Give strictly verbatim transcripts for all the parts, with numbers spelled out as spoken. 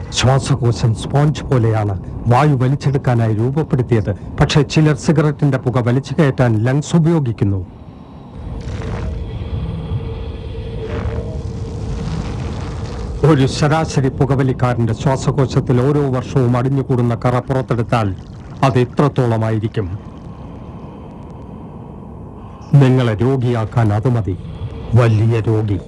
ശ്വാസകോശം സ്പോഞ്ച് പോലെയാണ് വായു വലിച്ചെടുക്കാനായി രൂപപ്പെടുത്തിയത്. പക്ഷേ ചിലർ സിഗരറ്റിന്റെ പുക വലിച്ചു കയറ്റാൻ ലങ്സ് ഉപയോഗിക്കുന്നു. ഒരു ശരാശരി പുകവലിക്കാരന്റെ ശ്വാസകോശത്തിൽ ഓരോ വർഷവും അടിഞ്ഞുകൂടുന്ന കറ പുറത്തെടുത്താൽ അത് എത്രത്തോളമായിരിക്കും? നിങ്ങളെ രോഗിയാക്കാൻ അത് മതി. വലിയ രോഗി.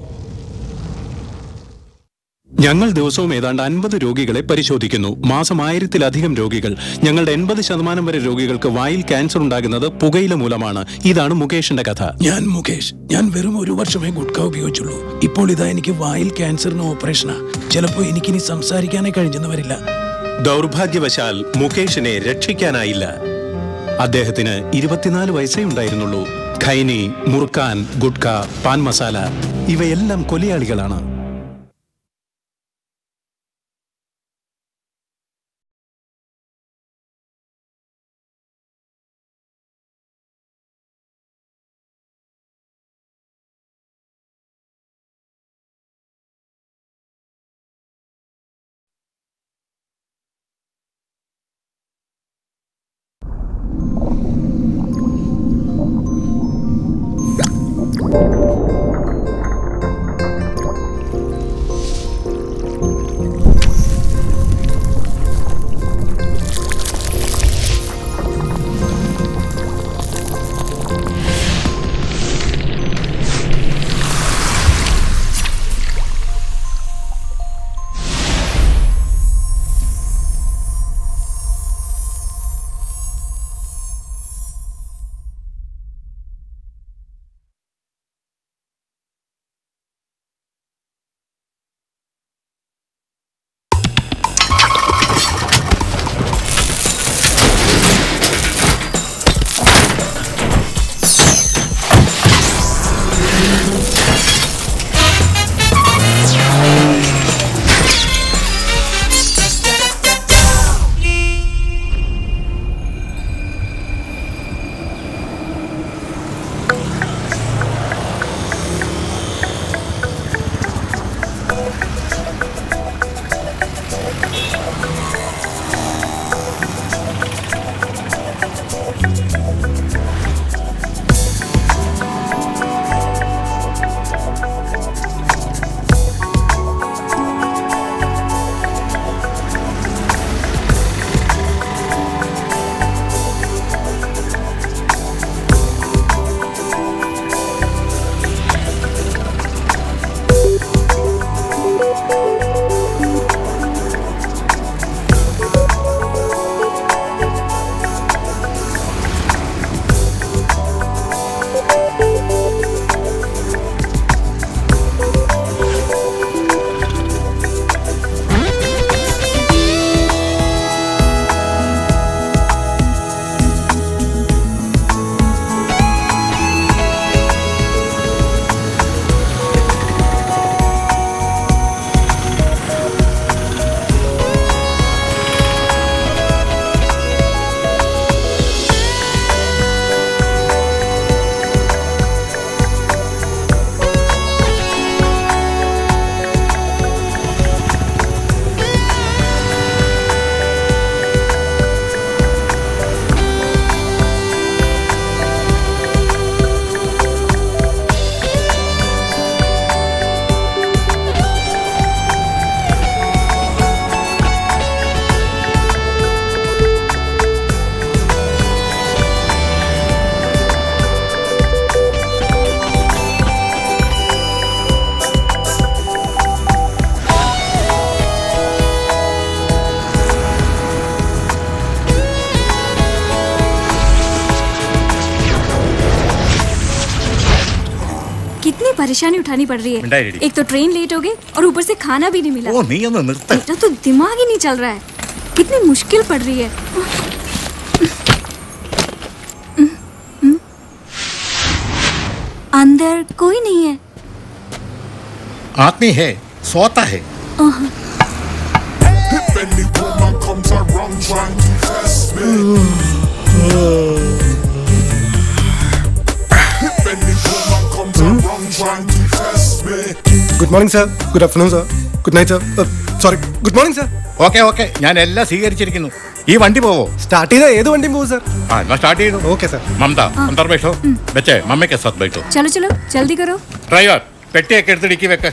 ഞങ്ങൾ ദിവസവും ഏതാണ്ട് അൻപത് രോഗികളെ പരിശോധിക്കുന്നു. മാസം ആയിരത്തിലധികം രോഗികൾ. ഞങ്ങളുടെ എൺപത് ശതമാനം വരെ രോഗികൾക്ക് വായിൽ ക്യാൻസർ ഉണ്ടാകുന്നത് പുകയില മൂലമാണ്. ഇതാണ് മുകേഷിന്റെ കഥ. ഞാൻ മുകേഷ്. ഞാൻ വെറും ഒരു വർഷമേ ഗുഡ്ക ഉപയോഗിച്ചുള്ളൂ. ഇപ്പോൾ ഇതാ എനിക്ക് വായിൽ ക്യാൻസറിന് ഓപ്പറേഷനാ. ചിലപ്പോ എനിക്കിനി സംസാരിക്കാനേ കഴിഞ്ഞെന്ന് വരില്ല. ദൗർഭാഗ്യവശാൽ മുകേഷിനെ രക്ഷിക്കാനായില്ല. അദ്ദേഹത്തിന് ഇരുപത്തിനാല് വയസ്സേ ഉണ്ടായിരുന്നുള്ളൂ. ഖൈനി, മുർക്കാൻ, ഗുഡ്ക, പാൻ മസാല ഇവയെല്ലാം കൊലയാളികളാണ്. परेशानी उठानी पड़ रही है। एक तो ट्रेन लेट हो गई और ऊपर से खाना भी नहीं मिला। ओ नहीं है ना, मेरा तो दिमाग ही नहीं चल रहा है, कितनी मुश्किल पड़ रही है। अंदर कोई नहीं है। आदमी है, सोता है। Good morning, sir. Good afternoon, sir. Good night sir. Sorry, good morning sir. Okay okay, ഞാൻ എല്ലാം സ്വീകരിച്ചിരിക്കുന്നു. ഈ വണ്ടി പോവോ? സ്റ്റാർട്ട് ചെയ്താൽ ഏത് വണ്ടിയും പോകും സർ. ആ എന്നാ സ്റ്റാർട്ട് ചെയ്തു. Okay sir. മമത अंदर बैठो, बच्चे मम्मी के साथ बैठो. चलो चलो जल्दी करो. ഡ്രൈവർ പെട്ടിയൊക്കെ എടുത്ത് ഡിക്കി വെക്ക്.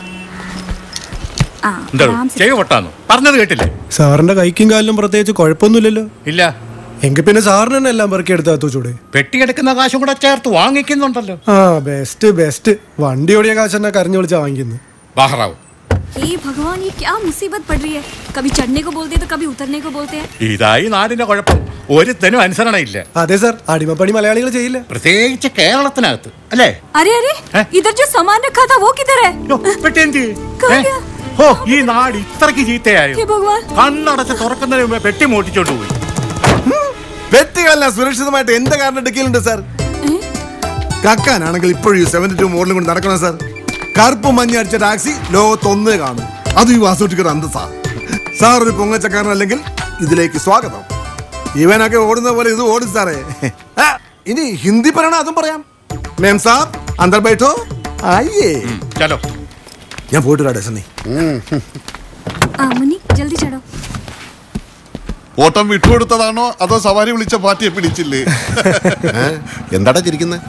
ആ, എന്താ आराम से. ചെവി പൊട്ടാന്നു പറഞ്ഞത് കേട്ടില്ലേ? സാറിന്റെ കൈക്കും കാലിലും പ്രത്യേകിച്ച് കുഴപ്പമൊന്നുമില്ലല്ലോ. ഇല്ല, എങ്കിൽ പിന്നെ സാറിന് തന്നെ എല്ലാം പെറുക്കി എടുത്താത്തു ചൂടെ. പെട്ടിയെടുക്കുന്ന കാശും കൂടെ ചേർത്ത് വാങ്ങിക്കുന്നുണ്ടല്ലോ. ആ ബെസ്റ്റ് ബെസ്റ്റ്. വണ്ടി ഓടിയ കാശ് തന്നെ കരഞ്ഞു വിളിച്ചാ വാങ്ങിക്കുന്നു. ബാഹറാവ്, हे भगवान, ये क्या मुसीबत पड़ रही है. कभी चढ़ने को बोलते हैं तो कभी उतरने को बोलते हैं. ഇതായി നാടിന്റെ കുഴപ്പം. ഒരുത്തനും അനുസരണയില്ല. അതെ സാർ, അടിമപ്പണി മലയാളികൾ ചെയ്യില്ല. പ്രത്യേകിച്ച് കേരളത്തിനകത്ത് അല്ലേ? अरे अरे हैं? इधर जो सामान रखा था वो किधर है. യ്യോ, പെട്ടി എന്ത് ചെയ്യും? कहाँ ഏ? गया? ഓ, ഈ നാട് ഇത്രക്ക് ചീത്തയായോ? हे भगवान. കണ്ണടച്ച് തുറക്കുന്നതിന് മുമ്പേ പെട്ടി മോട്ടിച്ചോണ്ട് പോയി. വ്യക്തികളെല്ലാം സുരക്ഷിതമായിട്ട് എന്റെ കാറിന്റെ ഡിക്കിയിലുണ്ട് സാർ. കക്കാനാണെങ്കിൽ ഇപ്പോഴും സെവന്റി ടു മോഡലും കൊണ്ട് നടക്കണം സാർ. കറുപ്പ് മഞ്ഞ അടിച്ച ടാക്സി ലോകത്തൊന്നേ കാണും. അത് ഈ വാസൂട്ടിക്കൊരു അന്തസാ. സാർ ഒരു പൊങ്ങച്ചക്കാരനല്ലെങ്കിൽ ഇതിലേക്ക് സ്വാഗതം. ഇവനൊക്കെ ഓടുന്ന പോലെ ഇത് ഓടും സാറേ. ആ, ഇനി ഹിന്ദി പറയണ അതും പറയാം. മേം സാബ് അന്തർ ബൈഠോ. ആയേ ചലോ. ഞാൻ പോയിട്ട് വരാം സണ്ണി. आ मुन्नी जल्दी चढ़ो. ഓട്ടം വിട്ടുകൊടുത്തതാണോ അതോ സവാരി വിളിച്ച പാർട്ടിയെ പിടിച്ചില്ലേ? എന്താടാ ചിരിക്കുന്നത്?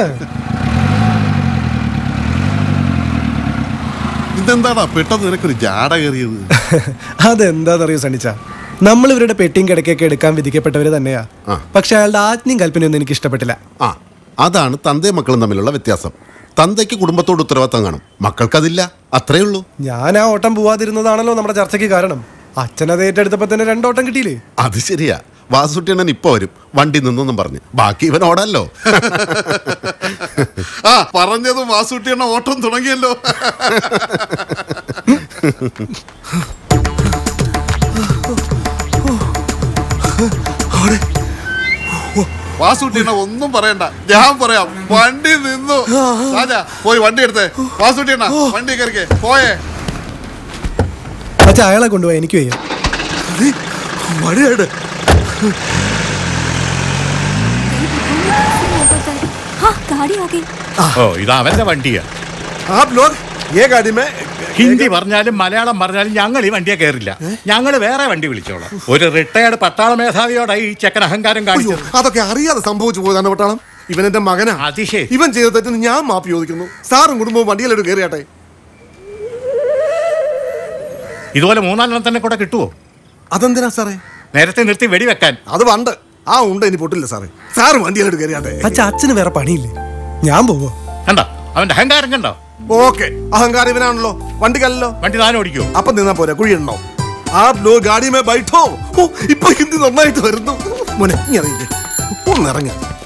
ഇതെന്താടാ പെട്ടെന്ന് നിനക്കൊരു ജാട കയറിയത്? അതെന്താന്നറിയോ സണ്ണിച്ച, നമ്മൾ ഇവരുടെ പെട്ടിയും കിടക്കൊക്കെ എടുക്കാൻ വിധിക്കപ്പെട്ടവര് തന്നെയാ. പക്ഷെ അയാളുടെ ആജ്ഞയും കൽപ്പനയൊന്നും എനിക്ക് ഇഷ്ടപ്പെട്ടില്ല. ആ, അതാണ് തന്തയും മക്കളും തമ്മിലുള്ള വ്യത്യാസം. തന്തയ്ക്ക് കുടുംബത്തോട് ഉത്തരവാദിത്തം കാണും, മക്കൾക്കതില്ല. അത്രേ ഉള്ളൂ. ഞാൻ ആ ഓട്ടം പോവാതിരുന്നതാണല്ലോ നമ്മുടെ ചർച്ചയ്ക്ക് കാരണം. അച്ഛനത് ഏറ്റെടുത്തപ്പോ തന്നെ രണ്ടോട്ടം കിട്ടിയില്ലേ? അത് ശരിയാ. വാസുട്ടിയണ്ണൻ ഇപ്പൊ വരും വണ്ടി നിന്നൊന്നും പറഞ്ഞ്. ബാക്കി ഇവൻ ഓടല്ലോ. ആ പറഞ്ഞതും വാസൂട്ടിയണ്ണ ഓട്ടം തുടങ്ങിയല്ലോ. വാസൂട്ടിയണ്ണ ഒന്നും പറയണ്ട, ഞാൻ പറയാം. വണ്ടി നിന്നു. രാജാ പോയി വണ്ടി എടുത്തേ. വാസൂട്ടിയണ്ണ വണ്ടി കയറിക്കേ. പോയേ. അച്ഛാ അയാളെ കൊണ്ടുപോയി എനിക്ക് വയ്യ. മഴയാണ്. हाँ गाड़ी आ गई. ഓ, ഇത് അവന്റെ വണ്ടിയാ. ആപ് ലോഗ് ये गाड़ी में ഹിന്ദി പറഞ്ഞാലും മലയാളം പറഞ്ഞാലും ഞങ്ങൾ ഈ വണ്ടിയെ കയറില്ല. ഞങ്ങൾ വേറെ വണ്ടി വിളിച്ചോളാം. ഒരു റിട്ടയർഡ് പട്ടാള മേധാവിയോടെ ഈ ചെക്കൻ അഹങ്കാരം കാണിച്ചത്. അതൊക്കെ അറിയാതെ സംഭവിച്ചു പോയതാണ് പട്ടാളം. ഇവൻ എന്റെ മകനാ. അതിശയം. ഇവൻ ചെയ്ത തെറ്റിന് ഞാൻ മാപ്പ് ചോദിക്കുന്നു. സാറും കുടുംബവും വണ്ടിയിലോട്ട് കയറിയാട്ടെ. ഇതുപോലെ മൂന്നാലെണ്ണം തന്നെ കൂടെ കിട്ടുവോ? അതെന്തിനാ സാറേ? നേരത്തെ നിർത്തി വെടിവെക്കാൻ. അത് പണ്ട്. ആ ഉണ്ട്, ഇനി പൊട്ടില്ല സാറേ. സാറ് വണ്ടിയിലോട്ട് കയറിയാട്ടെ. അച്ഛാ അച്ഛന് വേറെ പണിയില്ലേ? ഞാൻ പോവോ? കണ്ടോ അവന്റെ അഹങ്കാരം കണ്ടോ? ഓക്കെ, അഹങ്കാരം ഇവനാണല്ലോ. വണ്ടിക്കല്ലോ. വണ്ടി താനും ഓടിക്കോ? അപ്പൊ നിന്നാ പോരാ, കുഴിയുണ്ടോ? ആ ലോ ഗാഡി മേ ബൈഠോ. ഓ, ഇപ്പൊ ഹിന്ദി നന്നായിട്ട് വരുന്നു. മോനെ നീ ഇറങ്ങി ഒന്നിറങ്ങ.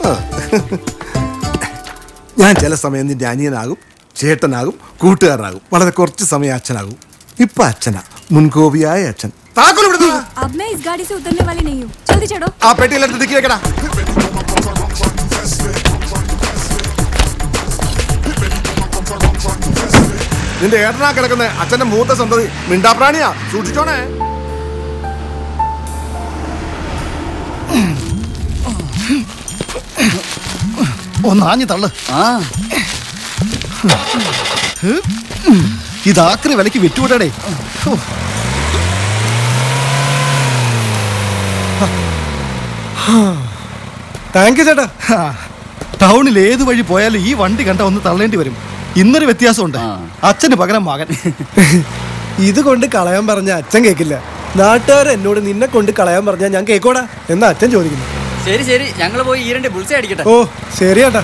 ഞാൻ ചില സമയം നിന്റെ അനിയനാകും, ചേട്ടനാകും, കൂട്ടുകാരനാകും. വളരെ കുറച്ച് സമയം അച്ഛനാകും. ഇപ്പൊ അച്ഛനാ, മുൻകോപിയായ അച്ഛൻ. താക്കോൽ വിടുന്നു. अब मैं इस गाड़ी से उतरने वाली नहीं हूँ. जल्दी चढ़ो. ആ പെട്ടിയിലെടുത്ത് ഡിക്കി വെക്കടാ. നിന്റെ ഏട്ടനാ കിടക്കുന്ന അച്ഛന്റെ മൂത്ത സന്തതി മിണ്ടാപ്രാണിയാ, സൂക്ഷിച്ചോണേ. ഒന്നാഞ്ഞു തള്ളു. ആ ഇതാക്രി വിലക്ക് വിറ്റുവിടടേ. താങ്ക് യു ചേട്ടാ. ടൗണിൽ ഏത് വഴി പോയാലും ഈ വണ്ടി കണ്ട ഒന്ന് തള്ളേണ്ടി വരും. ഇന്നൊരു വ്യത്യാസമുണ്ട്. അച്ഛന് പകരം മകൻ. ഇത് കൊണ്ട് കളയാൻ പറഞ്ഞ അച്ഛൻ കേൾക്കില്ല. നാട്ടുകാർ എന്നോട് നിന്നെ കൊണ്ട് കളയാൻ പറഞ്ഞാൽ ഞാൻ കേക്കോടാ എന്നാ അച്ഛൻ ചോദിക്കുന്നു. ശരി ശരി, ഞങ്ങൾ പോയി ഈ രണ്ട് ബുൾസൈ അടിക്കട്ടെ. ഓ ശരി ചേട്ടാ.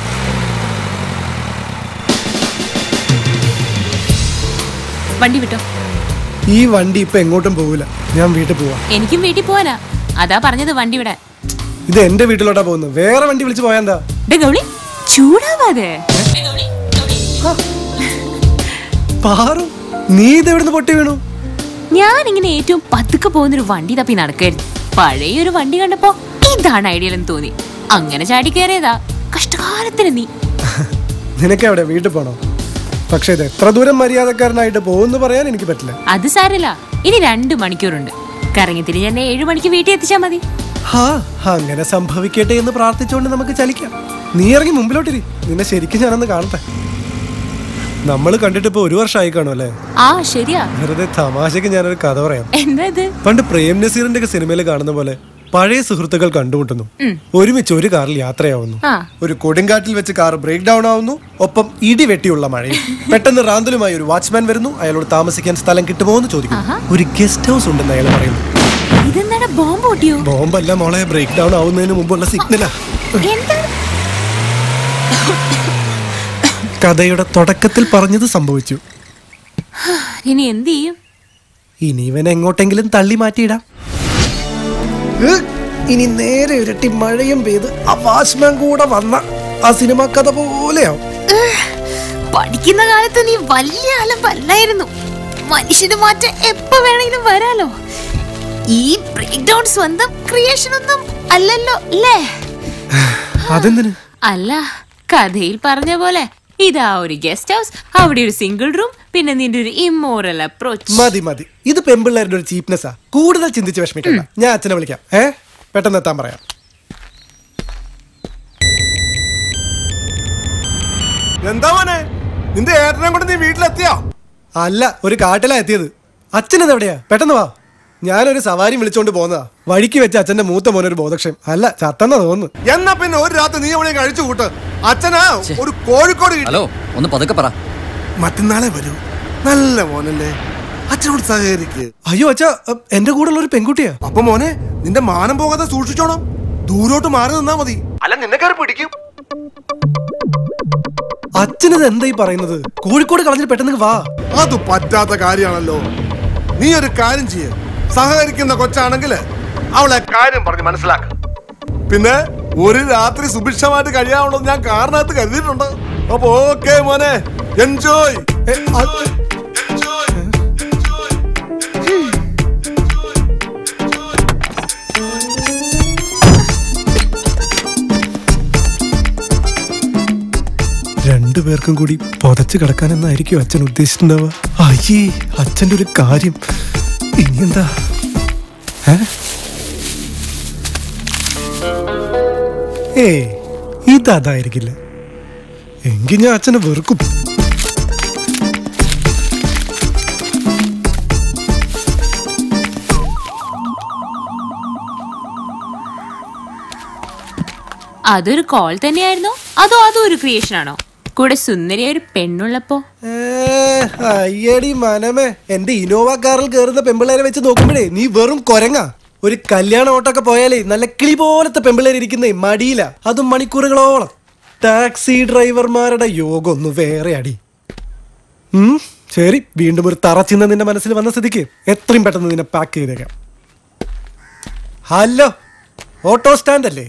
വണ്ടി വിട്ടോ. ഈ വണ്ടി ഇപ്പൊ എങ്ങോട്ടും പോവില്ല. ഞാൻ വീട്ടിൽ പോവാ. എനിക്കും വീട്ടിൽ പോവാനാ. അതാ പറഞ്ഞത് വണ്ടി വിടാൻ. ഇത് എന്റെ വീട്ടിലോട്ടാ പോകുന്നത്. വേറെ വണ്ടി വിളിച്ച് പോയാ എന്താ? ചൂടാവാതെ. പാറു, നീ ഇതെവിടുന്ന് പൊട്ടി വീണു? ഞാൻ ഇങ്ങനെ ഏറ്റവും പതുക്കെ പോകുന്നൊരു വണ്ടി തപ്പി നടക്കായിരുന്നു. പഴയൊരു വണ്ടി കണ്ടപ്പോ ഇതാണ് ഐഡിയ എന്ന് തോന്നി. അങ്ങനെ ചാടി കയറിയതാ. കഷ്ടകാലത്തിന് നീ. നിനക്ക് എവിടെ വീട്ടിൽ പോണോ? പക്ഷെ ഇത് എത്ര ദൂരം മര്യാദക്കാരനായിട്ട് പോകുന്നു പറയാൻ എനിക്ക് പറ്റില്ല. അത് സാരല്ല, ഇനി രണ്ടു മണിക്കൂറുണ്ട്. കറങ്ങി തിരിഞ്ഞ് എന്നെ ഏഴു മണിക്ക് വീട്ടിൽ എത്തിച്ചാ മതി. ഹാ, അങ്ങനെ സംഭവിക്കട്ടെ എന്ന് പ്രാർത്ഥിച്ചുകൊണ്ട് നമുക്ക് ചലിക്കാം. നീ ഇറങ്ങി മുമ്പിലോട്ടിരി. നിന്നെ ശരിക്കും ഞാനൊന്ന് കാണട്ടെ. നമ്മൾ കണ്ടിട്ട് ഇപ്പൊ ഒരു വർഷമായി കാണും അല്ലേ? ആ ശരിയാ. വെറുതെ തമാശക്ക് ഞാനൊരു കഥ പറയാം. എന്താ ഇത്? പണ്ട് പ്രേം നസീറിന്റെ ഒക്കെ സിനിമയിൽ കാണുന്ന പോലെ പഴയ സുഹൃത്തുക്കൾ കണ്ടുമുട്ടുന്നു, ഒരുമിച്ച് ഒരു കാറിൽ യാത്രയാവുന്നു. ഒരു കൊടുങ്കാറ്റിൽ വെച്ച് കാർ ബ്രേക്ക് ഡൗൺ ആവുന്നു, ഒപ്പം ഇടി വെട്ടിയുള്ള മഴയും. പെട്ടെന്ന് റാന്തലുമായി ഒരു വാച്ച്മാൻ വരുന്നു. അയാളോട് താമസിക്കാൻ സ്ഥലം കിട്ടുമോ എന്ന് ചോദിക്കുന്നു. ഒരു ഗസ്റ്റ് ഹൗസ് ഉണ്ടെന്ന് അയാൾ പറയുന്നു. ബോംബല്ല മോളെ, ബ്രേക്ക് ഡൗൺ ആവുന്നതിന് മുമ്പുള്ള സിഗ്നലാ. കഥയുടെ തുടക്കത്തിൽ പറഞ്ഞത് സംഭവിച്ചു. ഇനി എന്ത് ചെയ്യും? ഇനി ഇവൻ എങ്ങോട്ടെങ്കിലും തള്ളി മാറ്റിയിടാം. ഇനി നേരെ ഇരട്ടി മഴയും പെയ്ത് ആ വാച്ച്മാൻ കൂടെ വന്ന ആ സിനിമ കഥ പോലെയാവും. പഠിക്കുന്ന കാലത്ത് നീ വലിയ അലമ്പല്ലായിരുന്നു. മനുഷ്യന് മാറ്റം എപ്പോ വേണമെങ്കിലും വരാലോ. ഈ ബ്രേക്ക് ഡൗൺ സ്വന്തം ക്രിയേഷൻ ഒന്നും അല്ലല്ലോ അല്ലേ? അതെന്തിന്? അല്ല, കഥയിൽ പറഞ്ഞ പോലെ ഇതാ ഒരു ഗസ്റ്റ് ഹൗസ്, അവിടെ ഒരു സിംഗിൾ റൂം, പിന്നെ നിന്റെ ഒരു ഇമ്മോറൽ അപ്രോച്ച്. മതി മതി, ഇത് പെമ്പിള്ളേരുടെ ഒരു ചീപ്നെസ്സാ. കൂടുതൽ ചിന്തിച്ച് വിഷമിക്കണ്ട. ഞാൻ അച്ഛനെ വിളിക്കാം. ഏ പെട്ടെന്ന് എത്താൻ പറയാം. എന്താ മോനെ, നിന്റെ ഏട്ടനെ കൊണ്ട് നീ വീട്ടിലെത്തിയോ? അല്ല, ഒരു കാട്ടിലാ എത്തിയത്. അച്ഛനത് എവിടെയാ? പെട്ടെന്ന് വാ. ഞാനൊരു സവാരി വിളിച്ചോണ്ട് പോന്നതാ. വഴിക്ക് വെച്ച അച്ഛന്റെ മൂത്ത മോനൊരു ബോധക്ഷയം. അല്ല, ചത്തെന്നാ തോന്നുന്നു. എന്നാ പിന്നെ ഒരു രാത്രി നീ എവിടെ കഴിച്ചു കൂട്ട്. അച്ഛനാ ഒരു കോഴിക്കോട്. ഹലോ, ഒന്ന് പതുക്കെ പറ. മറ്റന്നാളെ വരൂ. നല്ല മോനല്ലേ, അച്ഛനോട് സഹകരിക്ക്. അയ്യോ അച്ഛാ, എന്റെ കൂടെ ഉള്ള ഒരു പെൺകുട്ടിയാ. അപ്പൊ മോനെ, നിന്റെ മാനം പോകാതെ സൂക്ഷിച്ചോണം. ദൂരോട്ട് മാറി നിന്നാ മതി, അല്ല നിന്നെ കയറി പിടിക്കും. അച്ഛനത് എന്താ ഈ പറയുന്നത്? കോഴിക്കോട് കളഞ്ഞിട്ട് പെട്ടെന്ന് വാ. അത് പറ്റാത്ത കാര്യമാണല്ലോ. നീ ഒരു കാര്യം ചെയ്യ, സഹകരിക്കുന്ന കൊച്ചാണെങ്കിൽ അവളെ കാര്യം പറഞ്ഞ് മനസ്സിലാക്ക. പിന്നെ ഒരു രാത്രി സുഭിക്ഷമായിട്ട് കഴിയാവുള്ളത് ഞാൻ കാറിനകത്ത് കരുതിയിട്ടുണ്ട്. അപ്പൊ ഓക്കെ മോനെ, എൻജോയ്. രണ്ടുപേർക്കും കൂടി പൊതച്ചു കിടക്കാനെന്നായിരിക്കും അച്ഛൻ ഉദ്ദേശിച്ചിട്ടുണ്ടാവുക. അയ്യേ, അച്ഛൻ്റെ ഒരു കാര്യം. ഇനിയെന്താ? ഏ ഇതായിരിക്കില്ല. എങ്കിൽ ഞാൻ അച്ഛനെ വെറുക്കും. അതൊരു കോൾ തന്നെയായിരുന്നോ അതോ അതോ ഒരു ക്രിയേഷൻ ആണോ? കൂടെ സുന്ദരിയ ഒരു പെണ്ണുള്ളപ്പോ? അയ്യടി മനമേ, എന്റെ ഇനോവ കാറിൽ കയറുന്ന പെമ്പിള്ളേരെ വെച്ച് നോക്കുമ്പോഴേ നീ വെറും കൊരങ്ങാ. ഒരു കല്യാണ ഓട്ടൊക്കെ പോയാലേ നല്ല കിളി പോലത്തെ പെമ്പിള്ളേർ ഇരിക്കുന്നേ മടിയില, അതും മണിക്കൂറുകളോളം. ടാക്സി ഡ്രൈവർമാരുടെ യോഗം ഒന്ന് വേറെ അടി. ഉം ശരി, വീണ്ടും ഒരു തറച്ചിന്ന നിന്റെ മനസ്സിൽ വന്ന സ്ഥിതിക്ക് എത്രയും പെട്ടെന്ന് നിന്നെ പാക്ക് ചെയ്തേക്കാം. ഹലോ, ഓട്ടോ സ്റ്റാൻഡ് അല്ലേ?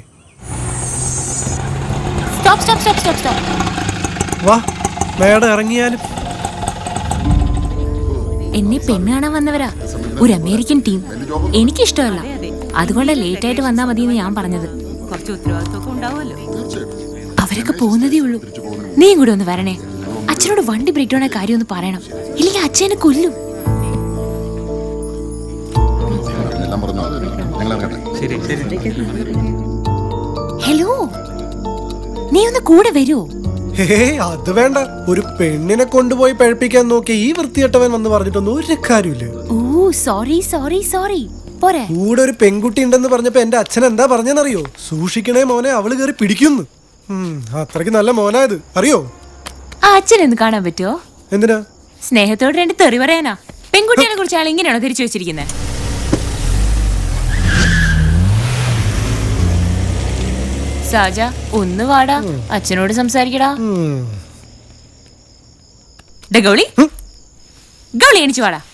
Stop stop stop stop stop. വാ, മേഡം ഇറങ്ങിയാലും. എന്നെ പെണ്ണ് കാണാൻ വന്നവരാ, ഒരു അമേരിക്കൻ ടീം. എനിക്കിഷ്ടമല്ല, അതുകൊണ്ട് ലേറ്റ് ആയിട്ട് വന്നാ മതിയെന്ന് ഞാൻ പറഞ്ഞത്. കുറച്ച് ഉത്തരവാദിത്വമൊക്കെ ഉണ്ടാവുമല്ലോ. അവരൊക്കെ പോകുന്നതേ ഉള്ളൂ, നീയും കൂടെ ഒന്ന് വരണേ. അച്ഛനോട് വണ്ടി ബ്രേക്ക് ഡൗൺ ആയ കാര്യം ഒന്ന് പറയണം, ഇല്ലെങ്കിൽ അച്ഛനെ കൊല്ലും. ഹലോ, നീ ഒന്ന് കൂടെ വരുമോ? ഹേ, അത് വേണ്ട. ഒരു പെണ്ണിനെ കൊണ്ടുപോയി പഴപ്പിക്കാൻ നോക്കിയ ഈ വൃത്തികെട്ടവൻ വന്ന് പറഞ്ഞിട്ടൊന്നും ഒരു കാര്യമില്ല. Oh sorry sorry sorry. പോരെ, കൂടെ ഒരു പെൺകുട്ടി ഉണ്ടെന്ന് പറഞ്ഞപ്പോ എന്റെ അച്ഛൻ എന്താ പറഞ്ഞെന്നറിയോ? സൂക്ഷിക്കണേ മോനെ, അവള് കയറി പിടിക്കുന്നു. അത്രയ്ക്ക് നല്ല മോനായത് അറിയോ? ആ അച്ഛനെന്ന് കാണാൻ പറ്റുമോ? എന്തിനാ? സ്നേഹത്തോട് രണ്ട് തെറി പറയാനാ. പെൺകുട്ടികളെ കുറിച്ച് ആൾ ഇങ്ങനെയാണോ തിരിച്ചു വെച്ചിരിക്കുന്നത്? സാജ, ഒന്ന് വാടാ, അച്ഛനോട് സംസാരിക്കടാ. ഗൗളി ഗൗളി എണിച്ചു വാടാ.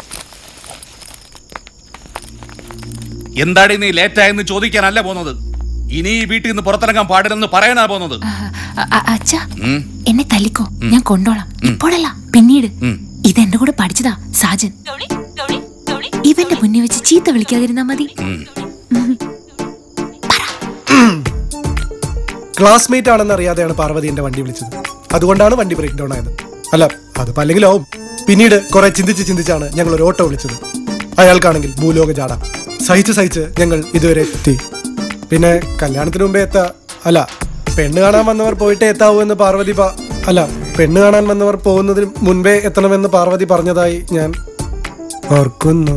എന്താടി നീ ലേറ്റായെന്ന് ചോദിക്കാനല്ല പോന്നത്, ഇനി ഈ വീട്ടിൽ നിന്ന് പുറത്തിറങ്ങാൻ പാടില്ലെന്ന് പറയാനാ പോന്നത്. അച്ഛാ, എന്നെ തല്ലിക്കോ, ഞാൻ കൊണ്ടോളാം. ഇപ്പോഴല്ല, പിന്നീട്. ഇതെന്റെ കൂടെ പഠിച്ചതാ സാജൻ. ഇവന്റെ മുന്നേ വെച്ച് ചീത്ത വിളിക്കാതിരുന്നാ മതി. ക്ലാസ്മേറ്റ് ആണെന്ന് അറിയാതെയാണ് പാർവതി എന്റെ വണ്ടി വിളിച്ചത്. അതുകൊണ്ടാണ് വണ്ടി ബ്രേക്ക് ഡൗൺ ആയത്. അല്ല, അതിപ്പോ അല്ലെങ്കിലാവും. പിന്നീട് കുറെ ചിന്തിച്ച് ചിന്തിച്ചാണ് ഞങ്ങൾ ഒരു ഓട്ടോ വിളിച്ചത്. അയാൾക്കാണെങ്കിൽ ഭൂലോക ജാട. സഹിച്ച് സഹിച്ച് ഞങ്ങൾ ഇതുവരെ എത്തി. പിന്നെ കല്യാണത്തിന് മുമ്പേ എത്താ അല്ല പെണ്ണ് കാണാൻ വന്നവർ പോയിട്ടേ എത്താവൂ എന്ന് പാർവതി അല്ല, പെണ്ണ് കാണാൻ വന്നവർ പോകുന്നതിന് മുൻപേ എത്തണമെന്ന് പാർവതി പറഞ്ഞതായി ഞാൻ ഓർക്കുന്നു.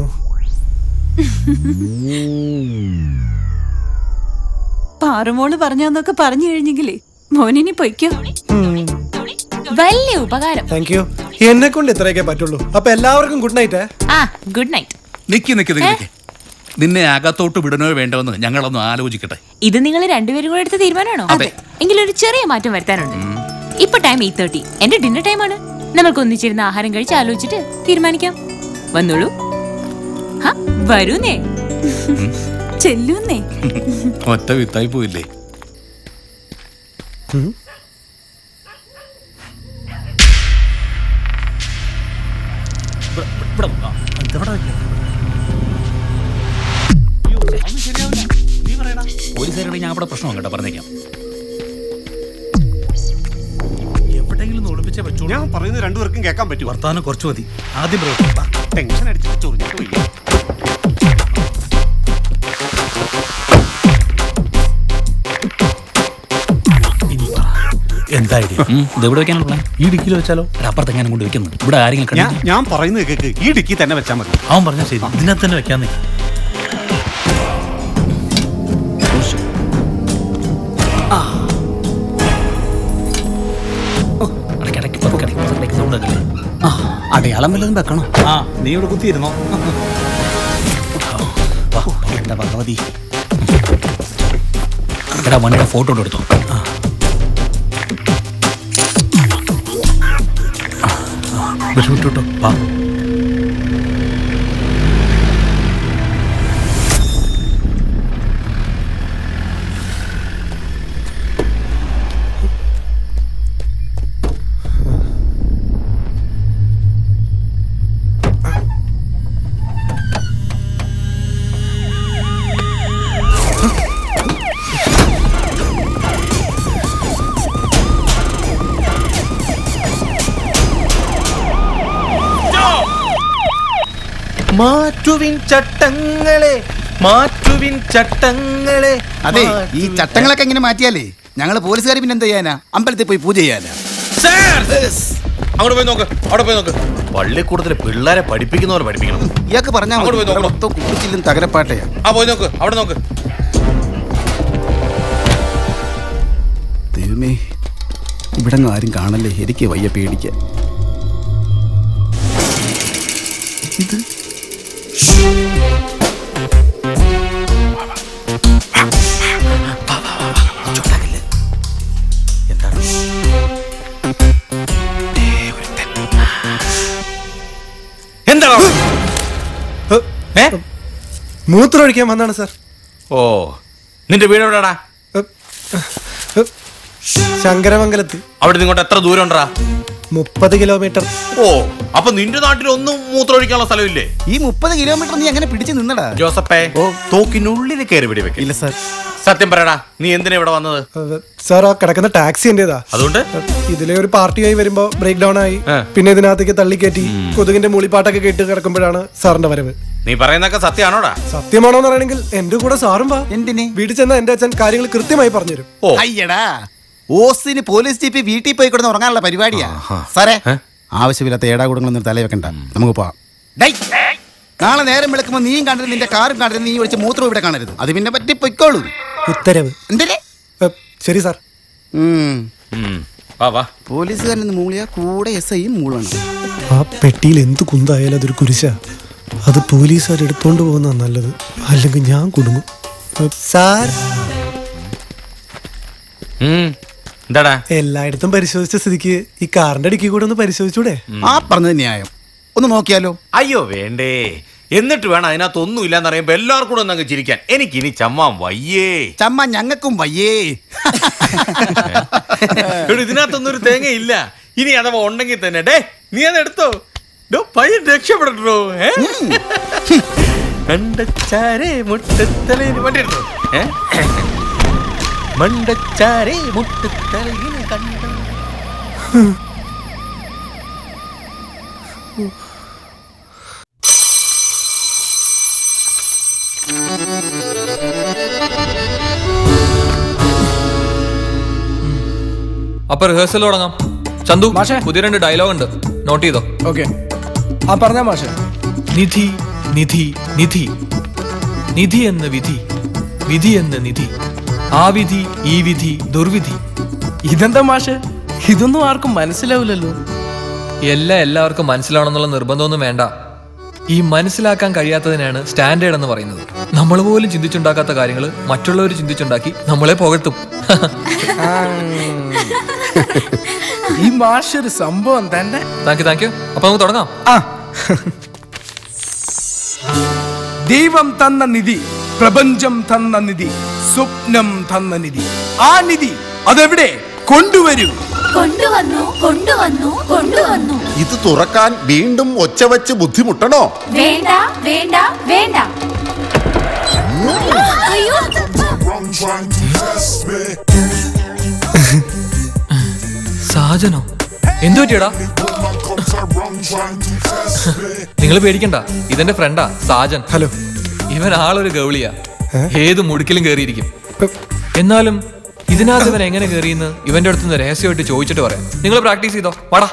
പാറുമോള് പറഞ്ഞാന്നൊക്കെ പറഞ്ഞു കഴിഞ്ഞെങ്കിലേ മോനിനി പൊയ്ക്കോ. വലിയ ഉപകാരം. Thank you. എന്നെ കൊണ്ട് ഇത്രയൊക്കെ പറ്റുള്ളൂ. അപ്പൊ എല്ലാവർക്കും ഗുഡ് നൈറ്റ്. ആ ഗുഡ് നൈറ്റ്. നിക്ക് നിക്ക് നിക്ക് നിന്നെ അകത്തോട്ട് വിടണോ വേണ്ടോന്ന് ഞങ്ങളൊന്ന് ആലോചിക്കട്ടെ. ഇത് നിങ്ങൾ രണ്ടുപേരും കൂടെ എടുത്ത തീരുമാനമാണോ? അതെ. എങ്കിലൊരു ചെറിയ മാറ്റം വരുത്താനുണ്ട്. ഇപ്പൊ ടൈം എയ്റ്റ് തേർട്ടി, എന്റെ ഡിന്നർ ടൈമാണ്. നമുക്ക് ഒന്നിച്ചിരുന്ന് ആഹാരം കഴിച്ച് ആലോചിച്ചിട്ട് തീരുമാനിക്കാം. വന്നോളൂ. വരൂന്നേ, ചെല്ലൂന്നേ. ഒറ്റ വിത്തായി പോയില്ലേ? പോലീസുകാരുടെ ഞാൻ അവിടെ പ്രശ്നം കേട്ടോ, പറഞ്ഞേക്കാം. എവിടെയെങ്കിലും ഒളിപ്പിച്ചേ പറ്റൂ. ഞാൻ പറയുന്നത് രണ്ടുപേർക്കും കേൾക്കാൻ പറ്റും. വർത്താനം കുറച്ചു മതി. ആദ്യം ടെൻഷൻ അടിച്ചിട്ട് ചൊറിഞ്ഞിട്ട് വയ്യ. എന്താ ഐഡിയ? ഇതെവിടെ വെക്കാനുള്ള? ഈ ഡിക്കിൽ വെച്ചാലോ? അപ്പുറത്തെങ്ങാനും കൊണ്ട് വെക്കുന്നത്. ഇവിടെ ആരെങ്കിലും ഞാൻ പറയുന്നത് കേക്ക്, ഈ ഡിക്കി തന്നെ വെച്ചാൽ മതി. അവൻ പറഞ്ഞാൽ ശരി, ഇതിനകത്ത് തന്നെ വെക്കാന്നേ. അടയാളം വല്ലതും വെക്കണം. ആ, നീ ഇവിടെ കുത്തിയിരുന്നോ? എന്താ ഭഗവതി, എടാ വണ്ടിയുടെ ഫോട്ടോ എടുത്തോ. വിട്ടോ പാ. മാറ്റുവിൻ ചട്ടങ്ങളെ, മാറ്റുവിൻ ചട്ടങ്ങളെ. അതെ, ഈ ചട്ടങ്ങളൊക്കെ എങ്ങനെ മാറ്റിയാലേ ഞങ്ങള് പോലീസുകാർ പിന്നെ എന്ത് ചെയ്യാനാ? അമ്പലത്തിൽ പോയി പൂജ ചെയ്യാനാ. അങ്ങോട്ട് പോയി നോക്ക്, അവിടെ പോയി നോക്ക്. പള്ളിക്കൂടത്തിൽ പിള്ളേരെ പഠിപ്പിക്കുന്നവർ പഠിപ്പിക്കണം. ഇയാൾക്ക് പറഞ്ഞാൽ മൊത്തം കുട്ടിച്ചില്ലും തകരപ്പാട്ടയാ. ആ പോയി നോക്ക്, അവിടെ നോക്ക്. ദൈവമേ, ഇവിടെ ആരും കാണല്ലേ, എനിക്ക് വയ്യ പേടിക്കാൻ. ഇത് മൂത്രം ഒഴിക്കാൻ വന്നാണ് സാർ. ഓ, നിന്റെ വീട് എവിടെടാ? ശങ്കരമംഗലത്ത്. അവിടെ ഇങ്ങോട്ട് എത്ര ദൂരം ഉണ്ടാ? മുപ്പത് കിലോമീറ്റർ. ഓ, അപ്പൊ നിന്റെ നാട്ടിൽ ഒന്നും മൂത്രം ഒഴിക്കാനുള്ള സ്ഥലമില്ലേ? ഈ മുപ്പത് കിലോമീറ്റർ നീ എങ്ങനെ പിടിച്ചു നിന്നടാ? ജോസഫേ, തോക്കിനുള്ളിൽ കയറി പിടി വെക്ക. ഇല്ല സാർ. സത്യം പറയടാ, നീ എന്തിനാ ഇവിടെ വന്നത്? സാർ, ആ കിടക്കുന്ന ടാക്സി എന്റേതാ. അതുകൊണ്ട് ഇതിലെ ഒരു പാർട്ടിയായി വരുമ്പോ ബ്രേക്ക് ഡൗൺ ആയി, പിന്നെ ഇതിനകത്തേക്ക് തള്ളിക്കയറ്റി കൊതുകിന്റെ മൂളിപ്പാട്ടൊക്കെ കേട്ട് കിടക്കുമ്പോഴാണ് സാറിന്റെ വരവ്. നീ പറയുന്നൊക്കെ സത്യമാണോടാ? സത്യമാണോന്ന് പറയണെങ്കിൽ എന്റെ കൂടെ സാറും വാ. എന്തിന്? വീട്ടിൽ ചെന്ന എന്റെ അച്ഛൻ കാര്യങ്ങൾ കൃത്യമായി പറഞ്ഞുതരും. അയ്യടാ, ഓസിന് പോലീസ് ജീപ്പ് വീട്ടിൽ പോയി കിടന്ന് ഉറങ്ങാനുള്ള പരിപാടിയാ സാറേ. ആവശ്യമില്ലാത്ത ഏടാകൂടങ്ങളൊന്നും തല വെക്കണ്ട, നമുക്ക് പോവാം. നാളെ നേരം വിളക്കുമ്പോ നീയും കാണരുത്, നിന്റെ കാറും കാണരുത്, നീ ഒഴിച്ച് മൂത്രം ഇവിടെ കാണരുത്. അത് പിന്നെ പറ്റി പൊയ്ക്കോളൂ. ഉത്തരവ്. എന്തേ? ശരി സാർ. പോലീസുകാരൻ മൂളിയ കൂടെ എസ് ഐയും മൂളണം. ആ പെട്ടിയിൽ എന്ത് കുന്തായാലും അതൊരു കുരിശ. അത് പോലീസുകാർ എടുത്തോണ്ട് പോകുന്ന നല്ലത്, അല്ലെങ്കിൽ ഞാൻ കുടുങ്ങും. സാർ, എന്താടാ? എല്ലായിടത്തും പരിശോധിച്ച സ്ഥിതിക്ക് ഈ കാറിന്റെ ഡിക്കി കൂടെ ഒന്ന് പരിശോധിച്ചൂടെ? ആ പറഞ്ഞത് ന്യായം. ഒന്ന് നോക്കിയാലോ? അയ്യോ വേണ്ടേ, എന്നിട്ട് വേണം അതിനകത്ത് ഒന്നും ഇല്ലാന്ന് പറയുമ്പോ എല്ലാവർക്കും കൂടെ ഒന്ന് ചിരിക്കാൻ. എനിക്കിനി ചമ്മാൻ വയ്യേ. ചമ്മ ഞങ്ങൾക്കും വയ്യേ. ഇതിനകത്തൊന്നും ഒരു തേങ്ങ ഇല്ല. ഇനി അഥവാ ഉണ്ടെങ്കിൽ തന്നെ ഡേ നീ അത് എടുത്തോ. പയ്യൻ രക്ഷപ്പെടട്ടോ. മണ്ടച്ചാരേ മുട്ടത്തലയിൽ വണ്ടി എടുത്തോ. മണ്ടച്ചാരേ മുട്ടത്തലയിൽ കണ്ടു. അപ്പൊ റിഹേഴ്സൽ തുടങ്ങാം. ചന്തു പുതിയ രണ്ട് ഡയലോഗ് ഉണ്ട്, നോട്ട് ചെയ്തോ. ഓക്കെ, ആ പറഞ്ഞ മാഷെ. നിധി നിധി നിധി നിധി എന്ന വിധി, വിധി എന്ന നിധി, ആ വിധി ഈ വിധി ദുർവിധി. ഇതെന്താ മാഷെ, ഇതൊന്നും ആർക്കും മനസ്സിലാവില്ലല്ലോ. എല്ലാം എല്ലാവർക്കും മനസ്സിലാവണമെന്നുള്ള നിർബന്ധമൊന്നും വേണ്ട. ഈ മനസ്സിലാക്കാൻ കഴിയാത്തതിനാണ് സ്റ്റാൻഡേർഡ് എന്ന് പറയുന്നത്. നമ്മൾ പോലും ചിന്തിച്ചുണ്ടാക്കാത്ത കാര്യങ്ങൾ മറ്റുള്ളവർ ചിന്തിച്ചുണ്ടാക്കി നമ്മളെ പുകഴ്ത്തും. ഈ മാഷ് ഒരു സംഭവം തന്നെ. Thank you thank you. അപ്പൊ നമുക്ക് തുടങ്ങാം. ദൈവം തന്ന നിധി, പ്രപഞ്ചം തന്ന നിധി, സ്വപ്നം തന്ന നിധി. ആ നിധി അതെവിടെ? കൊണ്ടുവരൂ. കൊണ്ടുവന്നു കൊണ്ടുവന്നു കൊണ്ടുവന്നു. ഇത് തുറക്കാൻ വീണ്ടും ഒച്ച വെച്ച് ബുദ്ധിമുട്ടണോ? വേണ്ട വേണ്ട വേണ്ട. അയ്യോ, സാജനോ എന്തു പറ്റിയടാ? നിങ്ങൾ പേടിക്കണ്ട, ഇതെന്റെ ഫ്രണ്ടാ സാജൻ. ഹലോ. ഇവൻ ആളൊരു ഗൗളിയാ, ഏത് മുടുക്കിലും കേറിയിരിക്കും. എന്നാലും ഇതിനകത്ത് ഇവൻ എങ്ങനെ കയറിയെന്ന് ഇവന്റെ അടുത്തുനിന്ന് രഹസ്യമായിട്ട് ചോദിച്ചിട്ട് പറയാം. നിങ്ങൾ പ്രാക്ടീസ് ചെയ്തോ, വാടാ.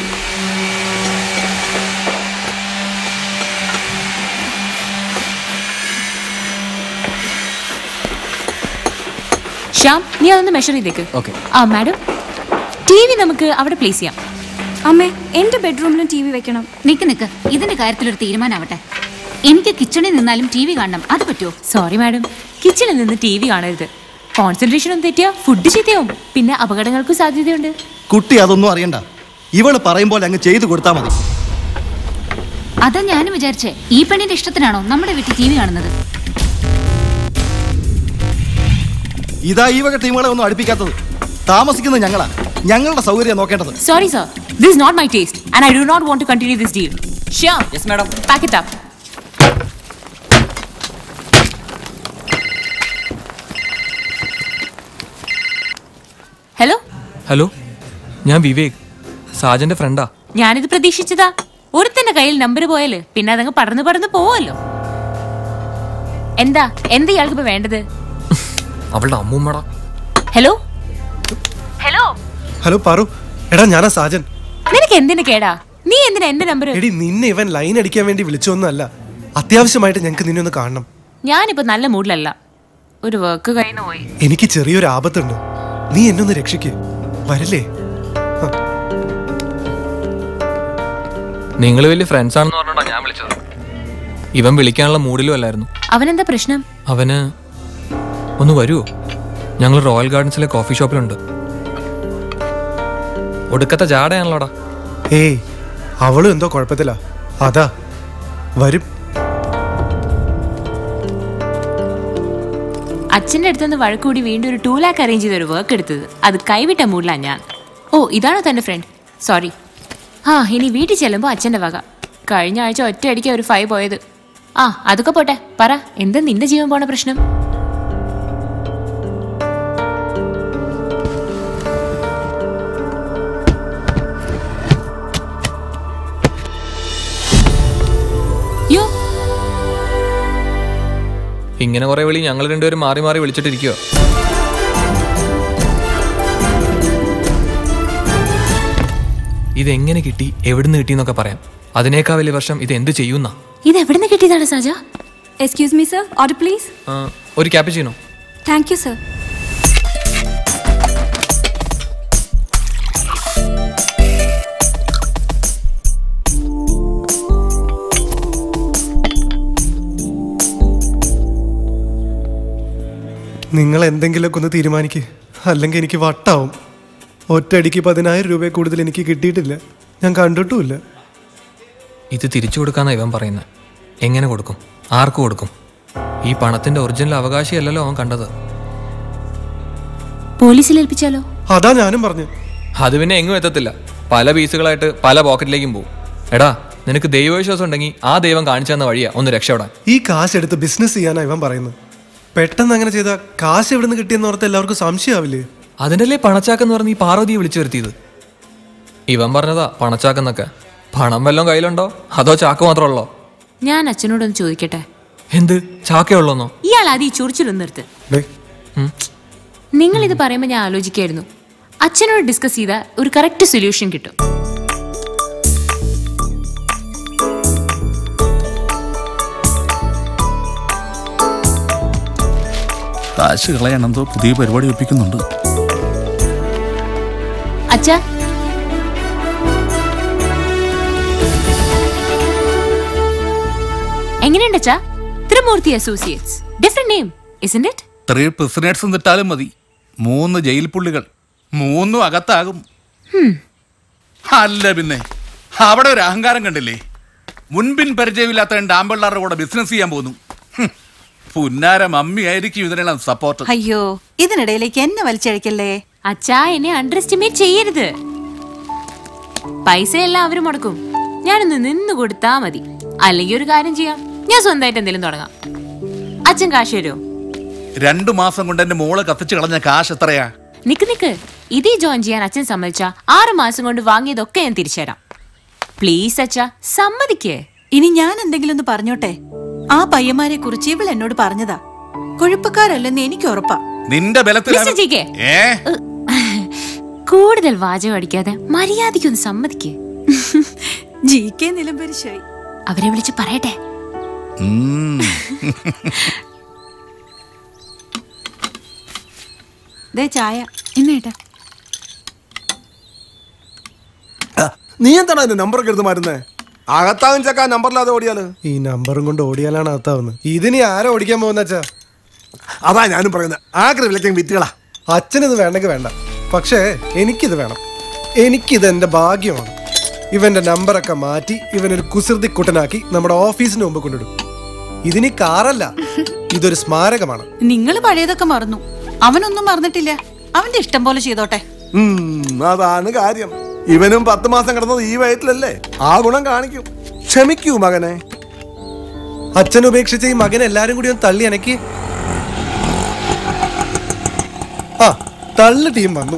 ശ്യാം, നീ അതൊന്ന് മെഷർ ചെയ്തേക്ക്. ആ മാഡം, ടി വി നമുക്ക് അവിടെ പ്ലേസ് ചെയ്യാം. അമ്മേ, എന്റെ ബെഡ്റൂമിലും ടി വി വെക്കണം. നിക്ക് നിക്ക്, ഇതിന്റെ കാര്യത്തിലൊരു തീരുമാനാവട്ടെ. എനിക്ക് കിച്ചണിൽ നിന്നാലും ടി വി കാണണം, അത് പറ്റുമോ? സോറി മാഡം, കിച്ചണിൽ നിന്ന് ടി വി കാണരുത്. കോൺസെൻട്രേഷൻ ഒന്നും തെറ്റിയാ ഫുഡ് ചീത്തയാവും, പിന്നെ അപകടങ്ങൾക്കും സാധ്യതയുണ്ട്. കുട്ടി അതൊന്നും അറിയണ്ട, ഇവള് പറയുമ്പോൾ അങ്ങ് ചെയ്തു കൊടുത്താൽ മതി. അതാ ഞാനും വിചാരിച്ചേ, ഈ പെണ്ണിന്റെ ഇഷ്ടത്തിനാണോ നമ്മുടെ വീട്ടിൽ ടി വി കാണുന്നത്? ഇതാ ഈ വക ടീമുകളെ ഒന്നും അടുപ്പിക്കാത്തത്. താമസിക്കുന്നത് ഞങ്ങളാ, ഞങ്ങളുടെ സൗകര്യം നോക്കേണ്ടത്. Sorry sir, this is not my taste and I do not want to continue this deal. Shyam. Yes madam. Pack it up. Hello. Hello, ഞാൻ വിവേക്, സാജന്റെ ഫ്രണ്ടാ. ഞാനിത് പ്രതീക്ഷിച്ചതാ. ഒരുത്തന്റെ കയ്യിൽ നമ്പർ പോയാല് പിന്നെ അതങ്ങ് പടർന്നു പടർന്നു പോവല്ലോ. എന്താ എന്താ ഇയാൾക്ക് ഇപ്പൊ വേണ്ടത്? അവളുടെ അമ്മൂമ്മടാ. ഹലോ ഹലോ ഹലോ പാറു, എടാ ഞാനാ സാജൻ. നിനക്ക് എന്തിനു കേടാ? നീ എന്തിനാ എന്റെ നമ്പർ? എടി നിന്നെ ഇവൻ ലൈൻ അടിക്കാൻ വേണ്ടി വിളിച്ചൊന്നുമല്ല, അത്യാവശ്യമായിട്ട് ഞങ്ങൾക്ക് നിന്നെ ഒന്ന് കാണണം. ഞാനിപ്പോ നല്ല മൂഡിലല്ല, ഒരു വർക്ക് കഴിഞ്ഞു പോയി. എനിക്ക് ചെറിയൊരു ആപത്തുണ്ട്, നീ എന്നെ ഒന്ന് രക്ഷിക്ക്, വരില്ലേ? നിങ്ങൾ വലിയ ഫ്രണ്ട്സ് ആണെന്ന് പറഞ്ഞോണ്ടാ ഞാൻ വിളിച്ചത്. ഇവൻ വിളിക്കാനുള്ള മൂഡിലും അല്ലായിരുന്നു. അവനെന്താ പ്രശ്നം? അവന് ഒന്ന് വരുമോ? ഞങ്ങൾ റോയൽ ഗാർഡൻസിലെ കോഫി ഷോപ്പിലുണ്ട്. ഒടുക്കത്തെ ജാടയാണല്ലോടാ. ഏയ്, അവളും എന്തോ കുഴപ്പത്തില്ല, അതാ വരും. അച്ഛൻ്റെ അടുത്തുനിന്ന് വഴക്കൂടി വീണ്ടും ഒരു ടൂ ലാക്ക് അറേഞ്ച് ചെയ്തൊരു വർക്ക് എടുത്തത്, അത് കൈവിട്ട മൂഡിലാണ് ഞാൻ. ഓ, ഇതാണോ തൻ്റെ ഫ്രണ്ട്? സോറി. ആ, ഇനി വീട്ടിൽ ചെല്ലുമ്പോൾ അച്ഛൻ്റെ വക. കഴിഞ്ഞ ആഴ്ച ഒറ്റയടിക്ക് ഒരു ഫൈവ് പോയത്. ആ, അതൊക്കെ പോട്ടെ, പറ, എന്താ നിന്റെ ജീവൻ പോണ പ്രശ്നം? യോ, ഇങ്ങനെ കുറെ വിളി ഞങ്ങൾ രണ്ടുപേരും മാറി മാറി വിളിച്ചിട്ടിരിക്കുക. ഇതെങ്ങനെ കിട്ടി, എവിടുന്ന് കിട്ടി എന്നൊക്കെ പറയാം. അതിനേക്കാൾ വലിയ വർഷം ഇത് എന്ത് ചെയ്യുന്ന? ഇത് എവിടുന്ന് കിട്ടിയതാണ് സാജ? Excuse me sir, order please. ഒരു ക്യാപ്പുച്ചിനോ. Thank you sir. നിങ്ങൾ എന്തെങ്കിലുമൊക്കെ ഒന്ന് തീരുമാനിക്ക്, അല്ലെങ്കിൽ എനിക്ക് വട്ടാവും. ഒറ്റയടിക്ക് പതിനായിരം രൂപ കൂടുതൽ എനിക്ക് കിട്ടിയിട്ടില്ല, ഞാൻ കണ്ടിട്ടുമില്ല. ഇത് തിരിച്ചു കൊടുക്കാന്നാ ഇവൻ പറയുന്നത്. എങ്ങനെ കൊടുക്കും? ആർക്ക് കൊടുക്കും? ഈ പണത്തിന്റെ ഒറിജിനൽ അവകാശിയല്ലല്ലോ അവൻ കണ്ടത്. പോലീസിൽ ഏൽപ്പിച്ചാലോ? അതാ ഞാനും പറഞ്ഞു. അത് പിന്നെ എങ്ങും എത്തത്തില്ല, പല പീസുകളായിട്ട് പല പോക്കറ്റിലേക്കും പോകും. എടാ, നിനക്ക് ദൈവവിശ്വാസം ഉണ്ടെങ്കിൽ ആ ദൈവം കാണിച്ചു തന്ന വഴിയാ ഒന്ന് രക്ഷപ്പെടാൻ. ഈ കാശ് എടുത്ത് ബിസിനസ് ചെയ്യാനാ ഇവൻ പറയുന്നത്. പെട്ടെന്ന് അങ്ങനെ ചെയ്താൽ കാശ് എവിടെ നിന്ന് കിട്ടിയെന്ന് ഓർത്ത് എല്ലാവർക്കും സംശയമാവില്ലേ? അതിനല്ലേ പണച്ചാക്കെന്ന് പറഞ്ഞ് ഈ പാർവതിയെ വിളിച്ചു വരുത്തിയത്. ഇവൻ പറഞ്ഞതാ പണച്ചാക്കെന്നൊക്കെ. പണം വല്ലതും കയ്യിലുണ്ടോ അതോ ചാക്ക് മാത്രമുള്ളോ? ഞാൻ അച്ഛനോടൊന്ന് ചോദിക്കട്ടെ. എന്ത് ചാക്കേ ഉള്ളോന്നോ? ഇയാൾ ആദ്യം ഈ ചൊറിച്ചിലൊന്ന് നിർത്ത്. നിങ്ങൾ ഇത് പറയുമ്പോൾ ഞാൻ ആലോചിക്കായിരുന്നു, അച്ഛനോട് ഡിസ്കസ് ചെയ്താൽ ഒരു കറക്റ്റ് സൊല്യൂഷൻ കിട്ടും. കാശ് കളയാനെന്തോ പുതിയ പരിപാടി ഒപ്പിക്കുന്നുണ്ട്. അച്ഛാ, എങ്ങനെയുണ്ട് അച്ഛാ? Trimurthi associates, different name isn't it? Three prisoners എന്നിട്ടാലും മതി. മൂന്ന് ജയിൽ പുള്ളികൾ, മൂന്നും അകത്താകും. അല്ല പിന്നെ അവിടെ ഒരു അഹങ്കാരം കണ്ടില്ലേ? മുൻപിൻ പരിചയമില്ലാത്ത രണ്ട് ആമ്പിള്ളാരുടെ കൂടെ ബിസിനസ് ചെയ്യാൻ പോകുന്നു. പുന്നാര മമ്മി ആയിരിക്കും ഇതിനെല്ലാം സപ്പോർട്ട്. അയ്യോ, ഇതിനിടയിലേക്ക് എന്നെ വലിച്ചഴിക്കല്ലേ. അച്ഛാ, എന്നെ അണ്ടർ എസ്റ്റിമേറ്റ് ചെയ്യരുത്. പൈസ എല്ലാം അവര് മുടക്കും, ഞാനൊന്ന് നിന്ന് കൊടുത്താ മതി. അല്ലെങ്കിൽ ഒരു കാര്യം ചെയ്യാം, ഞാൻ സ്വന്തമായിട്ട് എന്തെങ്കിലും തുടങ്ങാം. അച്ഛൻ കാശ് തരുമോ? രണ്ടു മാസം കൊണ്ട് എന്റെ മോള് കത്തിച്ച് കളഞ്ഞ കാശ് എത്രയാ? നിക്ക് നിക്ക്, ഇതേ ജോയിൻ ചെയ്യാൻ അച്ഛൻ സമ്മതിച്ചാ ആറു മാസം കൊണ്ട് വാങ്ങിയതൊക്കെ ഞാൻ തിരിച്ചു തരാം. പ്ലീസ് അച്ഛാ, സമ്മതിക്കേ. ഇനി ഞാൻ എന്തെങ്കിലും ഒന്ന് പറഞ്ഞോട്ടെ? ആ പയ്യന്മാരെ കുറിച്ച് ഇവൾ എന്നോട് പറഞ്ഞതാ. കൊഴുപ്പക്കാരല്ലെന്ന് എനിക്ക് ഉറപ്പാ. നിന്റെ ബലത്തിൽ കൂടുതൽ വാചകം അടിക്കാതെ മര്യാദയ്ക്കൊന്ന് സമ്മതിക്കേ. G K നിലംപരിശായി. അവരെ വിളിച്ച് പറയട്ടെ. ചായ എന്നേട്ടാ. നീ എന്താണ് അതിന്റെ നമ്പറൊക്കെ എടുത്ത് മാറ്റുന്നേ? അകത്താവും ചക്ക നമ്പറില്ലാതെ ഓടിയാല്. ഈ നമ്പറും കൊണ്ട് ഓടിയാലാണ് അകത്താവുന്നത്. ഇതിനി ആരോ ഓടിക്കാൻ പോകുന്ന അച്ഛാ? അതാ ഞാനും പറയുന്നത്, ആഗ്രഹ വിലക്കും വിറ്റുകളാ. അച്ഛനിത് വേണ്ടെങ്കിൽ വേണ്ട, പക്ഷേ എനിക്കിത് വേണം. എനിക്കിത് എന്റെ ഭാഗ്യമാണ്. ഇവന്റെ നമ്പറൊക്കെ മാറ്റി ഇവനൊരു കുസൃതി കുട്ടനാക്കി നമ്മുടെ ഓഫീസിന് മുമ്പ് കൊണ്ടിടും. ഇതിനി കാറല്ല, ഇതൊരു സ്മാരകമാണ്. നിങ്ങൾ പഴയതൊക്കെ മറന്നു, അവനൊന്നും മറന്നിട്ടില്ല. അവന്റെ ഇഷ്ടം പോലെ ചെയ്തോട്ടെ. അതാണ് കാര്യം. ഇവനും പത്ത് മാസം കിടന്നത് ഈ വയറ്റിലല്ലേ, ആ ഗുണം കാണിക്കും. ക്ഷമിക്കൂ മകനെ. അച്ഛൻ ഉപേക്ഷിച്ച ഈ മകൻ എല്ലാരും കൂടി ഒന്ന് തള്ളി അനക്കി. ആ തള്ളു ടീം വന്നു.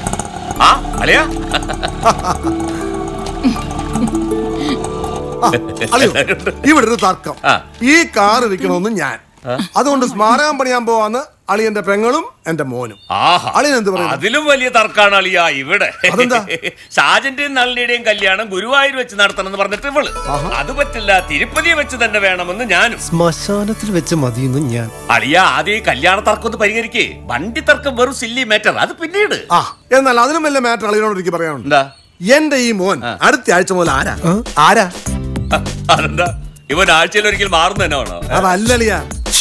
ഇവിടെ ഒരു തർക്കം. ഈ കാർ വിൽക്കണമെന്ന് ഞാൻ, അതുകൊണ്ട് സ്മാരകം പണിയാൻ പോവാന്ന് അളിയന്റെ പെങ്ങളും എന്റെ മോനും. അളിയൻ എന്ത് പറയും? അതിലും വലിയ തർക്കാണ് അളിയ ഇവിടെ. ഷാജന്റെയും നളിനിയുടെയും കല്യാണം ഗുരുവായൂർ വെച്ച് നടത്തണം എന്ന് പറഞ്ഞിട്ട് ഇവള് അത് പറ്റില്ല, തിരുപ്പതി വെച്ച് തന്നെ വേണമെന്ന് ഞാനും. ശ്മശാനത്തിൽ വെച്ച് മതിയെന്ന് ഞാൻ. അളിയ ആദ്യം കല്യാണ തർക്കം ഒന്ന് പരിഹരിക്കേ. വണ്ടി തർക്കം വെറും സില്ലി മാറ്റർ, അത് പിന്നീട്. ആ എന്നാൽ അതിലും വലിയ മാറ്റർ അളിയനോട് എനിക്ക് പറയാനുണ്ട്. എന്റെ ഈ മോൻ അടുത്ത ആഴ്ച മുതൽ ആരാ ആരാ അതെന്താ ഇവൻ ആഴ്ചയിൽ ഒരിക്കൽ മാറുന്ന തന്നെ വേണോ? അതല്ലളിയാ,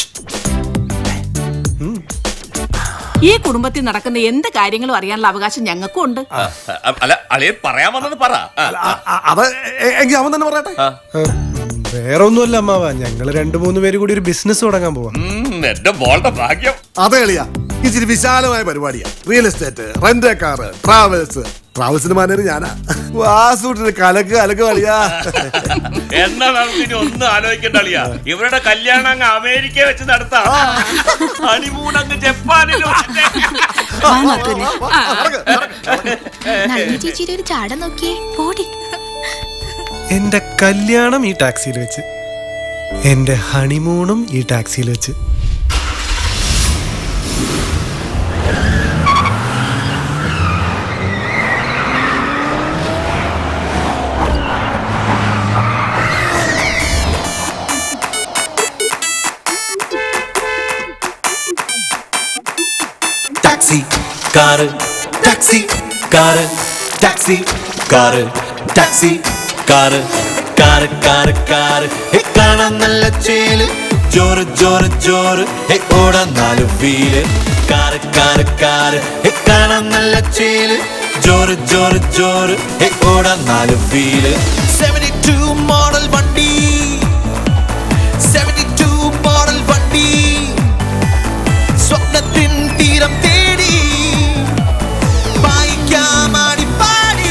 ഈ കുടുംബത്തിൽ നടക്കുന്ന എന്ത് കാര്യങ്ങളും അറിയാനുള്ള അവകാശം ഞങ്ങൾക്കും ഉണ്ട്. അല്ല അളിയൻ പറയാൻ വന്നത് പറ. അവൻ തന്നെ പറയട്ടെ. വേറെ ഒന്നുമല്ല അമ്മാവ, ഞങ്ങള് രണ്ടു മൂന്ന് പേര് കൂടി ഒരു ബിസിനസ് തുടങ്ങാൻ പോവാ. എന്റെ മോളുടെ ഭാഗ്യം. അതെ അളിയാ, ഇച്ചിരി വിശാലമായ പരിപാടിയാ. Real estate, rent car, travels. ട്രാവൽസിന് മാനേജർ ഞാനാ. വാസൂട്ടിന് കലക്ക് കലക്ക് കളിയാ. എന്നാ നമുക്ക് ഒന്നും ആലോചിക്കണ്ട അളിയാ, ഇവരുടെ കല്യാണം അങ്ങ് അമേരിക്ക വെച്ച് നടത്താം. ഹണിമൂൺ അങ്ങ് ജപ്പാനിൽ. ചേച്ചിയുടെ ഒരു ചാട നോക്കിയേ പോടി. എന്റെ കല്യാണം ഈ ടാക്സിയിൽ വെച്ച്, എന്റെ ഹണിമൂണും ഈ ടാക്സിയിൽ വെച്ച്. Taxi car, taxi car, taxi car, taxi car, car car car. Hey കാണാൻ നല്ല ചേല്, ജോറ് ജോറ് ജോറ്. ഹേ ഓടാൻ നാല് wheel. Car car car. Hey കാണാൻ നല്ല ചേല്, ജോറ് ജോറ് ജോറ്. ഹേ ഓടാൻ നാല് വീല്. സെവന്റി ടു മോഡൽ വണ്ടി, സെവന്റി ടു മോഡൽ വണ്ടി. സ്വപ്നത്തിൻ തീരം തേടി വായിക്കാമാടി പാടി.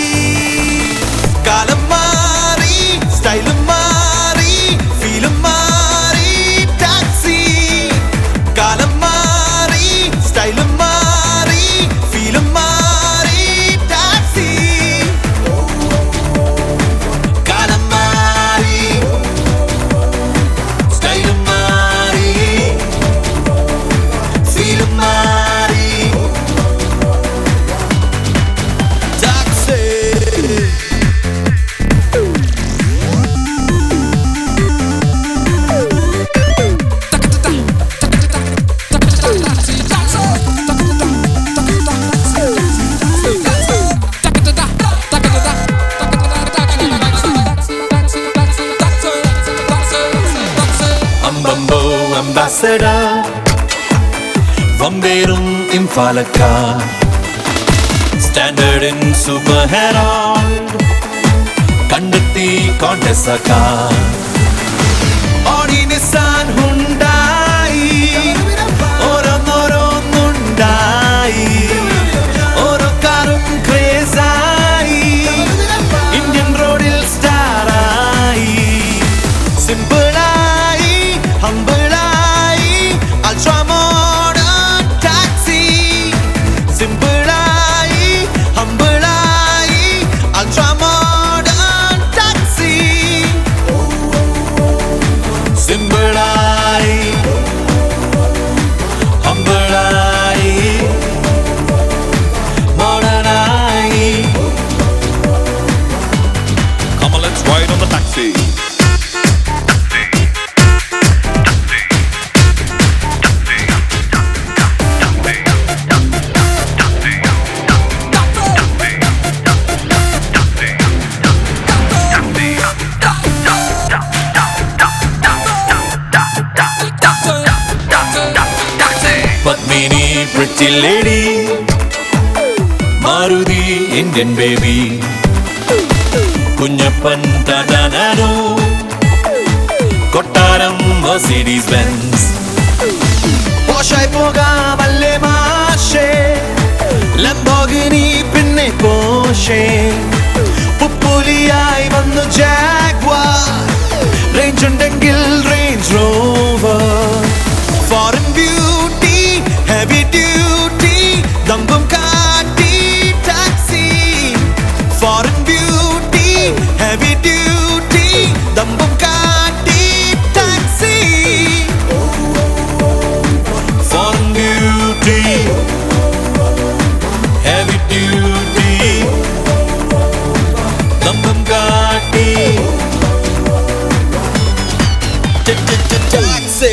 കാലം മാറി, സ്റ്റൈലും മാറി, ഫീലും മാറി. ടാക്സി കാലം മാറി, സ്റ്റൈലും മാറി, ഫീലും മാറി. ടാക്സി കാലം മാറി. ambassador. Vamberum Impalaka. Standard in Super Herald. Kandati Contessa. Audi Nissan Hyundai. Oro Noro Nundai. Oro Karum Crazai. Indian Road il Starai. Simple eye, humble eye, ultra modern taxi. Simple eye, humble eye, ultra modern taxi. Simple eye, humble eye, modern eye. Come on, let's ride on the taxi. Padmini, pretty lady. Maruti, Indian baby. Kunyappan, Tadanano. Kottaram, Mercedes Benz. Porsche, Poga, Valle Marche. Lamborghini, Pinne, Porsche. Pupuliyai, Vannu Jaguar. Range and Engil, Range Rover. Foreign beauty, heavy duty, Dambum Kati taxi. Foreign beauty, heavy duty, Dambum Kati taxi. Foreign beauty, heavy duty, Dambum Kati taxi.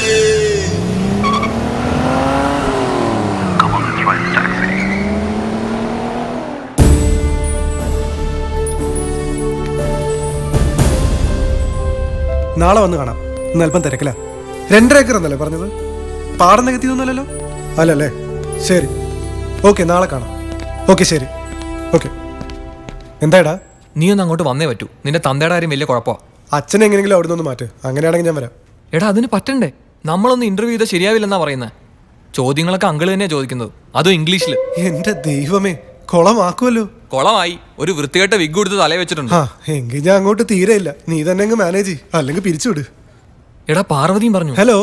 നാളെ വന്ന് കാണാം. ഇന്ന് അല്പം തിരക്കില്ല. രണ്ടര acre എന്നല്ലേ പറഞ്ഞത്? പാടം നികത്തിയൊന്നുമല്ലല്ലോ? അല്ലല്ലേ? ശരി, ഓക്കെ, നാളെ കാണാം. ഓക്കെ, ശരി, ഓക്കെ. എന്താടാ? നീ ഒന്ന് അങ്ങോട്ട് വന്നേ പറ്റൂ. നിന്റെ തന്തയുടെ കാര്യം വലിയ കുഴപ്പമാണ്. അച്ഛനെ എങ്ങനെയെങ്കിലും അവിടെ നിന്ന് മാറ്റ്. അങ്ങനെയാണെങ്കിൽ ഞാൻ വരാം. എടാ, അതിന് പറ്റണ്ടേ? നമ്മളൊന്ന് ഇന്റർവ്യൂ ചെയ്താൽ ശരിയാവില്ലെന്നാ പറയുന്നത്. ചോദ്യങ്ങളൊക്കെ അങ്കിള് തന്നെയാ ചോദിക്കുന്നത്, അതും ഇംഗ്ലീഷിൽ. എന്റെ ദൈവമേ, കൊളമാക്കുമല്ലോ. കൊളമായി. ഒരു വൃത്തികെട്ട വിഗ് എടുത്ത് തലേ വെച്ചിട്ടുണ്ട്. ആ, എങ്കിൽ ഞാൻ അങ്ങോട്ട് തീരെ ഇല്ല. നീ തന്നെ അങ്ങ് മാനേജ് ചെയ്യ്, അല്ലെങ്കിൽ പിരിച്ചുവിട്. എടാ, പാർവതിയും പറഞ്ഞു. Hello.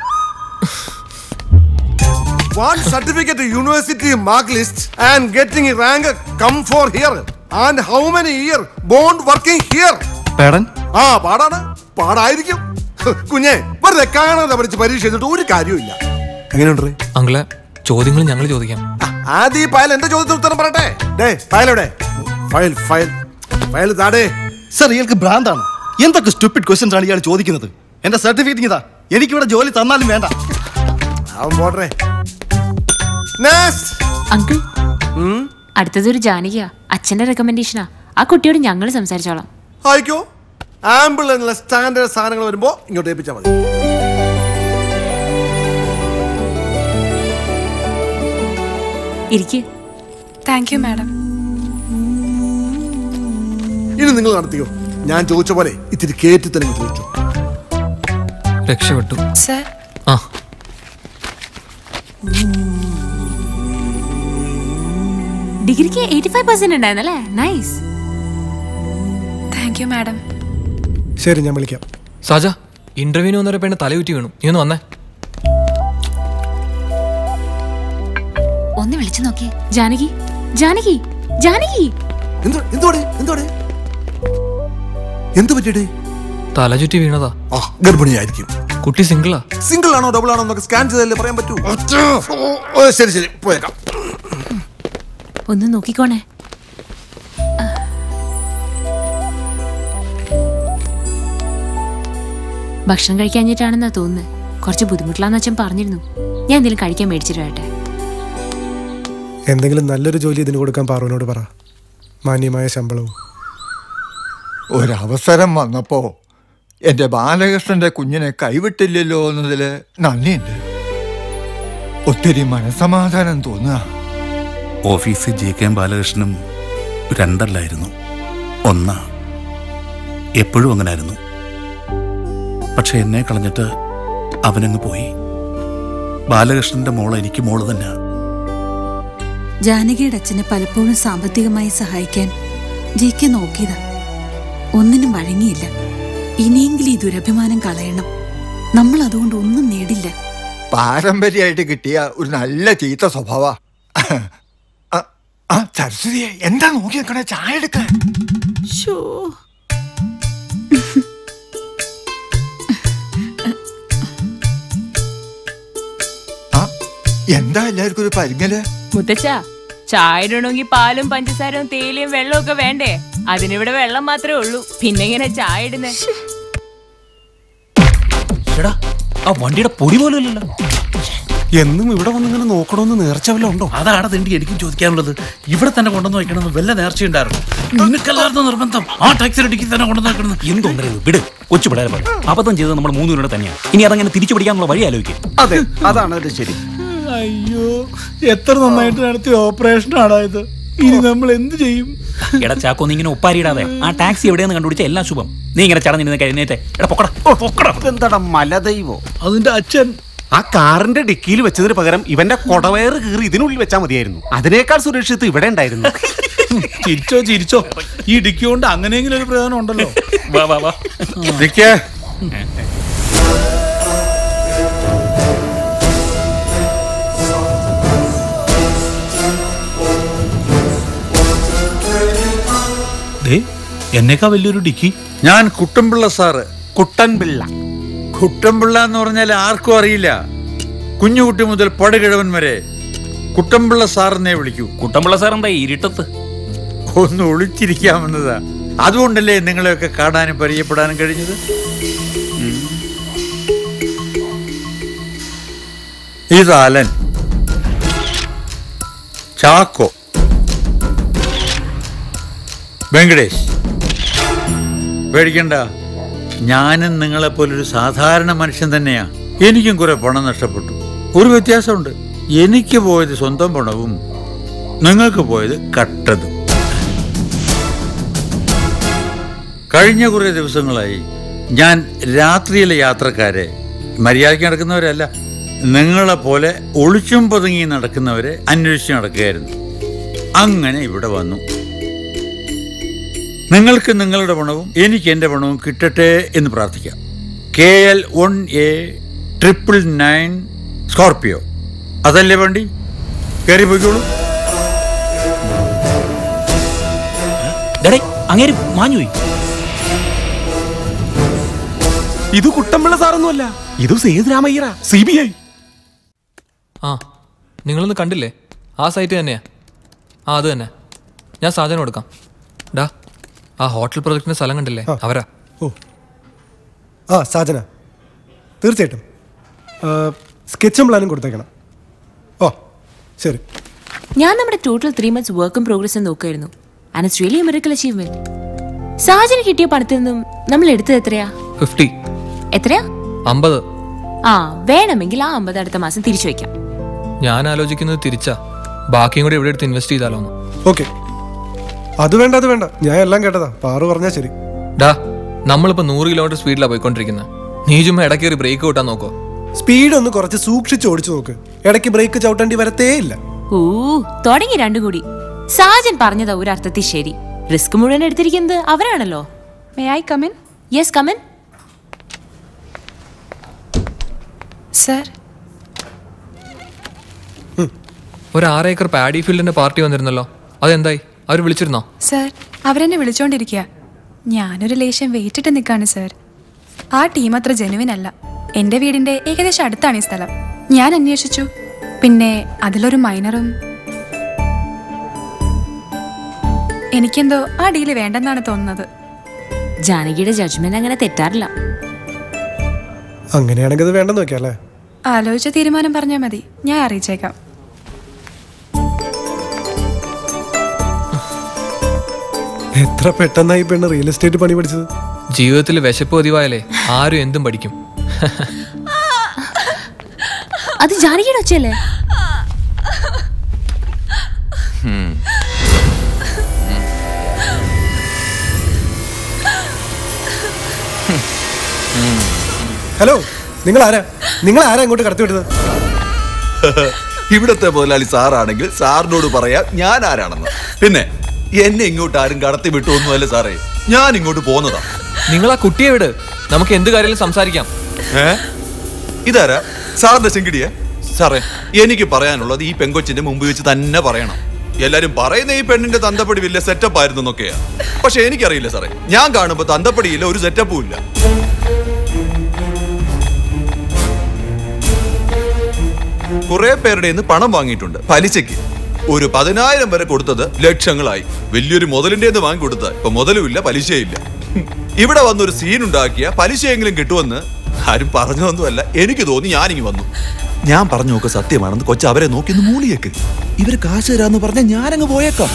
Want certificate university mark list and getting a rank come for here and how many year bond working here. പേടൻ ആ പാടാണ്, പാടായിരിക്കും. കുഞ്ഞെ വെറുതെ കാണാതെ പഠിച്ച് പരീക്ഷ ചെയ്തിട്ട് ഒരു കാര്യമില്ല. എങ്ങനെയുണ്ട് അങ്കിളെ? ചോദ്യങ്ങൾ ഞങ്ങൾ ചോദിക്കാം. ആദ്യം ഈ ഫയൽ എന്റെ ചോദ്യത്തിന് ഉത്തരം പറയട്ടെ. ഡേ ഫയൽ എവിടെ? ഫയൽ ഫയൽ ഫയൽ താടേ. സർ, ഇയാൾക്ക് ഭ്രാന്താണ്. എന്തൊക്കെ സ്റ്റുപ്പിഡ് ക്വസ്റ്റ്യൻസ് ആണ് ഇയാൾ ചോദിക്കുന്നത്? എന്റെ സർട്ടിഫിക്കറ്റ് ഇതാ. എനിക്കിവിടെ ജോലി തന്നാലും വേണ്ട. അവൻ പോട്ടെ. അങ്കിൾ, അടുത്തതൊരു ജാനകിയാ. അച്ഛന്റെ റെക്കമെൻഡേഷനാ. ആ കുട്ടിയോട് ഞങ്ങൾ സംസാരിച്ചോളാം. ആയിക്കോ. ആമ്പിൾ എന്നുള്ള സ്റ്റാൻഡേർഡ് സാധനങ്ങൾ വരുമ്പോ ഇങ്ങോട്ട് ഏൽപ്പിച്ചാൽ മതി. ഇരിക്ക്. Thank you madam. ഇനി നിങ്ങൾ നടത്തിയോ? ഞാൻ ചോദിച്ച പോലെ ഇത്തിരി കേറ്റി തന്നെ ചോദിച്ചു. രക്ഷപ്പെട്ടു സർ. ആ, ഡിഗ്രിക്ക് എയ്റ്റി ഫൈവ് പെർസെന്റ് ഉണ്ടായിരുന്നല്ലേ? നൈസ്. Thank you madam. ശരി, ഞാൻ വിളിക്കാം. സാജ, ഇന്റർവ്യൂവിന് വന്നൊരു പെണ്ണ് തലയുറ്റി വീണു. നീ ഒന്ന് വന്നേ. ഒന്ന് വിളിച്ചു നോക്കിയേ. ജാനകി, ജാനകി, ജാനകി. എന്തോടെ എന്തോടെ എന്ത് പറ്റിയടേ? തല ചുറ്റി വീണതാ. ഗർഭിണിയായിരിക്കും. കുട്ടി സിംഗിളാ? സിംഗിൾ ആണോ ഡബിൾ ആണോ എന്നൊക്കെ സ്കാൻ ചെയ്തല്ലേ പറയാൻ പറ്റൂ. ശരി ശരി, പോയേക്കാം. ഒന്ന് നോക്കിക്കോണേ. ഭക്ഷണം കഴിക്കാഞ്ഞിട്ടാണെന്നാ തോന്നുന്നത്. കുറച്ച് ബുദ്ധിമുട്ടില്ലാന്ന് അച്ഛൻ പറഞ്ഞിരുന്നു. ഞാൻ എന്തെങ്കിലും കഴിക്കാൻ മേടിച്ചിട്ട് വരട്ടെ. എന്തെങ്കിലും നല്ലൊരു ജോലി ഇതിന് കൊടുക്കാൻ പാറുവിനോട് പറ. മാന്യമായ ശമ്പളവും. ഒരവസരം വന്നപ്പോ എന്റെ ബാലകൃഷ്ണന്റെ കുഞ്ഞിനെ കൈവിട്ടില്ലല്ലോ എന്നതില് നന്ദിയുണ്ട്. ഒത്തിരി മനസമാധാനം തോന്നുക. ഓഫീസിൽ ജെ കെ ബാലകൃഷ്ണനും രണ്ടല്ലായിരുന്നു, ഒന്നാ. എപ്പോഴും അങ്ങനായിരുന്നു. പക്ഷെ എന്നെ കളഞ്ഞിട്ട് അവനങ്ങ് പോയി. ബാലകൃഷ്ണന്റെ മോള് എനിക്ക് മോള് തന്നെ. ജാനകിയുടെ അച്ഛനെ പലപ്പോഴും സാമ്പത്തികമായി സഹായിക്കാൻ ജെ കെ നോക്കിയതാ. ഒന്നിനും വഴങ്ങിയില്ല. ഇനിയെങ്കിലും ഈ ദുരഭിമാനം കളയണം. നമ്മൾ അതുകൊണ്ട് ഒന്നും നേടില്ല. പാരമ്പര്യമായിട്ട് കിട്ടിയ ഒരു നല്ല ചീത്ത സ്വഭാവ. സരസ്വതിയെ എന്താ നോക്കി നിൽക്കണേ? ചായ എടുക്കാൻ. എന്താ എല്ലാവർക്കും ഒരു പരിങ്ങല്? മുത്തച്ഛ, ചായ ഇടണമെങ്കിൽ പാലും പഞ്ചസാരവും തേയിലയും വെള്ളവും ഒക്കെ വേണ്ടേ? അതിനിവിടെ വെള്ളം മാത്രമേ ഉള്ളൂ. പിന്നെ ഇങ്ങനെ ചായ ഇടുന്നേ? ആ വണ്ടിയുടെ പൊടി പോലും ഇല്ലല്ലോ. എന്നും ഇവിടെ വന്നിങ്ങനെ നോക്കണമെന്ന് നേർച്ച വല്ല ഉണ്ടോ? അതാണ് തിണ്ടി എനിക്കും ചോദിക്കാനുള്ളത്. ഇവിടെ തന്നെ കൊണ്ടുവന്ന് വെക്കണമെന്ന് വല്ല നേർച്ചയുണ്ടായിരുന്നു? നിനക്കല്ലായിരുന്നു നിർബന്ധം ആ ടാക്സി ഡിക്കി തന്നെ കൊണ്ടുവന്ന് വെക്കണം. എന്തൊന്നും വിട്, കൊച്ചു പിള്ളേരെ പറഞ്ഞു. അബദ്ധം ചെയ്തത് നമ്മൾ മൂന്നുപേരുടെ തന്നെയാണ്. ഇനി അതങ്ങനെ തിരിച്ചു പിടിക്കാനുള്ള വഴി ആലോചിക്കും. അതെ, അതാണ് അത് ശരി. അയ്യോ, എത്ര നന്നായിട്ട് നടത്തിയ ഓപ്പറേഷൻ ആണോ ഇത്? ഇനി നമ്മൾ എന്ത് ചെയ്യും? എടാ ചാക്കോ, നീ ഇങ്ങനെ ഒപ്പാരിയിടാതെ. ആ ടാക്സി എവിടെയെന്ന് കണ്ടുപിടിച്ച എല്ലാം ശുഭം. നീ ഇങ്ങനെ ചടഞ്ഞിരുന്ന് കഴിഞ്ഞേറ്റെ. എടാ പൊക്കടാ പൊക്കടാ. എന്താടാ മലദൈവോ? അതിന്റെ അച്ഛൻ ആ കാറിന്റെ ഡിക്കിയിൽ വെച്ചതിന് പകരം ഇവന്റെ കൊടവയറ് കീറി ഇതിനുള്ളിൽ വെച്ചാൽ മതിയായിരുന്നു. അതിനേക്കാൾ സുരക്ഷിത് ഇവിടെ ഉണ്ടായിരുന്നു. ചിരിച്ചോ ചിരിച്ചോ, ഈ ഡിക്കി കൊണ്ട് അങ്ങനെയെങ്കിലും ഒരു പ്രയോജനം ഉണ്ടല്ലോ. വാ വാ വാ. എന്നേക്കാ വലിയൊരു ഡിക്കി. ഞാൻ കുട്ടൻപിള്ള സാറ്. കുട്ടൻപിള്ള കുട്ടൻപിള്ള എന്ന് പറഞ്ഞാൽ ആർക്കും അറിയില്ല. കുഞ്ഞുകുട്ടി മുതൽ പടുകിഴവൻ വരെ കുട്ടൻപിള്ള സാറിനെ വിളിക്കൂ. കുട്ടൻപിള്ള സാർ എന്താ ഇരുട്ടത്ത്? ഒന്ന് ഒളിച്ചിരിക്കാമെന്നതാ. അതുകൊണ്ടല്ലേ നിങ്ങളെയൊക്കെ കാണാനും പരിചയപ്പെടാനും കഴിഞ്ഞത്. ഇത് അലൻ, ചാക്കോ, വെങ്കടേഷ്. പേടിക്കണ്ട, ഞാനും നിങ്ങളെപ്പോലൊരു സാധാരണ മനുഷ്യൻ തന്നെയാ. എനിക്കും കുറെ പണം നഷ്ടപ്പെട്ടു. ഒരു വ്യത്യാസമുണ്ട്, എനിക്ക് പോയത് സ്വന്തം പണവും നിങ്ങൾക്ക് പോയത് കട്ടതും. കഴിഞ്ഞ കുറേ ദിവസങ്ങളായി ഞാൻ രാത്രിയിലെ യാത്രക്കാരെ, മര്യാദയ്ക്ക് നടക്കുന്നവരല്ല, നിങ്ങളെപ്പോലെ ഒളിച്ചും പതുങ്ങി നടക്കുന്നവരെ അന്വേഷിച്ച് നടക്കുകയായിരുന്നു. അങ്ങനെ ഇവിടെ വന്നു. നിങ്ങൾക്ക് നിങ്ങളുടെ പണവും എനിക്ക് എൻ്റെ പണവും കിട്ടട്ടെ എന്ന് പ്രാർത്ഥിക്കാം. K L one A triple nine Scorpio, അതല്ലേ വണ്ടി? കയറി പോയിക്കോളൂ. അങ്ങേര് മാഞ്ഞുപോയി. ഇത് കുട്ടമ്പിള്ള സാറൊന്നുമല്ല, ഇത് സേതുരാമയ്യറ, സി ബി ഐ. ആ, നിങ്ങളൊന്ന് കണ്ടില്ലേ? ആ സൈറ്റ് തന്നെയാ. ആ അത് തന്നെ. ഞാൻ സാധനം കൊടുക്കാം. ഡാ, ആ ഹോട്ടൽ പ്രൊജക്ടിന്റെ സ്ഥലം കണ്ടില്ലേ? അവരാ. ഓ ആ സാധന, തീർച്ചയായിട്ടും സ്കെച്ചും പ്ലാനും കൊടുത്തേക്കണം. ഓ ശരി. ഞാൻ നമ്മുടെ ടോട്ടൽ ത്രീ മന്ത്സ് വർക്കും പ്രോഗ്രസ് നോക്കായിരുന്നു. And it's really a miracle achievement. സാജന് കിട്ടിയ പണത്തിൽ നിന്നും നമ്മൾ എടുത്തത് എത്രയാ? ഫിഫ്റ്റി. എത്രയാ? അമ്പത്. ആ, വേണമെങ്കിൽ ആ അമ്പത് അടുത്ത മാസം തിരിച്ചു വയ്ക്കാം. ഞാൻ ആലോചിക്കുന്നത് തിരിച്ചാ. ബാക്കിയും കൂടി എവിടെ എടുത്ത് ഇൻവെസ്റ്റ് ചെയ്താലോ? ഓക്കെ, അത് വേണ്ട അത് വേണ്ട, ഞാൻ എല്ലാം കേട്ടതാ. പാറു പറഞ്ഞാ ശരി. ഡാ, നമ്മളിപ്പോ നൂറ് കിലോമീറ്റർ സ്പീഡിലാ പോയിക്കൊണ്ടിരിക്കുന്നത്. നീ ചുമ്മാ ഇടയ്ക്ക് ഒരു ബ്രേക്ക് കൂട്ടാൻ നോക്കോ? സ്പീഡ് ഒന്ന് കുറച്ച് സൂക്ഷിച്ച് ഓടിച്ചു നോക്ക്. ഇടയ്ക്ക് ബ്രേക്ക് ചവിട്ടേണ്ടി വരത്തേ ഇല്ല. ഓ, തുടങ്ങി രണ്ടും കൂടി. സാജൻ പറഞ്ഞതാ ഒരു അർത്ഥത്തിൽ ശരി. റിസ്ക് മുഴുവൻ എടുത്തിരിക്കുന്നത് അവരാണല്ലോ. May I come in? Yes, come in. Sir, ഒരു ആറ് ഏക്കർ പാഡി ഫീൽഡിന്റെ പാർട്ടി വന്നിരുന്നല്ലോ, അതെന്തായി? അവർ വിളിച്ചിരുന്നോ? സർ, അവരെന്നെ വിളിച്ചോണ്ടിരിക്കുക. ഞാനൊരു ലേശം വെയിറ്റിട്ട് നിൽക്കാണ് സർ. ആ ടീം അത്ര ജെനുവിൻ അല്ല. എൻ്റെ വീടിൻ്റെ ഏകദേശം അടുത്താണ് ഈ സ്ഥലം. ഞാൻ അന്വേഷിച്ചു, പിന്നെ അതിലൊരു മൈനറും. എനിക്കെന്തോ ആ ഡീല് വേണ്ടെന്നാണ് തോന്നുന്നത്. ജാനകിയുടെ ജഡ്ജ്മെന്റ് അങ്ങനെ തെറ്റാറില്ല. അങ്ങനെയാണെങ്കിൽ അത് വേണ്ടെന്ന് വെക്കല്ലേ? ആലോചിച്ച തീരുമാനം പറഞ്ഞാൽ മതി, ഞാൻ അറിയിച്ചേക്കാം. എത്ര പെട്ടെന്നായി പെണ്ണ് റിയൽ എസ്റ്റേറ്റ് പണി പഠിച്ചത്. ജീവിതത്തിൽ വിശപ്പ് പതിവായാലേ ആരും എന്തും പഠിക്കും. അത് ജാനകിയുടെ ഒച്ചയല്ലേ? ഹലോ, നിങ്ങൾ ആരാ നിങ്ങൾ ആരാ ഇങ്ങോട്ട് കടത്തിവിട്ടത്? ഇവിടത്തെ മുതലാളി സാറാണെങ്കിൽ സാറിനോട് പറയാം ഞാൻ ആരാണെന്ന്. പിന്നെ എന്നെ ഇങ്ങോട്ട് ആരും കടത്തി വിട്ടു ഒന്നുമല്ല സാറേ, ഞാൻ ഇങ്ങോട്ട് പോന്നതാ. നിങ്ങൾ ആ കുട്ടിയെ വിട്, നമുക്ക് എന്ത് കാര്യത്തിലും സംസാരിക്കാം. ഏ ഇതാരാ? സാറിന്റെ ചെങ്കിടിയ? സാറേ, എനിക്ക് പറയാനുള്ളത് ഈ പെങ്കൊച്ചിന്റെ മുമ്പ് വെച്ച് തന്നെ പറയണം. എല്ലാരും പറയുന്ന ഈ പെണ്ണിന്റെ തന്തപ്പടി വലിയ സെറ്റപ്പ് ആയിരുന്നു എന്നൊക്കെയാ. പക്ഷെ എനിക്കറിയില്ല സാറേ, ഞാൻ കാണുമ്പോ തന്തപ്പടിയില്ല, ഒരു സെറ്റപ്പും ഇല്ല. കുറെ പേരുടെ പണം വാങ്ങിയിട്ടുണ്ട് പലിശയ്ക്ക്. ഒരു പതിനായിരം വരെ കൊടുത്തത് ലക്ഷങ്ങളായി. വലിയൊരു മുതലിന്റെ വാങ്ങി കൊടുത്ത ഇപ്പൊ മുതലുമില്ല പലിശയില്ല. ഇവിടെ വന്നൊരു സീൻ ഉണ്ടാക്കിയ പലിശയെങ്കിലും കിട്ടുമെന്ന് ആരും പറഞ്ഞതൊന്നുമല്ല, എനിക്ക് തോന്നി. ഞാനിങ്ങി വന്നു. ഞാൻ പറഞ്ഞു നോക്ക് സത്യമാണെന്ന്. കൊച്ചു അവരെ നോക്കി ഒന്ന് മൂളിയേക്ക്. ഇവര് കാശ് തരാന്ന് പറഞ്ഞാൽ ഞാനങ്ങ് പോയേക്കാം.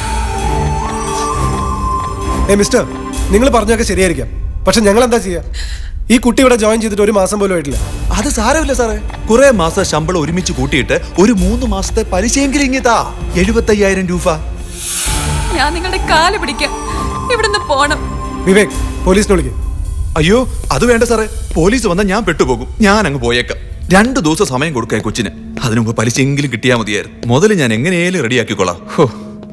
ഏ മിസ്റ്റർ, നിങ്ങൾ പറഞ്ഞൊക്കെ ശരിയായിരിക്കാം, പക്ഷെ ഞങ്ങൾ എന്താ ചെയ്യാ? ഈ കുട്ടി ഇവിടെ ജോയിൻ ചെയ്തിട്ട് ഒരു മാസം പോലും ആയിട്ടില്ല. അത് സാരമില്ല സാറേ, കുറെ മാസം ശമ്പളം ഒരുമിച്ച് കൂട്ടിയിട്ട് ഒരു മൂന്ന് മാസത്തെ പലിശയെങ്കിലും ഇങ്ങിതാ. എഴുപത്തയ്യായിരം രൂപ. ഞാൻ നിങ്ങളുടെ കാല് പിടിക്കാം, ഇവിടുന്ന് പോണം. വിവേക്, പോലീസിനെ വിളിക്കും. അയ്യോ അത് വേണ്ട സാറേ, പോലീസ് വന്നാൽ ഞാൻ പെട്ടുപോകും. ഞാൻ അങ്ങ് പോയേക്കാം. രണ്ടു ദിവസം സമയം കൊടുക്കായി കൊച്ചിന്. അതിനു മുമ്പ് പലിശയെങ്കിലും കിട്ടിയാൽ മതിയായിരുന്നു. മുതൽ ഞാൻ എങ്ങനെയാലും റെഡിയാക്കിക്കോളാം. ഹോ,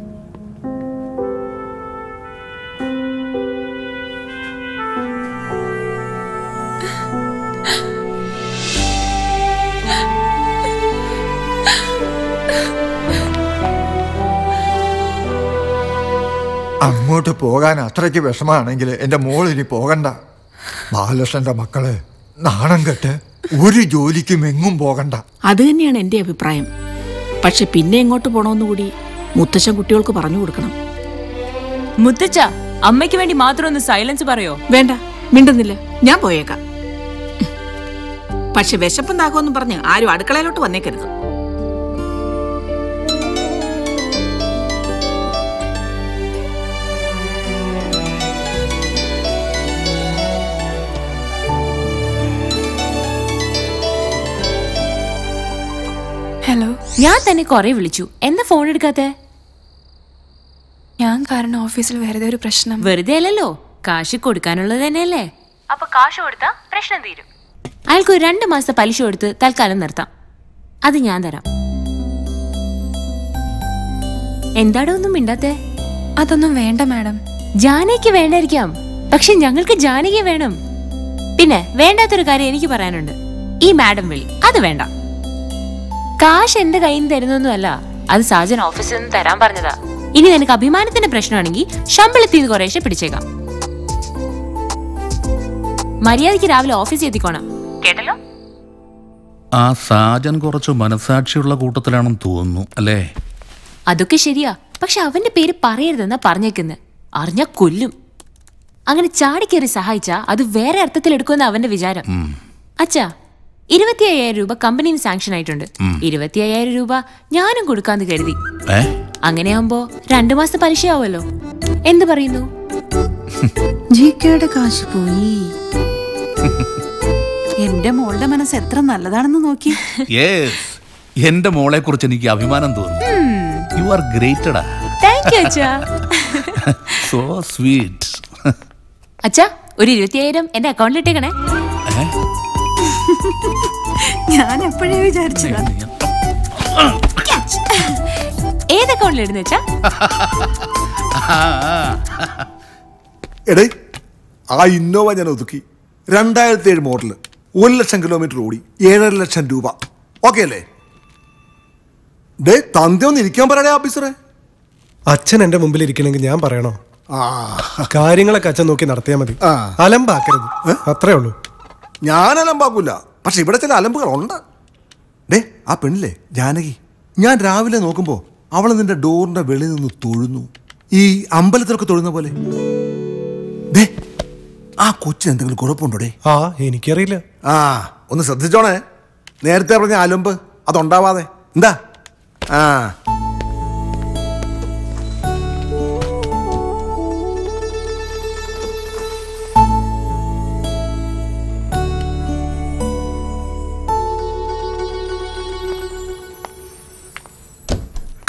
അങ്ങോട്ട് പോകാൻ അത്രയ്ക്ക് വിഷമാണെങ്കിൽ എൻ്റെ മോൾ ഇനി പോകണ്ട. ബാലകൃഷ്ണന്റെ മക്കള് നാണം കെട്ട് ഒരു ജോലിക്കും എങ്ങും പോകണ്ട. അത് തന്നെയാണ് എൻ്റെ അഭിപ്രായം. പക്ഷെ പിന്നെ എങ്ങോട്ട് പോണമെന്ന് കൂടി മുത്തച്ഛൻ കുട്ടികൾക്ക് പറഞ്ഞു കൊടുക്കണം. മുത്തച്ഛ, അമ്മയ്ക്ക് വേണ്ടി മാത്രം ഒന്ന് സൈലൻസ് പറയോ? വേണ്ട, മിണ്ടുന്നില്ല, ഞാൻ പോയേക്കാം. പക്ഷെ വിശപ്പും ദാഹമൊന്നും പറഞ്ഞ് ആരും അടുക്കളയിലോട്ട് വന്നേക്കരുത്. ഹലോ, ഞാൻ തന്നെ കൊറേ വിളിച്ചു, എന്താ ഫോൺ എടുക്കാത്തെ? ഞാൻ കാരണം ഓഫീസിൽ വെറുതെ ഒരു പ്രശ്നം. വെറുതെ അല്ലല്ലോ, കാശ് കൊടുക്കാനുള്ളത് തന്നെയല്ലേ. അപ്പൊ കാശ് കൊടുത്താ പ്രശ്നം തീരും. അയാൾക്ക് ഒരു രണ്ട് മാസത്തെ പലിശ കൊടുത്ത് തൽക്കാലം നിർത്താം. അത് ഞാൻ തരാം. എന്താടോ ഒന്നും മിണ്ടാത്തെ? അതൊന്നും വേണ്ട മാഡം. ജാനകിക്ക് വേണ്ടായിരിക്കാം, പക്ഷെ ഞങ്ങൾക്ക് ജാനകി വേണം. പിന്നെ വേണ്ടാത്തൊരു കാര്യം എനിക്ക് പറയാനുണ്ട്. ഈ മാഡം വിളി അത് വേണ്ട. കാശ് എന്റെ കയ്യിൽ നിന്ന് തരുന്നൊന്നുമല്ല, അത് സാജൻ ഓഫീസിൽ നിന്ന് തരാൻ പറഞ്ഞതാ. ഇനി നിനക്ക് അഭിമാനത്തിന്റെ പ്രശ്നമാണെങ്കിൽ ശമ്പളത്തിൽ നിന്ന് കുറേശ്ശെ പിടിച്ചേക്കാം. മര്യാദയ്ക്ക് രാവിലെ ഓഫീസിൽ എത്തിക്കോണം, കേട്ടല്ലോ? ആ സാജൻ കുറച്ച് മനസാക്ഷിയുള്ള കൂട്ടത്തിലാണെന്ന് തോന്നുന്നു അല്ലേ? അതൊക്കെ ശരിയാ, പക്ഷെ അവന്റെ പേര് പറയരുതെന്നാ പറഞ്ഞേക്കുന്നത്. അറിഞ്ഞ കൊല്ലും. അങ്ങനെ ചാടിക്കേറി സഹായിച്ചാ അത് വേറെ അർത്ഥത്തിൽ എടുക്കുമെന്ന് അവന്റെ വിചാരം. അച്ഛാ, ഇരുപത്തി അയ്യായിരം രൂപ കമ്പനിയിൽ സാങ്ഷൻ ആയിട്ടുണ്ട്. ഇരുപത്തി അയ്യായിരം രൂപ ഞാനും കൊടുക്കാന്ന് കരുതി. അങ്ങനെയാവുമ്പോ രണ്ടു മാസത്തെ പലിശയാവുമല്ലോ. എന്ത് പറയുന്നു? ജിക്കയുടെ കാശ് പോയി. എന്റെ മോളുടെ മനസ്സ് എത്ര നല്ലതാണെന്ന് നോക്കി. എന്റെ മോളെ കുറിച്ച് എനിക്ക് അഭിമാനം തോന്നുന്നു. യു ആർ ഗ്രേറ്റഡാ. താങ്ക് യു അച്ഛാ. So sweet. അച്ഛാ, ഒരു ഇരുപത്തി അയ്യായിരം എന്റെ അക്കൗണ്ടിൽ ഇട്ടേക്കണേ. ഞാൻ എപ്പോഴേ വിചാരിച്ചതാ. ഏത് അക്കൗണ്ടിൽ ഇടുന്ന വെച്ചാ? എടേ, ആ ഇന്നോവ ഞാൻ ഒതുക്കി. രണ്ടായിരത്തി ഏഴ് മോഡല്, ഒരു ലക്ഷം കിലോമീറ്റർ ഓടി, ഏഴര ലക്ഷം രൂപ. ഓക്കെ അല്ലേ? ഡേ, തന്ത ഒന്ന് ഇരിക്കാൻ പറയണേ ഓഫീസറെ. അച്ഛൻ എന്റെ മുമ്പിൽ ഇരിക്കണമെങ്കിൽ ഞാൻ പറയണോ? കാര്യങ്ങളൊക്കെ അച്ഛൻ നോക്കി നടത്തിയാൽ മതി, അലമ്പാക്കരുത്. അത്രേ ഉള്ളൂ. ഞാൻ അലമ്പാക്കൂല, പക്ഷെ ഇവിടെ ചില അലമ്പുകളുണ്ട്. ഡേ, ആ പെണ്ണില്ലേ ജാനകി, ഞാൻ രാവിലെ നോക്കുമ്പോ അവള് നിന്റെ ഡോറിന്റെ വെളിയിൽ നിന്ന് തൊഴുന്നു, ഈ അമ്പലത്തിലൊക്കെ തൊഴുന്ന പോലെ. ഡേ, ആ കൊച്ചിന് എന്തെങ്കിലും കുഴപ്പമുണ്ടോ? ഡേ, ആ എനിക്കറിയില്ല. ആ ഒന്ന് ശ്രദ്ധിച്ചോണേ. നേരത്തെ പറഞ്ഞ അലമ്പ് അതുണ്ടാവാതെ. എന്താ? ആ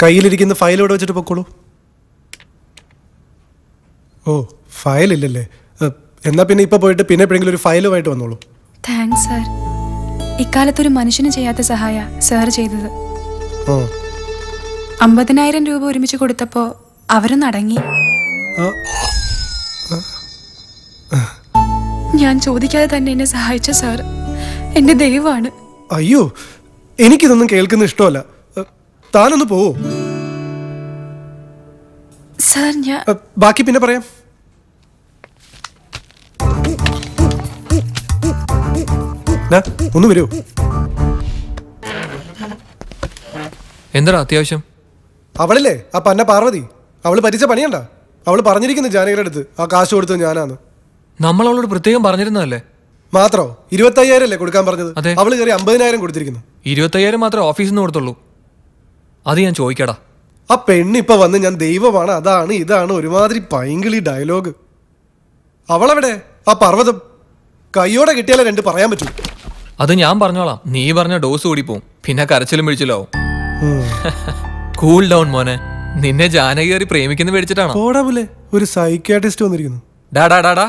കയ്യിലിരിക്കുന്ന ഫയൽ ഇവിടെ വെച്ചിട്ട് പൊക്കോളൂ. ഓ ഫയലില്ലല്ലേ? എന്നാ പിന്നെ ഇപ്പൊ പോയിട്ട് പിന്നെ എപ്പോഴെങ്കിലും ഒരു ഫയലുമായിട്ട് വന്നോളൂ. Thanks sir. ഇക്കാലത്തൊരു മനുഷ്യന് ചെയ്യാത്ത സഹായ സാർ ചെയ്തത്. അമ്പതിനായിരം രൂപ ഒരുമിച്ച് കൊടുത്തപ്പോ അവരൊന്ന് അടങ്ങി. ഞാൻ ചോദിക്കാതെ തന്നെ എന്നെ സഹായിച്ച സാർ എന്റെ ദൈവമാണ്. അയ്യോ, എനിക്കിതൊന്നും കേൾക്കുന്ന ഇഷ്ടമല്ല. താനൊന്ന് പോവോ? സാർ ഞാൻ ബാക്കി പിന്നെ പറയാം. ഒന്ന് വരൂ. എന്താ അത്യാവശ്യം? അവളില്ലേ ആ പന്ന പാർവതി, അവള് പരിച്ച പണിയണ്ട. അവള് പറഞ്ഞിരിക്കുന്നു ജാനകിയുടെ അടുത്ത് ആ കാശ് കൊടുത്തത് ഞാനാന്ന്. നമ്മൾ അവളോട് പ്രത്യേകം പറഞ്ഞിരുന്നതല്ലേ? മാത്രോ? ഇരുപത്തി അയ്യായിരം അല്ലേ കൊടുക്കാൻ പറഞ്ഞത്? അവള് കയറി അമ്പതിനായിരം കൊടുത്തിരിക്കുന്നു. ഇരുപത്തി അയ്യായിരം മാത്രമേ ഓഫീസിൽ നിന്ന് കൊടുത്തുള്ളൂ. അത് ഞാൻ ചോദിക്കടാ. ആ പെണ്ണിപ്പൊ വന്ന് ഞാൻ ദൈവമാണ് അതാണ് ഇതാണ് ഒരുമാതിരി പൈങ്കിളി ഡയലോഗ്. അവളെവിടെ ആ പർവ്വതം? കയ്യോടെ കിട്ടിയാലേ രണ്ട് പറയാൻ പറ്റൂ. അത് ഞാൻ പറഞ്ഞോളാം. നീ പറഞ്ഞ ഡോസ് കൂടി പോവും, പിന്നെ കരച്ചിലും പിടിച്ചിലാവും. കൂൾ ഡൗൺ മോനെ. നിന്നെ ജാനകി കയറി പ്രേമിക്കുന്ന പേടിച്ചിട്ടാണോ? പോടാ പോലെ ഒരു സൈക്യാട്രിസ്റ്റ് വന്നിരിക്കുന്നു. ഡാടാ ഡാടാ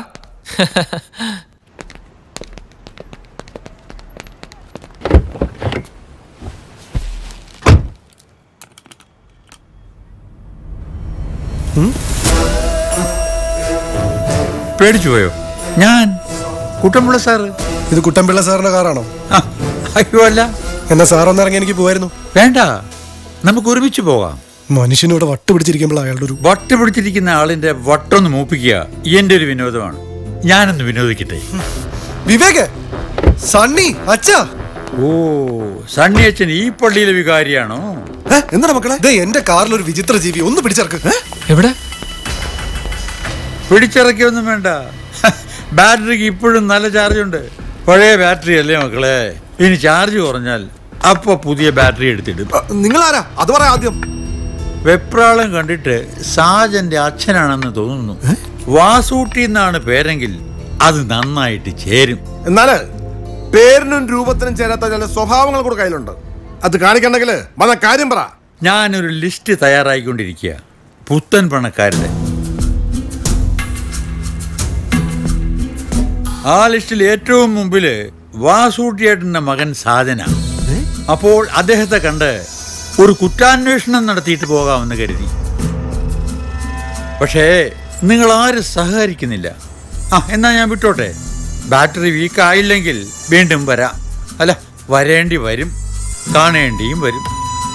പേടിച്ചു പോയോ? ഞാൻ കുട്ടമ്പിള്ള സാറ്. ഇത് കുട്ടമ്പിള്ള സാറിന്റെ കാറാണോ? അയ്യോ അല്ല. എന്നാ സാർ ഒന്നിറങ്ങി എനിക്ക് പോവായിരുന്നു. വേണ്ട, നമുക്ക് ഒരുമിച്ച് പോകാം. മനുഷ്യനോട് വട്ട് പിടിച്ചിരിക്കുമ്പോൾ അയാളുടെ ഒരു വട്ട് പിടിച്ചിരിക്കുന്ന ആളിന്റെ വട്ടൊന്ന് മൂപ്പിക്കുക എന്റെ ഒരു വിനോദമാണ്. ഞാനൊന്ന് വിനോദിക്കട്ടെ. വിവേക്, സണ്ണി അച്ഛാ. ഓ, സണ്ണി അച്ഛൻ ഈ പള്ളിയിലെ വികാരിയാണോ? എന്താ മക്കളെ? എന്റെ കാറിൽ ഒരു വിചിത്ര ജീവി, ഒന്ന് പിടിച്ചിറക്ക്. എവിടെ? പിടിച്ചിറക്കിയൊന്നും വേണ്ട. ബാറ്ററിക്ക് ഇപ്പോഴും നല്ല ചാർജ് ഉണ്ട്. പഴയ ബാറ്ററി അല്ലേ മക്കളെ? ഇനി ചാർജ് കുറഞ്ഞാൽ അപ്പൊ പുതിയ ബാറ്ററി എടുത്തിടും. നിങ്ങളാരാ അത് പറയാ ആദ്യം. വെപ്രാളം കണ്ടിട്ട് സാജന്റെ അച്ഛനാണെന്ന് തോന്നുന്നു. വാസൂട്ടി എന്നാണ് പേരെങ്കിൽ അത് നന്നായിട്ട് ചേരും. എന്നാല് പേരിനും രൂപത്തിനും ചേരാത്ത ചില സ്വഭാവങ്ങൾ കൂടെ കയ്യിലുണ്ട്. അത് കാണിക്കണ്ടെങ്കിൽ വന്ന കാര്യം പറ. ഞാനൊരു ലിസ്റ്റ് തയ്യാറായിക്കൊണ്ടിരിക്കുക പുത്തൻ പണക്കാരുടെ. ആ ലിസ്റ്റിൽ ഏറ്റവും മുമ്പില് വാസൂട്ടിയേട്ടന്റെ മകൻ സാധന. അപ്പോൾ അദ്ദേഹത്തെ കണ്ട് ഒരു കുറ്റാന്വേഷണം നടത്തിയിട്ട് പോകാമെന്ന് കരുതി. പക്ഷേ നിങ്ങൾ ആരും സഹകരിക്കുന്നില്ല. ആ എന്നാ ഞാൻ വിട്ടോട്ടെ. ബാറ്ററി വീക്ക് ആയില്ലെങ്കിൽ വീണ്ടും വരാം. അല്ല, വരേണ്ടി വരും, കാണേണ്ടിയും വരും.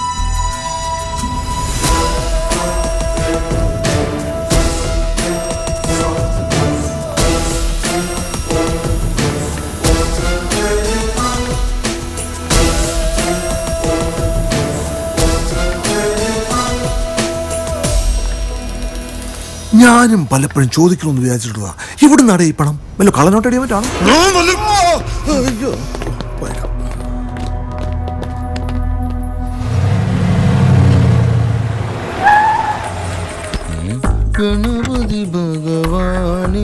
ഞാനും പലപ്പോഴും ചോദിക്കണമെന്ന് വിചാരിച്ചിട്ടുള്ളതാ. ഇവിടെ നട ഈ പണം വല്ല കള്ളനോട്ടടിയാൻ പറ്റാണോ? ഗണപതി ഭഗവാനേ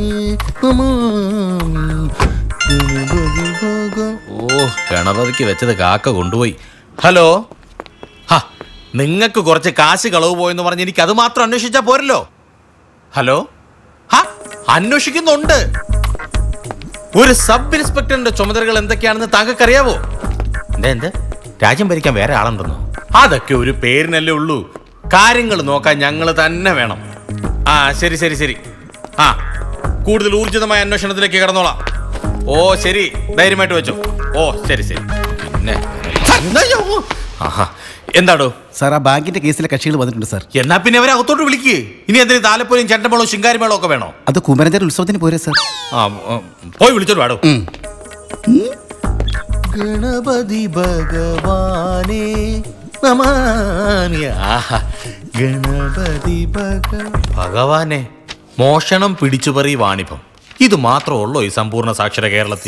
ഓ, ഗണപതിക്ക് വെച്ചത് കാക്ക കൊണ്ടുപോയി. ഹലോ, ഹാ, നിങ്ങൾക്ക് കുറച്ച് കാശ് കളവ് പോയെന്ന് പറഞ്ഞ് എനിക്ക് അത് മാത്രം അന്വേഷിച്ചാ പോരല്ലോ. ഹലോ, ഹാ, അന്വേഷിക്കുന്നുണ്ട്. ഒരു സബ് ഇൻസ്പെക്ടറിന്റെ ചുമതലകൾ എന്തൊക്കെയാണെന്ന് താങ്കൾക്കറിയാവോ? എന്താ എന്ത് രാജ്യം ഭരിക്കാൻ വേറെ ആളുണ്ടെന്നോ? അതൊക്കെ ഒരു പേരിനല്ലേ ഉള്ളൂ. കാര്യങ്ങൾ നോക്കാൻ ഞങ്ങൾ തന്നെ വേണം. ആ ശരി ശരി ശരി. ആ, കൂടുതൽ ഊർജിതമായ അന്വേഷണത്തിലേക്ക് കടന്നോളാം. ഓ ശരി, ധൈര്യമായിട്ട് വെച്ചോ. ഓ ശരി ശരി. പിന്നെ എന്താടോ സാർ, ആ ബാങ്കിന്റെ കേസിലെ കക്ഷികൾ വന്നിട്ടുണ്ട് സാർ. എന്നാ പിന്നെ അവരെ അകത്തോട്ട് വിളിക്കേ. ഇനി എന്തിന് താലപ്പൊലിയും ചെണ്ടമേളവും ശിങ്കാരിമേളവും ഒക്കെ വേണോ? അത് കുമരന്റെ ഉത്സവത്തിന് പോരെ സാർ. ആ, പോയി വിളിച്ചോട്ട് വേടോ. ഗണപതി ഭഗവാനേ നമാമി. ആഹാ, ഗണപതി ഭഗവാനെ. മോഷണം, പിടിച്ചുപറി, വാണിഭം, ഇത് മാത്രമേ ഉള്ളൂ ഈ സമ്പൂർണ്ണ സാക്ഷര കേരളത്തിൽ.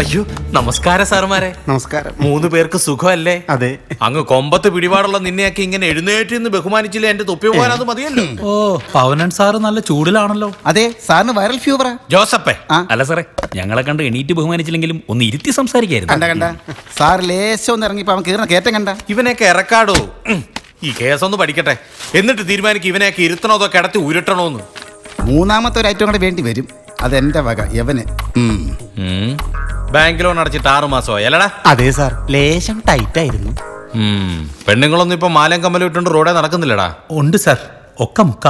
അയ്യോ നമസ്കാരം സാറുമാരെ. നമസ്കാരം. മൂന്ന് പേർക്ക് സുഖമല്ലേ? അതെ. അങ്ങ് കൊമ്പത്ത് പിടിപാടുള്ള നിന്നെയൊക്കെ ഇങ്ങനെ എഴുന്നേറ്റ് നിന്ന് ബഹുമാനിച്ചില്ല എന്റെ തൊപ്പി പോകാൻ അത് മതിയല്ലോ. ഓ പവനൻ സാറ് നല്ല ചൂടിലാണല്ലോ. അതെ സാറിന് വൈറൽ ഫീവറാ. ജോസപ്പേ. അല്ല സാറേ ഞങ്ങളെ കണ്ട് എണീറ്റ് ബഹുമാനിച്ചില്ലെങ്കിലും ഒന്ന് ഇരുത്തി സംസാരിക്കായിരുന്നു. കണ്ട കണ്ട സാർ ലേശം ഒന്ന് ഇറങ്ങിപ്പോ അവൻ കീറുന്ന കയറ്റം കണ്ട. ഇവനെയൊക്കെ ഇറക്കാടോ. ഈ കേസൊന്ന് പഠിക്കട്ടെ, എന്നിട്ട് തീരുമാനിക്കും ഇവനെയൊക്കെ ഇരുത്തണോ അതോ കിടത്തി ഉരുട്ടണോന്ന്. മൂന്നാമത്തെ ഒരു ഐറ്റം കൂടെ വേണ്ടി വരും. അതെന്റെ വക യവന്. ബാങ്ക് ലോൺ അടച്ചിട്ട് ആറു മാസമായി അല്ലടാ? അതെ സാർ, ലേശം ടൈറ്റ് ആയിരുന്നു. പെണ്ണുങ്ങളൊന്നും ഇപ്പൊ മാലം കമ്മലും ഇട്ടുകൊണ്ട് റോഡേ നടക്കുന്നില്ലടാ. ഉണ്ട് സാർ, ഒക്കെ മുക്ക.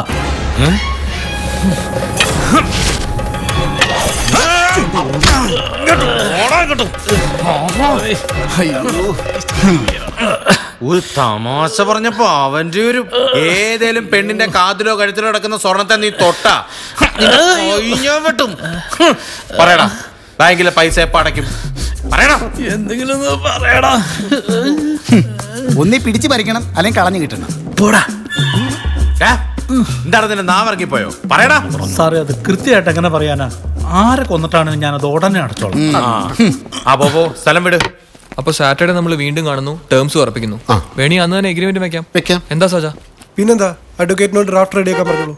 ഒരു തമാശ പറഞ്ഞപ്പോ അവന്റെ ഒരു ഏതേലും പെണ്ണിന്റെ കാതിലോ കഴുത്തിലോ കിടക്കുന്ന സ്വർണത്തെ നീ തൊട്ടാ വെട്ടും. പറയടാ, ബാങ്കിലെ പൈസ എപ്പ അടയ്ക്കും? പറയടാ, എന്തെങ്കിലും പറയടാ. ഒന്നി പിടിച്ചു പറിക്കണം അല്ലെങ്കിൽ കളഞ്ഞു കിട്ടണം. പോടാ. എന്താണ് നിന്റെ നാവിറങ്ങിപ്പോയോ? പറയടാ. സാറേ അത് കൃത്യമായിട്ട് എങ്ങനെ പറയാനാ? ആരെ കൊന്നിട്ടാണെങ്കിലും ഞാനത് ഉടനെ അടച്ചോളാം. ആ പോ, സ്ഥലം വിട്. അപ്പൊ സാറ്റർഡേ നമ്മൾ വീണ്ടും കാണുന്നു, ടേംസ് ഉറപ്പിക്കുന്നു. വേണി അന്ന് തന്നെ എഗ്രിമെന്റ് വെക്കാം. വെക്കാം. എന്താ സജ? പിന്നെന്താ, അഡ്വക്കേറ്റിനോട് ഡ്രാഫ്റ്റ് റെഡിയാക്കാൻ പറഞ്ഞോളൂ.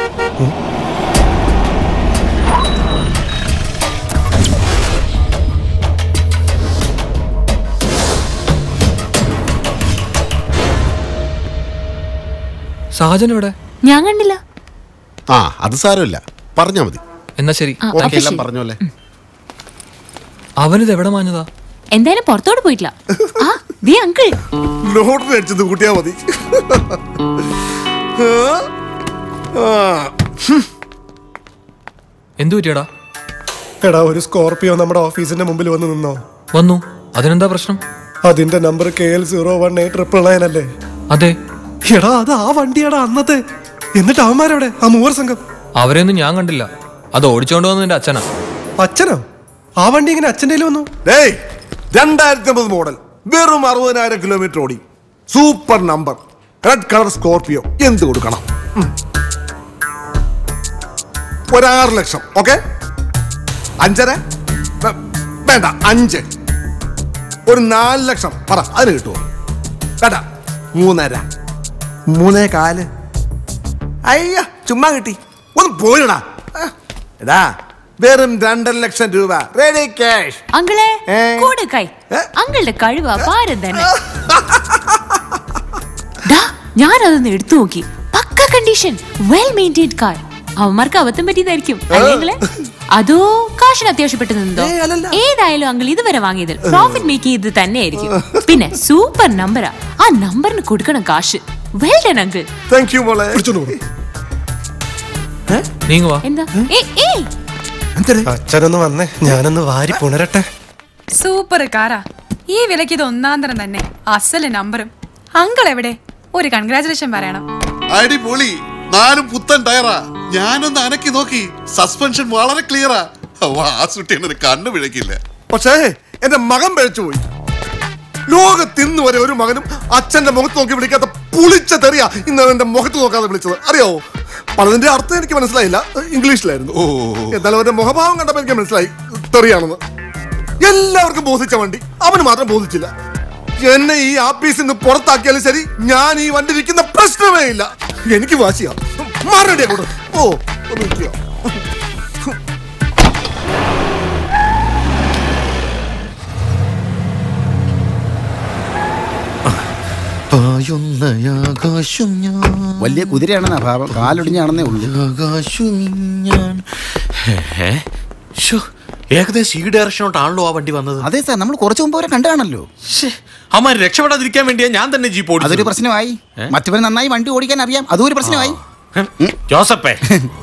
സാജൻ ഇവിടെ? ഞാൻ കണ്ടില്ല. ആ അത് സാരമില്ല, പറഞ്ഞാ മതി. എന്നാ ശരി, എല്ലാം പറഞ്ഞോല്ലേ. അവനിത് എവിടെ മാഞ്ഞതാ? എന്തായാലും പുറത്തോട്ട് പോയിട്ടില്ല. ആ ദേ അങ്കിൾ ലോട്ടറി അടിച്ചത് കൂട്ടിയാ മതി. എന്തു പറ്റിയടാ? എടാ, ഒരു സ്കോർപിയോ നമ്മുടെ ഓഫീസിന്റെ മുമ്പിൽ വന്ന് നിന്നോ? വന്നു. അതിനെന്താ പ്രശ്നം? അതിന്റെ number K L zero one eight triple nine അല്ലേ? അതെ. എടാ അത് ആ വണ്ടിയാടാ അന്നത്തെ. എന്നിട്ട് അവന്മാരെവിടെ? ആ മൂവർ സംഘം. അവരെയൊന്നും ഞാൻ കണ്ടില്ല. അത് ഓടിച്ചോണ്ട് വന്നത് എന്റെ അച്ഛനാ. അച്ഛനോ? ആ വണ്ടി ഇങ്ങനെ അച്ഛൻ്റെ കയ്യിൽ വന്നു? രണ്ടായിരത്തി ഒമ്പത് മോഡൽ, വെറും അറുപതിനായിരം കിലോമീറ്റർ ഓടി, super number, red colour Scorpio. എന്ത് കൊടുക്കണം? ഒരാറ് ലക്ഷം. ഓക്കെ, അഞ്ചര വേണ്ട, അഞ്ച്. ഒരു നാല് ലക്ഷം പറ, അതിന് കിട്ടുമോ? വേണ്ട, മൂന്നര, മൂന്നേ കാല്. അയ്യ ചുമ്മാ കിട്ടി. ഒന്ന് പോയിടാ. എടാ വെറും രണ്ടര ലക്ഷം രൂപ റെഡി ക്യാഷ്. അങ്കിളെ കൂടെ കൈ. അങ്കിളുടെ കഴിവ് അപാരം തന്നെ. ഞാനതൊന്ന് എടുത്തു നോക്കി. Pakka condition, well maintained car. അവന്മാർക്ക് അബദ്ധം പറ്റിയതായിരിക്കും അല്ലെങ്കില് അതോ കാശിന് അത്യാവശ്യപ്പെട്ടു നിന്നോ? ഏതായാലും അങ്കിൾ ഇതുവരെ വാങ്ങിയതിൽ പ്രോഫിറ്റ് മേക്ക് ചെയ്ത് തന്നെ ആയിരിക്കും. പിന്നെ സൂപ്പർ നമ്പറാ. ആ നമ്പറിന് കൊടുക്കണം കാശ്. Well done uncle. Thank you മോളെ. എന്താ? അച്ഛനൊന്ന് വന്നേ, ഞാനൊന്ന് വാരി പുണരട്ടെ. സൂപ്പർ കാറാ. ഈ വിലക്ക് ഇത് ഒന്നാം തരം തന്നെ. അസല് നമ്പറും. അങ്കിൾ എവിടെ? ഒരു കൺഗ്രാചുലേഷൻ പറയണം. അടിപൊളി, നാലും പുത്തൻ ടയറാ. ഞാനൊന്ന് അനക്കി നോക്കി, സസ്പെൻഷൻ വളരെ ക്ലിയറാ. വാസുട്ടിയുടെ കണ്ണു പിഴക്കില്ല. പക്ഷേ എന്റെ മകൻ പിഴച്ചുപോയി. ലോകത്തിന്ന് വരെ ഒരു മകനും അച്ഛന്റെ മുഖത്ത് നോക്കി വിളിക്കാത്ത പുളിച്ച തെറിയാ ഇന്ന് എന്റെ മുഖത്ത് നോക്കാതെ വിളിച്ചത്. അറിയാവോ? പലതിന്റെ അർത്ഥം എനിക്ക് മനസ്സിലായില്ല, ഇംഗ്ലീഷിലായിരുന്നു. എന്നാലും അവന്റെ മുഖഭാവം കണ്ടപ്പോ എനിക്ക് മനസ്സിലായി തെറിയാണെന്ന്. എല്ലാവർക്കും ബോധിച്ച വണ്ടി, അവന് മാത്രം ബോധിച്ചില്ല. എന്നെ ഈ ആഫീസിൽ നിന്ന് പുറത്താക്കിയാലും ശരി, ഞാൻ ഈ വണ്ടി ഇരിക്കുന്ന പ്രശ്നമേ ഇല്ല. എനിക്ക് വാശിയാ. മാറണ്ടേ കൂടെ? ഓ ഒന്ന് നിൽക്കുക. വലിയ കുതിരയാണെന്നാ ഭാവം, കാലൊടിഞ്ഞാണെന്നേ ഉള്ളൂ. ഏകദേശം ഈ ഡയറക്ഷനോട്ടാണല്ലോ ആ വണ്ടി വന്നത്. അതെ സാർ, നമ്മൾ കുറച്ചു മുമ്പ് വരെ കണ്ടാണല്ലോ. അമ്മ രക്ഷപ്പെടാതിരിക്കാൻ വേണ്ടിയാ ഞാൻ തന്നെ ജീപ്പ് ഓടിച്ചത്. അതൊരു പ്രശ്നമായി. മറ്റവർ നന്നായി വണ്ടി ഓടിക്കാൻ അറിയാം, അതും ഒരു പ്രശ്നമായി. ജോസപ്പേ,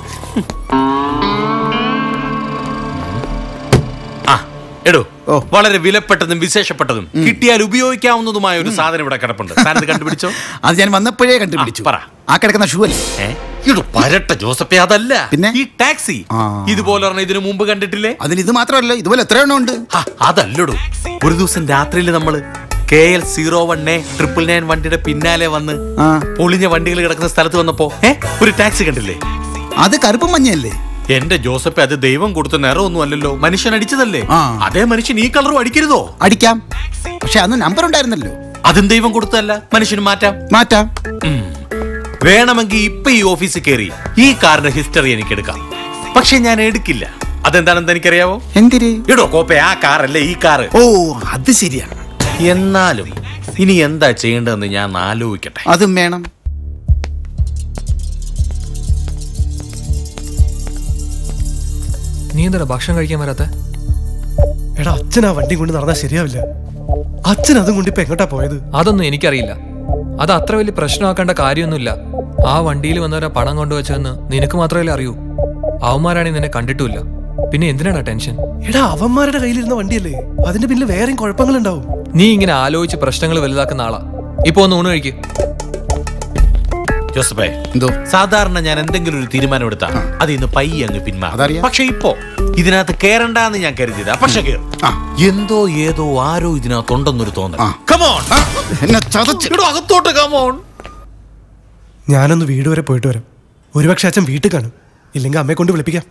ആ എടോ, വളരെ വിലപ്പെട്ടതും വിശേഷപ്പെട്ടതും കിട്ടിയാൽ ഉപയോഗിക്കാവുന്നതുമായ ഒരു സാധനം ഇവിടെ കിടപ്പുണ്ട്. സാധനം കണ്ടുപിടിച്ചോ? അത് ഞാൻ വന്നപ്പോഴേ കണ്ടുപിടിച്ചു. പറ. ആ കിടക്കുന്ന ഷൂ അല്ലേ? പരട്ട ജോസപ്പേ, അതല്ല. പിന്നെ ഈ ടാക്സി ഇതുപോലെ ഇതിനു മുമ്പ് കണ്ടിട്ടില്ലേ? അതിന് ഇത് മാത്രമല്ല, ഇതുപോലെ എത്ര എണ്ണം ഉണ്ട്. അതല്ലടോ, ഒരു ദിവസം രാത്രിയിൽ നമ്മള് K L zero one A triple nine വണ്ടിയുടെ പിന്നാലെ വന്ന് പൊളിഞ്ഞ വണ്ടികൾ കിടക്കുന്ന സ്ഥലത്ത് വന്നപ്പോ ഒരു ടാക്സി കണ്ടില്ലേ? അത് കറുപ്പും മഞ്ഞയല്ലേ? എന്റെ ജോസഫ് അത് ദൈവം കൊടുത്ത നിറമൊന്നും അല്ലല്ലോ, മനുഷ്യൻ അടിച്ചതല്ലേ. അതേ മനുഷ്യൻ ഈ കളറും അടിക്കരുതോ? അടിക്കാം, പക്ഷെ അന്ന് നമ്പർ ഉണ്ടായിരുന്നല്ലോ. അതും ദൈവം കൊടുത്തല്ല, മനുഷ്യന് മാറ്റാം. മാറ്റാം. വേണമെങ്കിൽ ഇപ്പൊ ഈ ഓഫീസിൽ കയറി ഈ കാറിന്റെ ഹിസ്റ്ററി എനിക്ക് എടുക്കാം. പക്ഷെ ഞാൻ എടുക്കില്ല. അതെന്താണെന്ന് എനിക്കറിയാവോ? എന്തിന്? ഇടോ കോപ്പെ, ആ കാറല്ലേ ഈ കാറ്. ഓ, അത് ശരിയാണ്. എന്നാലും ഇനി എന്താ ചെയ്യേണ്ടതെന്ന് ഞാൻ ആലോചിക്കട്ടെ. അതും വേണം. നീ എന്താ ഭക്ഷണം കഴിക്കാൻ വരാത്ത? എടാ, അച്ഛൻ ആ വണ്ടി കൊണ്ട് നടന്നാൽ ശരിയാവില്ല. അച്ഛൻ അതും കൊണ്ട് ഇപ്പൊ എങ്ങോട്ടാ പോയത്? അതൊന്നും എനിക്കറിയില്ല. അത് അത്ര വലിയ പ്രശ്നമാക്കേണ്ട കാര്യമൊന്നുമില്ല. ആ വണ്ടിയിൽ വന്നവരാ പണം കൊണ്ടുവച്ചതെന്ന് നിനക്ക് മാത്രമല്ലേ അറിയൂ. അവന്മാരാണെങ്കിൽ നിന്നെ കണ്ടിട്ടുമില്ല. പിന്നെ എന്തിനാണ് ടെൻഷൻ? എടാ, അവന്മാരുടെ കയ്യിലിരുന്ന വണ്ടിയല്ലേ, അതിന്റെ പിന്നിൽ വേറെയും കുഴപ്പങ്ങളുണ്ടാവും. നീ ഇങ്ങനെ ആലോചിച്ച് പ്രശ്നങ്ങൾ വലുതാക്കുന്ന ആളാ. ഇപ്പൊ ഒന്ന് ഊണ് കഴിക്ക്. ജോസഫേ, എന്തോ സാധാരണ ഞാൻ എന്തെങ്കിലും ഒരു തീരുമാനം എടുത്താ അത് ഇന്ന് പയ്യെ അങ്ങ് പിന്മാറും. പക്ഷെ ഇപ്പോ ഇതിനകത്ത് കേറണ്ടെന്ന് ഞാൻ കരുതിയതാ. പക്ഷെ കേറും. എന്തോ ഏതോ ആരോ ഇതിനകത്തുണ്ടെന്നൊരു തോന്നൽ. അകത്തോട്ട് കമോൺ. ഞാനൊന്ന് വീട് വരെ പോയിട്ട് വരാം. ഒരുപക്ഷെ അച്ഛൻ വീട്ടിൽ കാണും. ഇല്ലെങ്കിൽ അമ്മയെ കൊണ്ട് വിളിപ്പിക്കാം.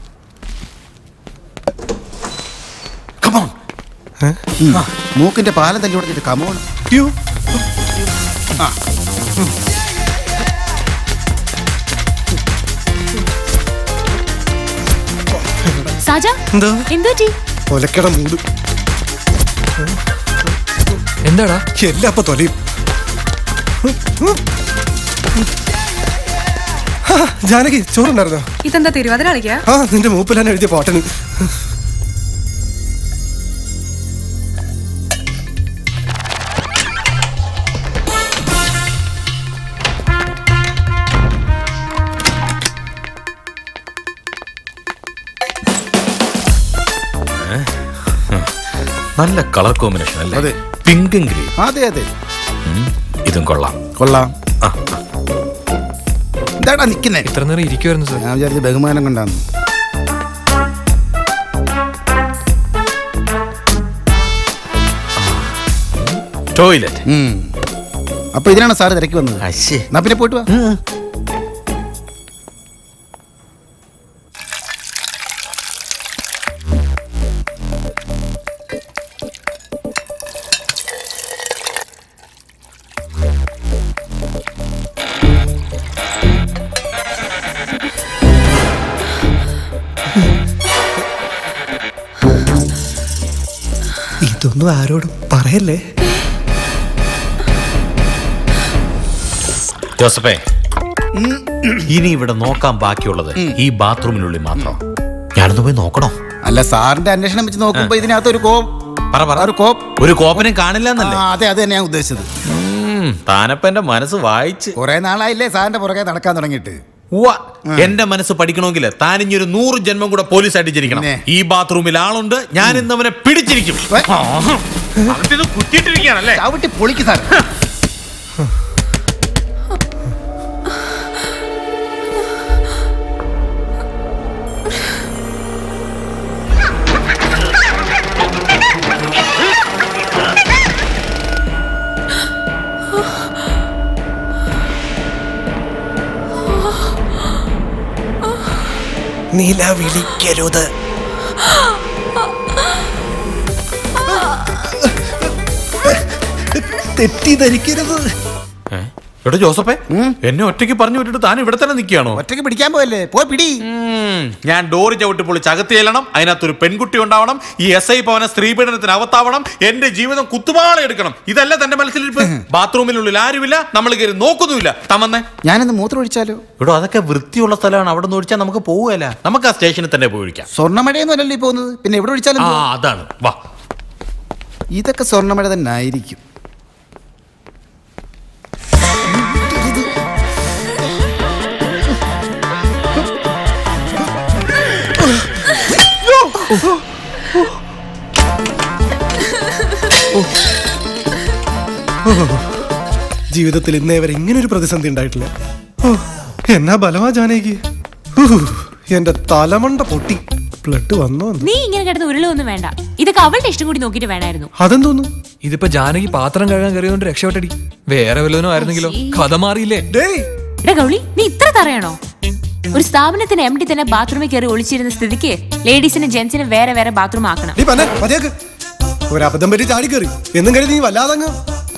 മൂക്കിന്റെ പാലം തല്ലി കൊടുത്തിട്ട് കമോൺ. എന്താടാ എല്ലാം അപ്പൊ തൊലയും. ജാനകി, ചോറുണ്ടായിരുന്നോ? ഇതെന്താ തിരുവാതിര കളിക്കാ? ആ, നിന്റെ മൂപ്പിലാണ് എഴുതിയ പാട്ടിന്. നല്ല കളർ കോമ്പിനേഷൻ അല്ലേ? പിങ്കും ഗ്രീൻ. അതെ അതെ, ഇതും കൊള്ളാം. കൊള്ളാം. എന്താടാ നിക്കുന്നേ? ഇത്ര നേരം ഇരിക്കുവായിരുന്നു സാർ. ഞാൻ വിചാരിച്ച ബഹുമാനം കൊണ്ടാണ്. ടോയ്ലറ്റ്. അപ്പൊ ഇതിനാണ് സാറ് തിരക്കി വന്നത്. എന്നാ പിന്നെ പോയിട്ട് വാ. ഇതൊന്നും ആരോടും പറയല്ലേ. ജോസഫേ, ഇനി ഇവിടെ നോക്കാൻ ബാക്കിയുള്ളത് ഈ ബാത്റൂമിനുള്ളിൽ മാത്രം. ഞാനൊന്ന് പോയി നോക്കണോ? അല്ല, സാറിന്റെ അന്വേഷണം വെച്ച് നോക്കുമ്പോ ഇതിനകത്ത് ഒരു കോപ്പ് ഒരു കോപ്പിനെ കാണില്ല എന്നല്ലേ? അതെ, അത് തന്നെ ഞാൻ ഉദ്ദേശിച്ചത്. താനപ്പ എന്റെ മനസ്സ് വായിച്ച്. കുറെ നാളായില്ലേ സാറിന്റെ പുറകെ നടക്കാൻ തുടങ്ങിയിട്ട്. എന്റെ മനസ്സ് പഠിക്കണമെങ്കിൽ താനിഞ്ഞൊരു നൂറ് ജന്മം കൂടെ പോലീസ് ആയിട്ട് ജനിക്കണം. ഈ ബാത്റൂമിൽ ആളുണ്ട്, ഞാൻ ഇന്ന് അവനെ പിടിച്ചിരിക്കും. കുത്തിയിട്ടിരിക്കുകയാണല്ലേ? ചവിട്ടി പൊളിക്ക് സാർ. നില വിളിക്കരുത്. തെറ്റിദ്ധരിക്കരുത്. എടോ ജോസഫേ, എന്നെ ഒറ്റയ്ക്ക് പറഞ്ഞു വിട്ടിട്ട് താൻ ഇവിടെ തന്നെ നിൽക്കുകയാണോ? ഒറ്റയ്ക്ക് പിടിക്കാൻ പോയല്ലേ, പോയി പിടി. ഞാൻ ഡോറ് ചവിട്ടി പൊളിച്ച് അകത്ത് ചെല്ലണം. അതിനകത്തൊരു പെൺകുട്ടി ഉണ്ടാവണം. ഈ എസ് ഐ ഭവന സ്ത്രീപീഡനത്തിന് അവത്താവണം. എന്റെ ജീവിതം കുത്തുപാള എടുക്കണം. ഇതല്ല തന്റെ മനസ്സിലിരിപ്പ്. ബാത്റൂമിനുള്ളിൽ ആരുമില്ല, നമ്മൾ കയറി നോക്കുന്നുമില്ല. തമന്നേ, ഞാനൊന്ന് മൂത്രം ഒഴിച്ചാലോ? ഇവിടെ അതൊക്കെ വൃത്തിയുള്ള സ്ഥലമാണ്. അവിടെ നിന്ന് ഒഴിച്ചാൽ നമുക്ക് പോവുകയല്ല. നമുക്ക് ആ സ്റ്റേഷനിൽ തന്നെ പോയി ഒഴിക്കാം. സ്വർണ്ണമഴയൊന്നും അല്ലല്ലോ ഈ പോകുന്നത്, പിന്നെ എവിടെ ഒഴിച്ചാലും. ആ, അതാണ്. വാ, ഇതൊക്കെ സ്വർണ്ണമഴ തന്നെ ആയിരിക്കും. ജീവിതത്തിൽ ഇന്നേ വരെ ഇങ്ങനെ ഒരു പ്രതിസന്ധി ഉണ്ടായിട്ടില്ല. എന്നാ ബലമാ ജാനകി. എന്റെ തലമണ്ട പൊട്ടി. ബ്ലഡ് വന്നോ? നീ ഇങ്ങനെ കിടന്ന് ഉരുളൊന്നും വേണ്ട. ഇതൊക്കെ അവളുടെ ഇഷ്ടം കൂടി നോക്കിട്ട് വേണമായിരുന്നു. അതെന്തോന്നു? ഇതിപ്പോ ജാനകി പാത്രം കഴുകാൻ കയറിയോണ്ട് രക്ഷപ്പെട്ടടി. വേറെ വല്ലവനോ ആയിരുന്നെങ്കിലോ? കഥ മാറിയില്ലേ? ഗൗളി, നീ ഇത്ര തറയാണോ? ഒരു സ്ഥാപനത്തിന് എം ഡി തന്നെ ബാത്റൂമിൽ കയറി ഒളിച്ചിരുന്ന സ്ഥിതിക്ക് ലേഡീസിനും ജെന്റ്സിനും വേറെ വേറെ ബാത്റൂം ആക്കണം. ഒരു അബദ്ധം പറ്റി ചാടി കയറി എന്നും കരുതി നീ വല്ലാതങ്ങ്.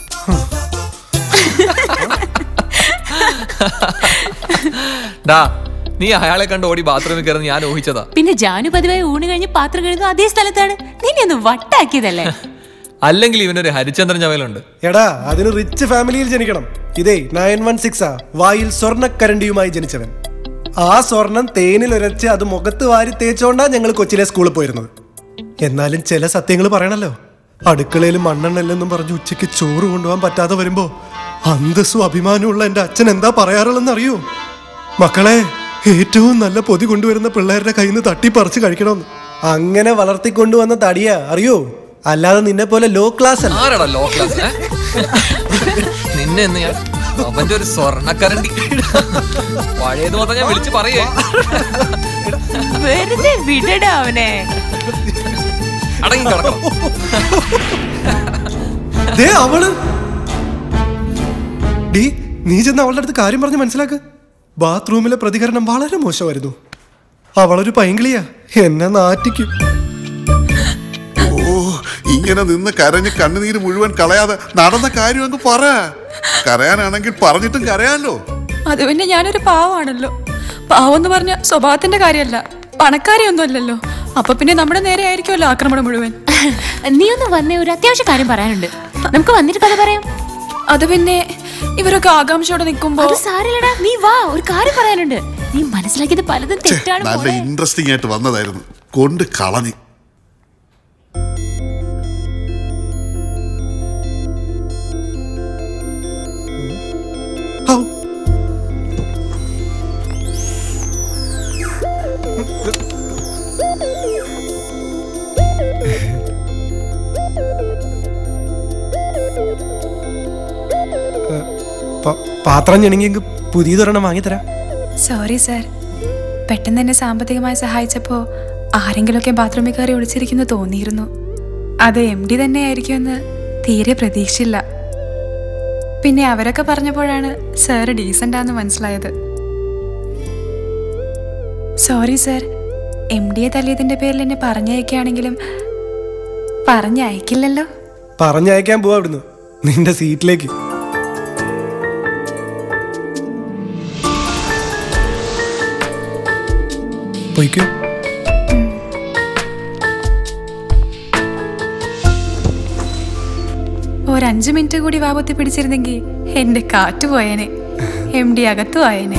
നീ അയാളെ കണ്ട് ഓടി ബാത്റൂമിൽ കയറുന്ന ഞാൻ ഊഹിച്ചതാ. പിന്നെ ജാനു പതിവായി ഊണ് കഴിഞ്ഞ് പാത്രം കഴുകുന്ന അതേ സ്ഥലത്താണ്. നിന്നെ ഒന്ന് വട്ടാക്കിയതല്ലേ? അല്ലെങ്കിൽ ഇവനൊരു ഹരിചന്ദ്രൻ ചവലുണ്ട്. എടാ അതിന് റിച്ച് ഫാമിലിയിൽ ജനിക്കണം. ഇതേ നയൻ വൺ സിക്സ് ആ വായിൽ സ്വർണ്ണക്കരണ്ടിയുമായി ജനിച്ചവൻ. ആ സ്വർണം തേനിൽ ഉരച്ച് അത് മുഖത്ത് വാരി തേച്ചോണ്ടാ ഞങ്ങൾ കൊച്ചിയിലെ സ്കൂളിൽ പോയിരുന്നത്. എന്നാലും ചില സത്യങ്ങൾ പറയണല്ലോ. അടുക്കളയിൽ മണ്ണെണ്ണല്ലെന്നും പറഞ്ഞ് ഉച്ചയ്ക്ക് ചോറ് കൊണ്ടുപോകാൻ പറ്റാതെ വരുമ്പോ അന്തസ്സും അഭിമാനമുള്ള എന്റെ അച്ഛൻ എന്താ പറയാറുള്ളെന്ന് അറിയോ? മക്കളെ, ഏറ്റവും നല്ല പൊതി കൊണ്ടുവരുന്ന പിള്ളേരുടെ കയ്യിൽ നിന്ന് തട്ടിപ്പറിച്ച് കഴിക്കണമെന്ന്. അങ്ങനെ വളർത്തിക്കൊണ്ടുവന്ന തടിയാ അറിയോ, അല്ലാതെ നിന്നെ പോലെ ലോ ക്ലാസ് അല്ല. ലോ ക്ലാസ് നിന്നെ ഞാൻ അവന്റെ ഒരു സ്വർണ്ണക്കരണ്ടി പഴയത് മൊത്തം ഞാൻ വിളിച്ചു പറയേ. വെറുതെ വിടടാ അവനെ. അടങ്ങി കിടക്കണം. അവള് ഡീ നീ ചെന്ന് അവളുടെ അടുത്ത് കാര്യം പറഞ്ഞ് മനസ്സിലാക്ക്. ബാത്റൂമിലെ പ്രതികരണം വളരെ മോശമായിരുന്നു. അവളൊരു പൈങ്കിളിയാ, എന്നെ നാറ്റിക്കും. ഓ, ഇങ്ങനെ നിന്ന് കരഞ്ഞ് കണ്ണുനീര് മുഴുവൻ കളയാതെ നടന്ന കാര്യം അങ്ങ് പറ. കരയാനാണെങ്കിൽ പറഞ്ഞിട്ടും കരയാലോ. അത് പിന്നെ ഞാനൊരു പാവാണല്ലോ. പാവം എന്ന് പറഞ്ഞ സ്വഭാവത്തിന്റെ കാര്യമല്ല, പണക്കാരിയൊന്നും അല്ലല്ലോ. അപ്പൊ പിന്നെ നമ്മുടെ നേരെ ആയിരിക്കുമല്ലോ ആക്രമണം മുഴുവൻ. നീ ഒന്ന് വന്നേ, ഒരു അത്യാവശ്യ കാര്യം പറയാനുണ്ട്. നമുക്ക് വന്നിട്ട് കഥ പറയാം. അത് പിന്നെ ഇവരൊക്കെ ആകാംക്ഷയോടെ നിൽക്കുമ്പോ സാരില്ലടാ, നീ വാ, ഒരു കാര്യം പറയാനുണ്ട്. നീ മനസ്സിലാക്കിയത് പലതും തെറ്റാണ്. നല്ല ഇൻട്രസ്റ്റിംഗ് ആയിട്ട് വന്നതായിരുന്നു, കൊണ്ട് കളഞ്ഞു. പാത്രം ഞെണെങ്കിൽ പുതിയതൊരെണ്ണം വാങ്ങിത്തരാം. സോറി സാർ, പെട്ടെന്ന് തന്നെ സാമ്പത്തികമായി സഹായിച്ചപ്പോ ആരെങ്കിലുമൊക്കെ ബാത്റൂമിൽ കയറി ഒളിച്ചിരിക്കുന്നു തോന്നിയിരുന്നു. അത് എം ഡി തന്നെ ആയിരിക്കുമെന്ന് തീരെ പ്രതീക്ഷയില്ല. പിന്നെ അവരൊക്കെ പറഞ്ഞപ്പോഴാണ് സാറ് ഡീസൻ്റാന്ന് മനസ്സിലായത്. സോറി സാർ, എം ഡിയെ തല്ലിയതിന്റെ പേരിൽ എന്നെ പറഞ്ഞയക്കുകയാണെങ്കിലും പറഞ്ഞയക്കില്ലല്ലോ. പറഞ്ഞയക്കാൻ പോവാ ഇവിടുന്ന് നിന്റെ സീറ്റിലേക്ക്. പോയിക്കോ. ഒരഞ്ചു മിനിറ്റ് കൂടി വാപത്തി പിടിച്ചിരുന്നെങ്കിൽ എന്റെ കാറ്റ് പോയേനെ, എം ഡി അകത്തു ആയേനെ.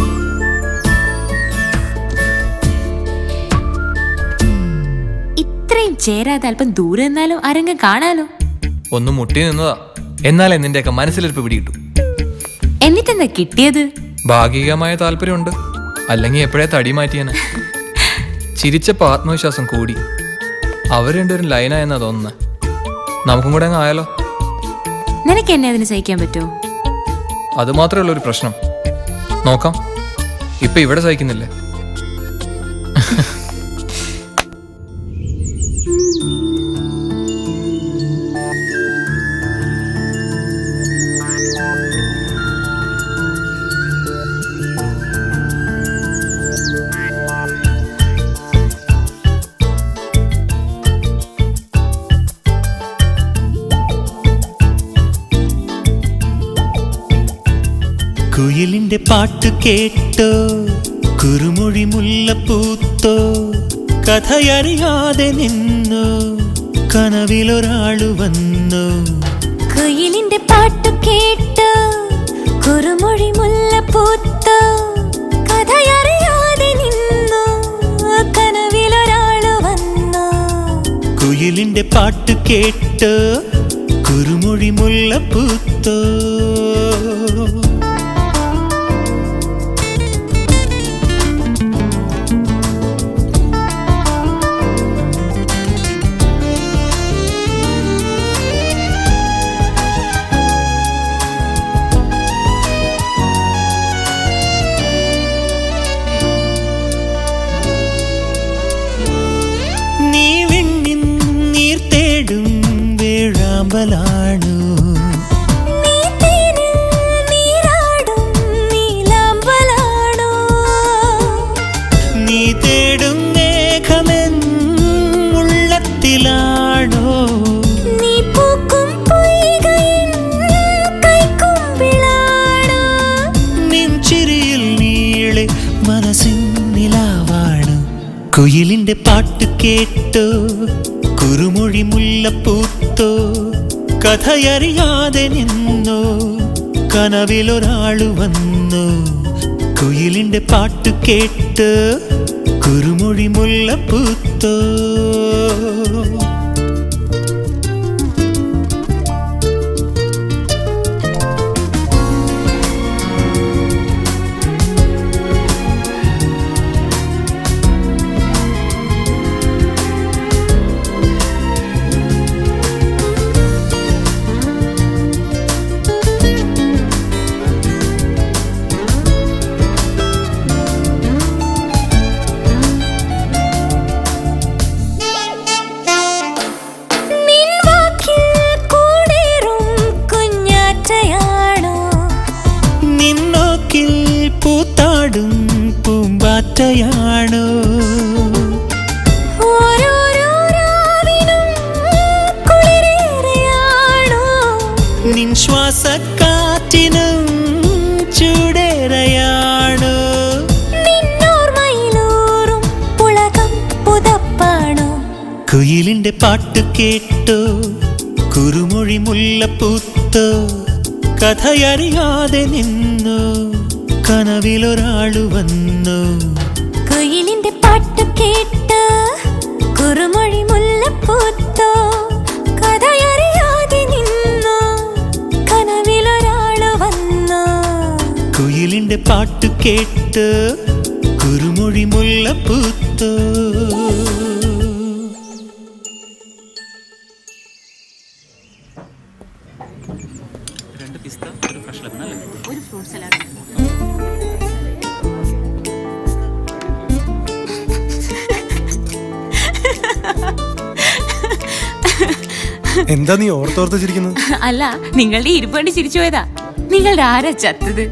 ഇത്രയും ചേരാതെ അല്പം ദൂരെ നിന്നാലും ആരെങ്കിലും കാണാലോ. ഒന്ന് മുട്ടി നിന്നതാ, എന്നാലേ നിന്റെയൊക്കെ മനസ്സിലിരിപ്പ് പിടികിട്ടു. എന്നിട്ടെന്താ കിട്ടിയത്? ഭാഗികമായ താല്പര്യമുണ്ട്, അല്ലെങ്കിൽ എപ്പോഴേ തടി മാറ്റിയാണ്. ചിരിച്ചപ്പോ ആത്മവിശ്വാസം കൂടി. അവർ രണ്ടുപേരും ലൈനായെന്നാ തോന്നുന്നത്. നമുക്കും കൂടെ അങ്ങ് ആയാലോ? നിനക്ക് എന്നെ അതിന് സഹിക്കാൻ പറ്റുമോ? അത് മാത്രമേ ഉള്ളൂ ഒരു പ്രശ്നം. നോക്കാം, ഇപ്പൊ ഇവിടെ സഹിക്കുന്നില്ലേ? കുയിലിന്റെ പാട്ട് കേട്ടോ, കുറുമൊഴി മുല്ലപ്പൂത്തോ, കഥയറിയാതെ നിന്നു കനവിലൊരാളു വന്നു. കുയിലിന്റെ പാട്ട് കേട്ടോ, കുറുമൊഴി മുല്ലപ്പൂത്തോ, കഥയറിയാതെ നിന്നു കനവിലൊരാളു വന്നു. കുയിലിന്റെ പാട്ട് കേട്ടോ, കുറുമൊഴി മുല്ലപ്പൂത്തോ. ാണു കുയിലിന്റെ പാട്ട് കേട്ടോ കുറുമൊഴി മുല്ലപ്പൂത്തോ കഥയറിയാതെ നിന്നോ കനവിലൊരാളു വന്നു കുയിലിന്റെ പാട്ട് കേട്ട് കുറുമൊഴി മുല്ലപ്പൂത്തോ പൂമ്പാറ്റയാണോ നിൻ ശ്വാസക്കാറ്റിനും ചൂടേറയാണോ കുയിലിന്റെ പാട്ട് കേട്ടോ കുറുമൊഴി മുല്ലപ്പൂത്തോ കഥയറിയാതെ നിന്നു കനവിലൊരാളു വന്നു കുയിലിന്റെ പാട്ട് കേട്ട് കുറുമൊഴി മുല്ലപ്പൂത്തോ കഥയറിയാതെ നിന്നു കനവിലൊരാളു വന്നു കുയിലിന്റെ പാട്ട് കേട്ട് കുറുമൊഴി മുല്ലപ്പൂത്തോ രണ്ട് പിസ്ത ഒരു ഫ്രഷ് ലെമൺ അല്ലേ ഒരു ഫ്രൂട്ട് സലാഡ് എന്താ നീ ഓർത്തോർത്ത് ചിരിക്കുന്നത്? അല്ല നിങ്ങളുടെ ഇരിപ്പ് കണ്ട് ചിരിച്ചു പോയതാ. നിങ്ങളുടെ ആരാ ചത്തത്?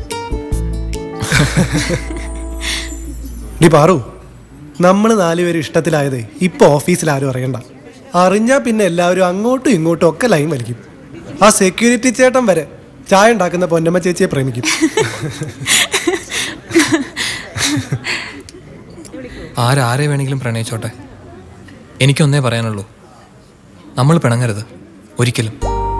ഡി പാറു, നമ്മള് നാലുപേരും ഇഷ്ടത്തിലായതേ ഇപ്പൊ ഓഫീസിൽ ആരും അറിയണ്ട. അറിഞ്ഞാ പിന്നെ എല്ലാവരും അങ്ങോട്ടും ഇങ്ങോട്ടും ഒക്കെ ലൈൻ വലിക്കും. ആ സെക്യൂരിറ്റി ചേട്ടൻ വരെ ചായ ഉണ്ടാക്കുന്ന പൊന്നമ്മ ചേച്ചിയെ പ്രേമിക്കും. ആരാരെ വേണമെങ്കിലും പ്രണയിച്ചോട്ടെ, എനിക്കൊന്നേ പറയാനുള്ളൂ, നമ്മൾ പിണങ്ങരുത് ഒരിക്കലും.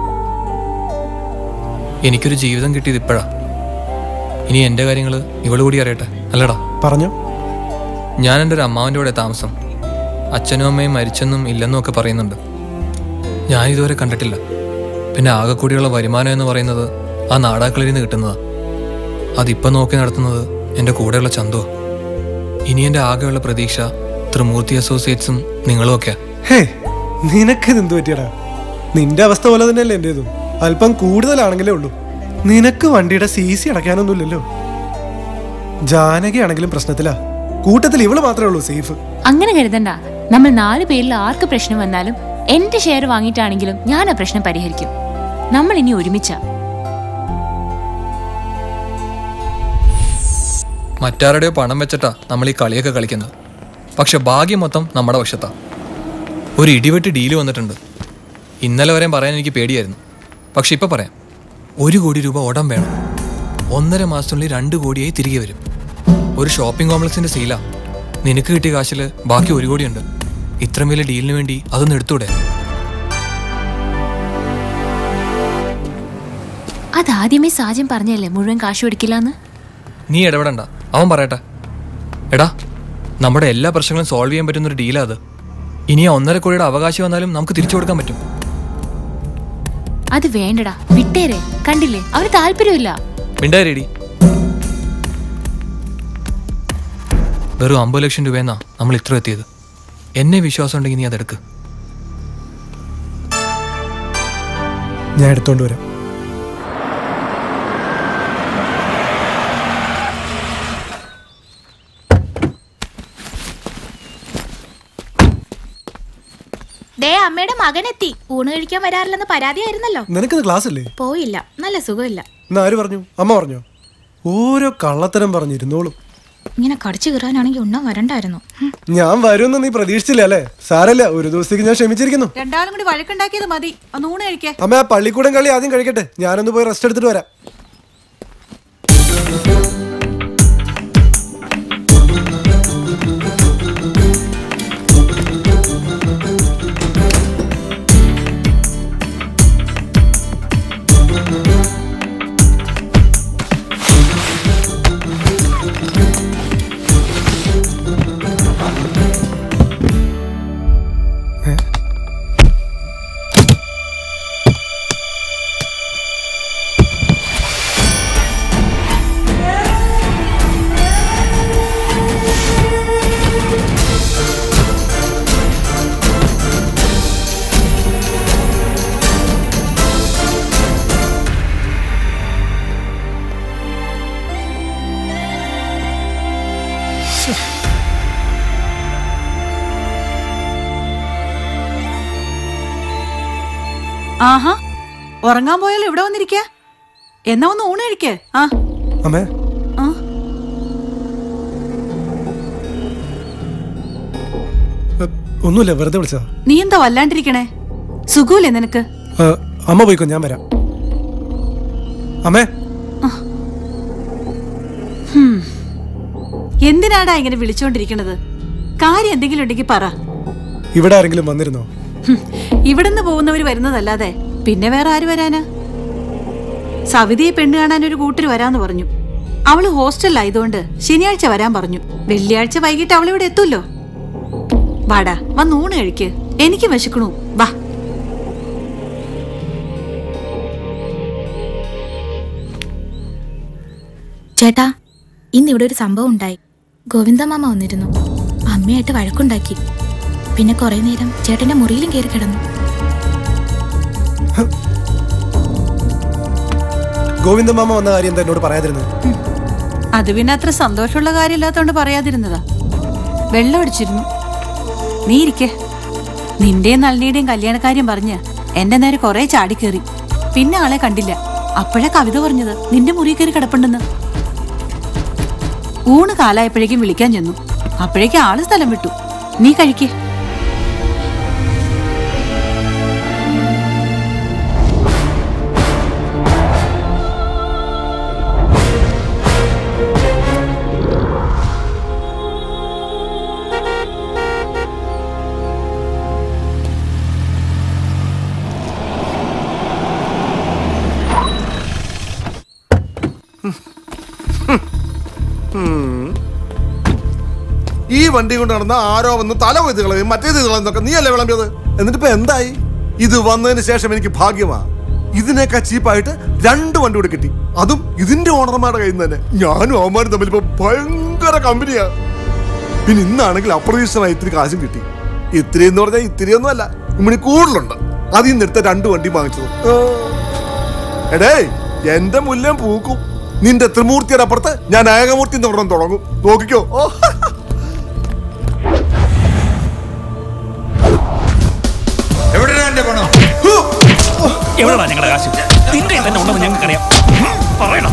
എനിക്കൊരു ജീവിതം കിട്ടിയത് ഇപ്പോഴാ. ഇനി എൻ്റെ കാര്യങ്ങൾ ഇവള് കൂടി അറിയട്ടെ, അല്ലടാ? പറഞ്ഞു. ഞാൻ എൻ്റെ ഒരു അമ്മാവൻ്റെ കൂടെ താമസം. അച്ഛനും അമ്മയും മരിച്ചെന്നും ഇല്ലെന്നും ഒക്കെ പറയുന്നുണ്ട്. ഞാനിതുവരെ കണ്ടിട്ടില്ല. പിന്നെ ആകെ കൂടിയുള്ള വരുമാനം എന്ന് പറയുന്നത് ആ നാടാക്കളിൽ നിന്ന് കിട്ടുന്നതാണ്. അതിപ്പം നോക്കി നടത്തുന്നത് എൻ്റെ കൂടെയുള്ള ചന്തുവാ. ഇനി എൻ്റെ ആകെയുള്ള പ്രതീക്ഷ ത്രിമൂർത്തി അസോസിയേറ്റ്സും നിങ്ങളും ഒക്കെയാ. ഹേ, നിനക്കിത് എന്ത് പറ്റിയടാ? നിന്റെ അവസ്ഥ പോലെ തന്നെയല്ലേ എൻ്റെതും. അല്പം കൂടുതലാണെങ്കിലേ ഉള്ളൂ. നിനക്ക് വണ്ടിയുടെ സി സി അടയ്ക്കാനൊന്നുമില്ലല്ലോ. ജാനകി ആണെങ്കിലും പ്രശ്നത്തിലാ. കൂട്ടത്തിൽ ഇവള് മാത്രമേ ഉള്ളൂ സേഫ്. അങ്ങനെ കരുതണ്ട. നമ്മൾ നാല് പേരിൽ ആർക്ക് പ്രശ്നം വന്നാലും എന്റെ ഷെയർ വാങ്ങിയിട്ടാണെങ്കിലും ഞാൻ ആ പ്രശ്നം പരിഹരിക്കും. നമ്മൾ ഇനി ഒരുമിച്ച. മറ്റാരുടെയോ പണം വെച്ചിട്ടാ നമ്മൾ ഈ കളിയൊക്കെ കളിക്കുന്നത്. പക്ഷെ ഭാഗ്യം മൊത്തം നമ്മുടെ പക്ഷത്താ. ഒരു ഇടിവെട്ട് ഡീല് വന്നിട്ടുണ്ട്. ഇന്നലെ വരെയും പറയാൻ എനിക്ക് പേടിയായിരുന്നു. പക്ഷെ ഇപ്പം പറയാം, ഒരു കോടി രൂപ ഉടൻ വേണം. ഒന്നര മാസത്തിനുള്ളിൽ രണ്ട് കോടിയായി തിരികെ വരും. ഒരു ഷോപ്പിംഗ് കോംപ്ലക്സിന്റെ സീലാ. നിനക്ക് കിട്ടിയ കാശിൽ ബാക്കി ഒരു കോടിയുണ്ട്. ഇത്രയും വലിയ ഡീലിന് വേണ്ടി അതൊന്ന് എടുത്തൂടെ? അതാദ്യമേ സാജൻ പറഞ്ഞല്ലേ മുഴുവൻ കാശ് കൊടുക്കില്ലാന്ന്. നീ ഇടപെടണ്ട, അവൻ പറയട്ടെ. എടാ, നമ്മുടെ എല്ലാ പ്രശ്നങ്ങളും സോൾവ് ചെയ്യാൻ പറ്റുന്നൊരു ഡീലാ അത്. ഇനി ആ ഒന്നര കോടിയുടെ അവകാശം വന്നാലും നമുക്ക് തിരിച്ചു കൊടുക്കാൻ പറ്റും. അത് വേണ്ടടാ, വിട്ടേരെ. കണ്ടില്ലേ, അവന് താല്പര്യമില്ല. മിണ്ടായിരേടി. വെറും അമ്പത് ലക്ഷം രൂപയെന്നാ നമ്മൾ ഇത്ര എത്തിയത്. എന്നെ വിശ്വാസം ഉണ്ടെങ്കിൽ നീ അതെടുക്ക്. ഞാൻ എടുത്തോണ്ട് വരാം. ദേ, അമ്മയുടെ മകനെത്തി. ഊണ് കഴിക്കാൻ വരാറില്ലെന്ന് പരാതിയായിരുന്നല്ലോ. നിനക്കിത് ക്ലാസ് ഇല്ലേ? പോയില്ല, നല്ല സുഖമില്ല. എന്നാ ആര് പറഞ്ഞു? അമ്മ പറഞ്ഞോ? ഓരോ കള്ളത്തരം പറഞ്ഞിരുന്നോളും. ഇങ്ങനെ കടിച്ചു കീറാനാണെങ്കിൽ ഉണ്ണാൻ വരണ്ടായിരുന്നു. ഞാൻ വരുമെന്ന് നീ പ്രതീക്ഷിച്ചില്ല അല്ലേ? സാരല്ല, ഒരു ദിവസത്തേക്ക് ഞാൻ ക്ഷമിച്ചിരിക്കുന്നു. രണ്ടാളും കൂടി വഴക്കുണ്ടാക്കിയത് മതി. ഒന്ന് ഊണ് കഴിക്കേ. അമ്മ, ആ പള്ളിക്കൂടം കളി ആദ്യം കഴിക്കട്ടെ. ഞാനൊന്ന് പോയി റെസ്റ്റ് എടുത്തിട്ട് വരാം. ആഹാ ഉറങ്ങാൻ പോയാലോ ഇവിടെ വന്നിരിക്ക. എന്നാ ഒന്ന് ഊണ് കഴിക്കേ. ആ അമ്മേ ആ ഒന്നുമില്ല, വെറുതെ വിളിച്ചതാ. നീ എന്താ വല്ലാണ്ടിരിക്കണേ? സുഖമില്ലേ നിനക്ക്? അമ്മ പോയിക്കോ, ഞാൻ വരാം. അമ്മേ എന്തിനാടാ ഇങ്ങനെ വിളിച്ചോണ്ടിരിക്കണത്? കാര്യം എന്തെങ്കിലും ഉണ്ടെങ്കിൽ പറ. ഇവിടെ ആരെങ്കിലും വന്നിരുന്നോ? ഇവിടുന്ന് പോകുന്നവര് വരുന്നതല്ലാതെ പിന്നെ വേറെ ആര് വരാനാ? സവിതയെ പെണ്ണ് കാണാൻ ഒരു കൂട്ടര് വരാന്ന് പറഞ്ഞു. അവള് ഹോസ്റ്റലിലായതുകൊണ്ട് ശനിയാഴ്ച വരാൻ പറഞ്ഞു. വെള്ളിയാഴ്ച വൈകിട്ട് അവളിവിടെ എത്തുമല്ലോ. വാടാ, വന്ന് ഊണ് കഴിക്ക്. എനിക്ക് വിശക്കണു. വാ. ചേട്ടാ, ഇന്നിവിടെ ഒരു സംഭവം ഉണ്ടായി. ഗോവിന്ദ മാമ വന്നിരുന്നു. അമ്മയായിട്ട് വഴക്കുണ്ടാക്കി. പിന്നെ കുറെ നേരം ചേട്ടന്റെ മുറിയിലും കയറി കിടന്നു. ഗോവിന്ദ മാമ വന്ന കാര്യം എന്താ എന്നോട് പറയാതിരുന്നത്? അത് പിന്നെ അത്ര സന്തോഷമുള്ള കാര്യമില്ലാത്തോണ്ട് പറയാതിരുന്നതാ. വെള്ളം അടിച്ചിരുന്നു. നീ ഇരിക്കേ. നിന്റെയും നളിനിയുടെയും കല്യാണക്കാര്യം പറഞ്ഞ് എന്റെ നേരെ കുറെ ചാടിക്കേറി. പിന്നെ ആളെ കണ്ടില്ല. അപ്പോഴാ കവിത പറഞ്ഞത് നിന്റെ മുറി കയറി കിടപ്പുണ്ടെന്ന്. ഊണ് കാലായപ്പോഴേക്കും വിളിക്കാൻ ചെന്നു. അപ്പോഴേക്കും ആള് സ്ഥലം വിട്ടു. നീ കഴിക്കേ. ഈ വണ്ടി കൊണ്ട് നടന്ന ആരോ വന്ന് തല കൊയ്ത് കളയും, മറ്റേത് കളയുന്നൊക്കെ നീ അല്ലേ വിളമ്പിയത്? എന്നിട്ടിപ്പോ എന്തായി? ഇത് വന്നതിന് ശേഷം എനിക്ക് ഭാഗ്യമാ. ഇതിനേക്കാൾ ചീപ്പായിട്ട് രണ്ട് വണ്ടി കൂടെ കിട്ടി, അതും ഇതിന്റെ ഓണർമാരുടെ കയ്യിൽ നിന്ന് തന്നെ. ഞാനും അവന്മാരും തമ്മിൽ ഇപ്പൊ ഭയങ്കര കമ്പനിയാ. പിന്നെ ഇന്നാണെങ്കിൽ അപ്രതീക്ഷിതമായി ഇത്തിരി കാശും കിട്ടി. ഇത്തിരി എന്ന് പറഞ്ഞാൽ ഇത്തിരി ഒന്നും അല്ല, ഇമ്മണി കൂടുതലുണ്ട്. അതിൽ നിന്ന് എടുത്ത രണ്ട് വണ്ടി വാങ്ങിച്ചത്. എടേ, എന്റെ മുല്ലം പൂക്കും. നിന്റെ ത്രിമൂർത്തിയുടെ അപ്പുറത്ത് ഞാൻ ഏകമൂർത്തി തുടങ്ങാൻ തുടങ്ങും. നോക്കിക്കോ. എവിടെയാണ് ഞങ്ങളുടെ കാശ്? നിന്റെ തന്നെ ഉണ്ടെന്ന് ഞങ്ങൾക്കറിയാം. പറയണം.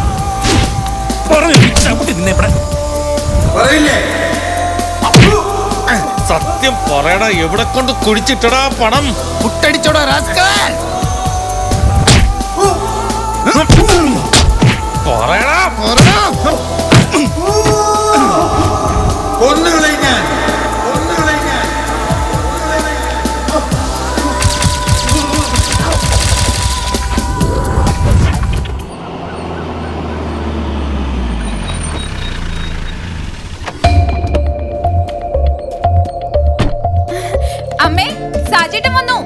സത്യം പറയടാ, എവിടെ കൊണ്ട് കുടിച്ചിട്ടടാ പണം? പുട്ടടിച്ചോടാ റാസ്കൽ. പറയടാ കൊന്നുകളെ ഞാൻ. അമ്മേ, സാജേട്ടൻ വന്നു.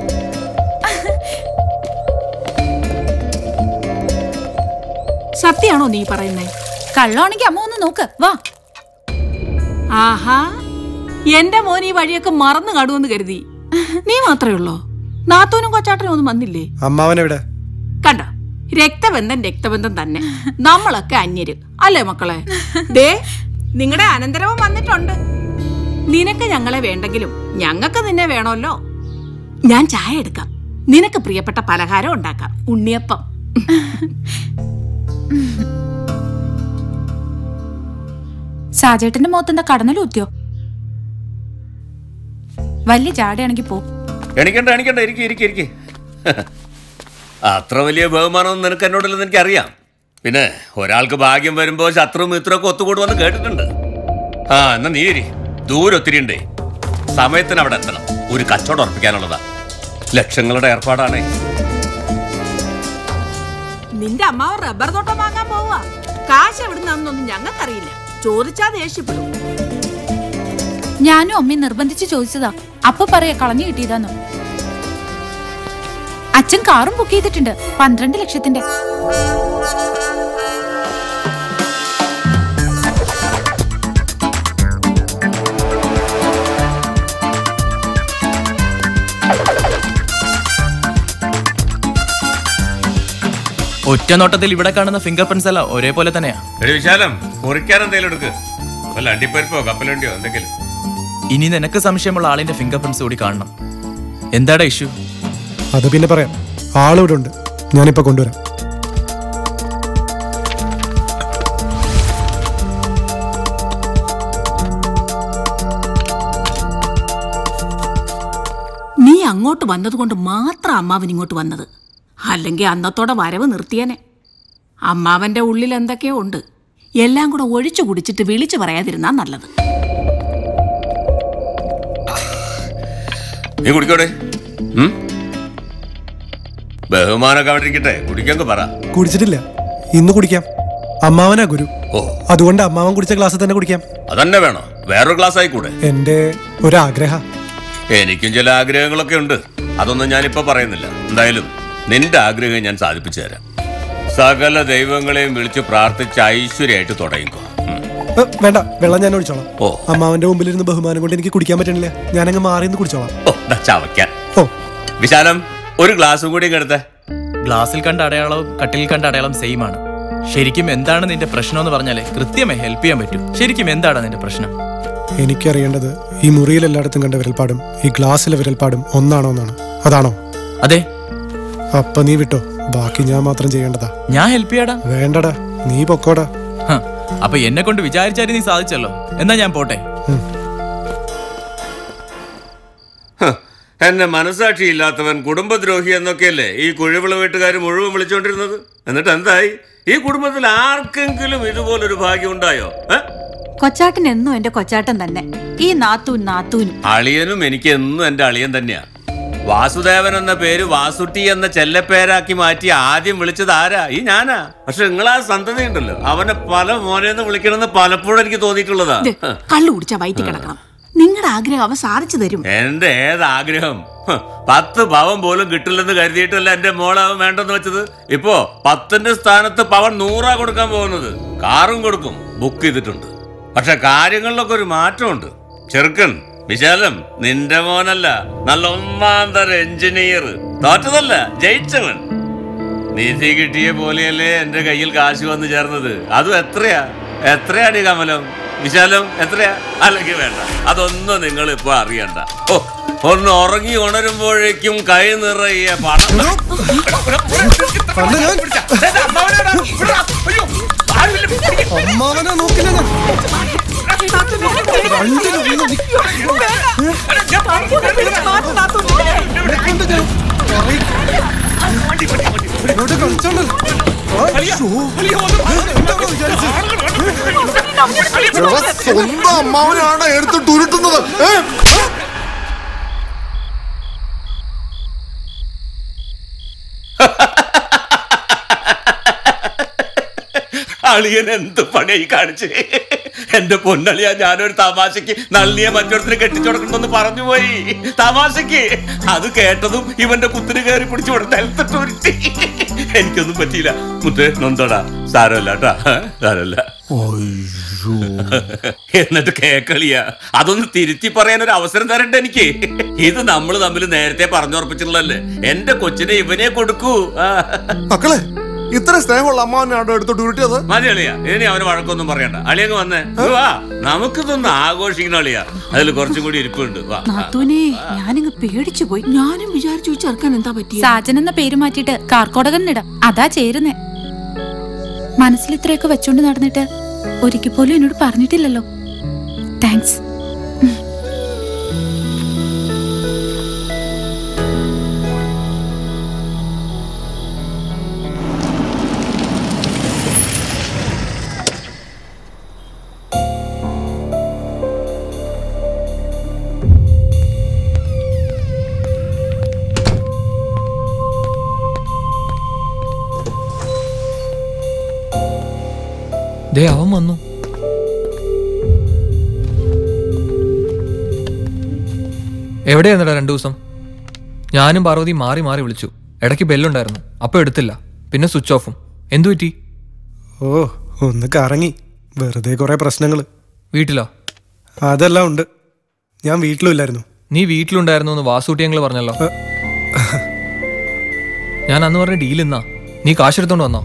സത്യാണോ നീ പറയുന്നേ? കള്ളാണെങ്കിൽ അമ്മ ഒന്ന് നോക്ക്. വാ. ആഹാ, എന്റെ മോൻ ഈ വഴിയൊക്കെ മറന്നു കാണുമെന്ന് കരുതി. നീ മാത്രമേ ഉള്ളോ? നാത്തൂനും കൊച്ചാട്ടനും ഒന്നും വന്നില്ലേ? അമ്മാവനെവിടെ? കണ്ടോ, രക്തബന്ധം രക്തബന്ധം തന്നെ. നമ്മളൊക്കെ അന്യര് അല്ലേ മക്കളെ? ദേ, നിങ്ങളുടെ അനന്തരവും വന്നിട്ടുണ്ട്. നിനക്ക് ഞങ്ങളെ വേണ്ടെങ്കിലും ഞങ്ങൾക്ക് നിന്നെ വേണമല്ലോ. ഞാൻ ചായ എടുക്കാം. നിനക്ക് പ്രിയപ്പെട്ട പലഹാരം ഉണ്ടാക്കാം. ഉണ്ണിയപ്പം. സാജേട്ടന്റെ മുഖത്തെന്താ കടന്നലൂത്തിയോ? വലിയ ജാടയാണെങ്കി പോ. എണിക്കണ്ട എണിക്കണ്ട ഇരിക്കെ ഇരിക്കെ ഇരിക്കെ. അത്ര വലിയ ബഹുമാനമൊന്നും നിനക്ക് എന്നോടില്ലെന്ന് എനിക്കറിയാം. പിന്നെ ഒരാൾക്ക് ഭാഗ്യം വരുമ്പോ ശത്രു മിത്രമൊക്കെ ഒത്തുകൂടുവെന്ന് കേട്ടിട്ടുണ്ട്. ആ എന്നാ നീ ഇരി. ദൂരം ഒത്തിരി ഉണ്ടേ. സമയത്തിന് അവിടെ എത്തണം. ഒരു കച്ചവടം ഉറപ്പിക്കാനുള്ളതാ. ലക്ഷങ്ങളുടെ ഏർപ്പാടാണേ. നിന്റെ അമ്മാവ് റബ്ബർ തോട്ടം വാങ്ങാൻ പോവാ. കാശ് എവിടുന്നൊന്നും ഞങ്ങൾക്കറിയില്ല. ചോദിച്ചാ ദേഷ്യപ്പെടും. ഞാനും അമ്മയും നിർബന്ധിച്ച് ചോദിച്ചതാ. അപ്പൊ പറയാ കളഞ്ഞു കിട്ടിയതാന്നു. അച്ഛൻ കാറും ബുക്ക് ചെയ്തിട്ടുണ്ട്, പന്ത്രണ്ട് ലക്ഷത്തിന്റെ. ഒറ്റ നോട്ടത്തിൽ ഇവിടെ കാണുന്ന ഫിംഗർ പ്രിന്റ്സ് എല്ലാം ഒരേപോലെ തന്നെയാ. ഒരു വിശാലം കുറിക്കാൻ എന്തെങ്കിലും എടുക്ക്. വല്ല അണ്ടിപ്പരിപ്പോ കപ്പലണ്ടിയോ എന്തെങ്കിലും. ഇനി നിനക്ക് സംശയമുള്ള ആളിന്റെ ഫിംഗർ പ്രിന്റ്സ് കൂടി കാണണം. എന്താടാ ഇഷ്യൂ? അത് പിന്നെ പറയാം. ആളിവിടെ ഉണ്ട്, ഞാനിപ്പോ കൊണ്ടുവരാം. നീ അങ്ങോട്ട് വന്നതുകൊണ്ട് മാത്രം അമ്മാവൻ ഇങ്ങോട്ട് വന്നത്. അല്ലെങ്കിൽ അന്നത്തോടെ വരവ് നിർത്തിയനെ. അമ്മാവന്റെ ഉള്ളിൽ എന്തൊക്കെയോ ഉണ്ട്. എല്ലാം കൂടെ ഒഴിച്ചു കുടിച്ചിട്ട് വിളിച്ചു പറയാതിരുന്നാ നല്ലത്. നീ കുടിക്കോടെ. ബഹുമാനൊക്കെ അവിടെ ഇരിക്കട്ടെ, കുടിക്കാങ്ക പറ. കുടിച്ചിട്ടില്ല, ഇന്ന് കുടിക്കാം. അമ്മാവനാ ഗുരു. ഓ, അതുകൊണ്ട് അമ്മാവൻ കുടിച്ച ഗ്ലാസ് തന്നെ കുടിക്കാം. അതന്നെ വേണോ? വേറൊരു ഗ്ലാസ് ആയിക്കൂടെ? എന്റെ ഒരാഗ്രഹം. എനിക്കും ചില ആഗ്രഹങ്ങളൊക്കെ ഉണ്ട്. അതൊന്നും ഞാനിപ്പോ പറയുന്നില്ല. എന്തായാലും നിന്റെ ആഗ്രഹം ഞാൻ സാധിപ്പിച്ചു തരാം. സകല ദൈവങ്ങളെയും വിളിച്ച് പ്രാർത്ഥിച്ച് ഐശ്വര്യമായിട്ട് തുടങ്ങിക്കോ. വേണ്ട, വെള്ളം ഞാൻ ഒഴിച്ചോളാം. ഓ, അമ്മാവന്റെ മുമ്പിൽ ഇരുന്ന് ബഹുമാനം കൊണ്ട് എനിക്ക് കുടിക്കാൻ പറ്റണില്ല. ഞാനങ്ങ് മാറി നിന്ന് കുടിച്ചോളാം. ഓ, ചവയ്ക്കാൻ. ഓ, വിശാലം ഒരു ഗ്ലാസും കൂടി എടുത്തേ. ഗ്ലാസ്സിൽ കണ്ട അടയാളവും കട്ടിലിൽ കണ്ട അടയാളം സെയിം ആണ്. ശരിക്കും എന്താണ് നിന്റെ പ്രശ്നം എന്ന് പറഞ്ഞാലേ കൃത്യമായി ഹെൽപ്പ് ചെയ്യാൻ പറ്റും. ശരിക്കും എന്താണ് നിന്റെ പ്രശ്നം? എനിക്കറിയേണ്ടത് ഈ മുറിയിൽ എല്ലായിടത്തും കണ്ട വിരൽപ്പാടും ഈ ഗ്ലാസ്സിലെ വിരൽപ്പാടും ഒന്നാണോ എന്നാണ്. അതാണോ? അതെ. അപ്പൊ നീ വിട്ടോ, ബാക്കി ഞാൻ മാത്രം ചെയ്യേണ്ടതാ. ഞാൻ ഹെൽപ്പ് ചെയ്യാടാ. വേണ്ടടാ, നീ പൊക്കോടാ. അപ്പൊ എന്നെ കൊണ്ട് വിചാരിച്ചാലും നീ സാധിച്ചല്ലോ. എന്നാ ഞാൻ പോട്ടെ. എന്നെ മനസാക്ഷി ഇല്ലാത്തവൻ കുടുംബദ്രോഹി എന്നൊക്കെയല്ലേ ഈ കുഴിവിള വീട്ടുകാർ മുഴുവൻ വിളിച്ചോണ്ടിരുന്നത്. എന്നിട്ട് എന്തായി? ഈ കുടുംബത്തിൽ ആർക്കെങ്കിലും ഇതുപോലൊരു ഭാഗ്യം ഉണ്ടായോ? കൊച്ചാട്ടൻ എന്നും എന്റെ കൊച്ചാട്ടൻ തന്നെ. ഈ നാത്തൂൻ നാത്തൂനും. അളിയനും എനിക്ക് എന്നും എന്റെ അളിയൻ തന്നെയാ. വാസുദേവൻ എന്ന പേര് വാസുട്ടി എന്ന ചെല്ലപ്പേരാക്കി മാറ്റി ആദ്യം വിളിച്ചത് ആരാ? ഈ ഞാനാ. പക്ഷെ നിങ്ങളാ സന്തതി ഉണ്ടല്ലോ, അവനെ പല മോനെന്ന് വിളിക്കണമെന്ന് പലപ്പോഴും എനിക്ക് തോന്നിയിട്ടുള്ളതാ. കള്ളു കുടിച്ചാ വയറ്റി കിടക്കണം. നിങ്ങളുടെ ആഗ്രഹം അവ സാധിച്ചു തരും. എന്റെ ഏതാഗ്രഹം? പത്ത് പവൻ പോലും കിട്ടില്ലെന്ന് കരുതിയിട്ടല്ല എന്റെ മോളാവൻ വേണ്ടെന്ന് വെച്ചത്. ഇപ്പോ പത്തിന്റെ സ്ഥാനത്ത് പവൻ നൂറാ കൊടുക്കാൻ പോകുന്നത്. കാറും കൊടുക്കും, ബുക്ക് ചെയ്തിട്ടുണ്ട്. പക്ഷെ കാര്യങ്ങളിലൊക്കെ ഒരു മാറ്റമുണ്ട്. ചെറുക്കൻ വിശാലം നിന്റെ മോനല്ല, നല്ല ഒന്നാം തരം എഞ്ചിനീയർ. തോറ്റതല്ല, ജയിച്ചവൻ. നിധി കിട്ടിയ പോലെയല്ലേ എന്റെ കയ്യിൽ കാശ് വന്നു ചേർന്നത്. അതും എത്രയാ? എത്രയാടി കമലം? വിശാലം എത്രയാ? അല്ലെങ്കിൽ വേണ്ട, അതൊന്നും നിങ്ങൾ ഇപ്പൊ അറിയണ്ട. ഓ, ഒന്ന് ഉറങ്ങി ഉണരുമ്പോഴേക്കും കൈ നിറയെ പണം. അമ്മാവനെ നോക്കില്ല. സ്വന്തം അമ്മാവനാണ് എടുത്തിട്ട് ഉരുട്ടുന്നത്. അളിയൻ എന്ത് പണിയായി കാണിച്ച്? എന്റെ പൊന്നളിയ, ഞാനൊരു തമാശക്ക് നള്ളിയെ മറ്റൊരുത്തിന് കെട്ടിച്ചുടക്കണമെന്ന് പറഞ്ഞു പോയി. തമാശക്ക് അത് കേട്ടതും ഇവന്റെ കുത്തിന് കയറി പിടിച്ചു നിലത്തിട്ട് ഉരുട്ടി. എനിക്കൊന്നും പറ്റിയില്ല. മുത്തേ നൊന്തോടാ, സാരമല്ല കേട്ടാ, സാരമല്ല. എന്നിട്ട് കേക്കളിയാ, അതൊന്ന് തിരുത്തി പറയാൻ ഒരു അവസരം തരണ്ട എനിക്ക്. ഇത് നമ്മൾ തമ്മിൽ നേരത്തെ പറഞ്ഞുറപ്പിച്ചിട്ടുള്ളല്ലേ. എന്റെ കൊച്ചിനെ ഇവനെ കൊടുക്കൂ. മക്കളെ, ഇത്ര സ്നേഹമുള്ള അമ്മാവനാണ് എടുത്തോട്ട് ഉരുട്ടിയത്. മതി അളിയ, ഇനി അവന് വഴക്കൊന്നും പറയണ്ട. അളിയങ്ങ് വന്നേ, വാ, നമുക്കിതൊന്ന് ആഘോഷിക്കണം അളിയ. അതിൽ കുറച്ചും കൂടി ഇരിപ്പുണ്ട്. നാത്തൂനെ, ഞാനിങ്ങ് പേടിച്ചു പോയി. ഞാനും വിചാരിച്ചു ചേർക്കാൻ എന്താ പറ്റിയ. സാജൻ എന്ന പേര് മാറ്റിയിട്ട് കാർക്കോടകൻ ഇടാം, അതാ ചേരുന്നേ. മനസ്സിൽ ഇത്രയൊക്കെ വെച്ചോണ്ട് നടന്നിട്ട് ഒരിക്കൽ പോലും എന്നോട് പറഞ്ഞിട്ടില്ലല്ലോ. താങ്ക്സ്. ദേ അവൻ വന്നു. എവിടെയായിരുന്നടാ രണ്ടു ദിവസം? ഞാനും പാർവതി മാറി മാറി വിളിച്ചു. ഇടയ്ക്ക് ബെല്ലുണ്ടായിരുന്നു, അപ്പൊ എടുത്തില്ല. പിന്നെ സ്വിച്ച് ഓഫും. എന്തു പറ്റി? ഓ, ഒന്ന് കറങ്ങി. വെറുതെ കുറെ പ്രശ്നങ്ങള്. വീട്ടിലോ? അതെല്ലാം ഉണ്ട്. ഞാൻ വീട്ടിലും ഇല്ലായിരുന്നു. നീ വീട്ടിലുണ്ടായിരുന്നു എന്ന് വാസൂട്ടി ഞങ്ങൾ പറഞ്ഞല്ലോ. ഞാൻ അന്ന് പറഞ്ഞ ഡീൽ ഇന്നാ. നീ കാശെടുത്തോണ്ട് വന്നോ?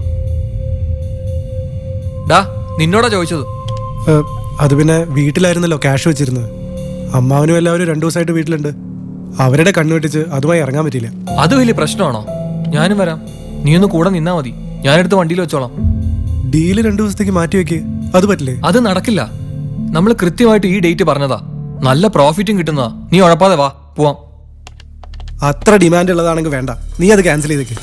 ഡാ, നിന്നോടാ ചോദിച്ചത്. അത് പിന്നെ വീട്ടിലായിരുന്നല്ലോ ക്യാഷ് വെച്ചിരുന്നത്. അമ്മാവനും എല്ലാവരും രണ്ടു ദിവസമായിട്ട് വീട്ടിലുണ്ട്. അവരുടെ കണ്ണു വെട്ടിച്ച് അതുമായി ഇറങ്ങാൻ പറ്റില്ല. അത് വലിയ പ്രശ്നമാണോ? ഞാനും വരാം. നീ ഒന്ന് കൂടെ നിന്നാ മതി. ഞാനെടുത്ത് വണ്ടിയിൽ വെച്ചോളാം. ഡീല് രണ്ടു ദിവസത്തേക്ക് മാറ്റി വെക്ക്. അത് പറ്റില്ലേ? അത് നടക്കില്ല. നമ്മൾ കൃത്യമായിട്ട് ഈ ഡേറ്റ് പറഞ്ഞതാ. നല്ല പ്രോഫിറ്റും കിട്ടുന്നതാ. നീ ഉഴപ്പാതെ വാ, പോവാം. അത്ര ഡിമാൻഡ് ഉള്ളതാണെങ്കിൽ വേണ്ട, നീ അത് ക്യാൻസൽ ചെയ്തേക്ക്.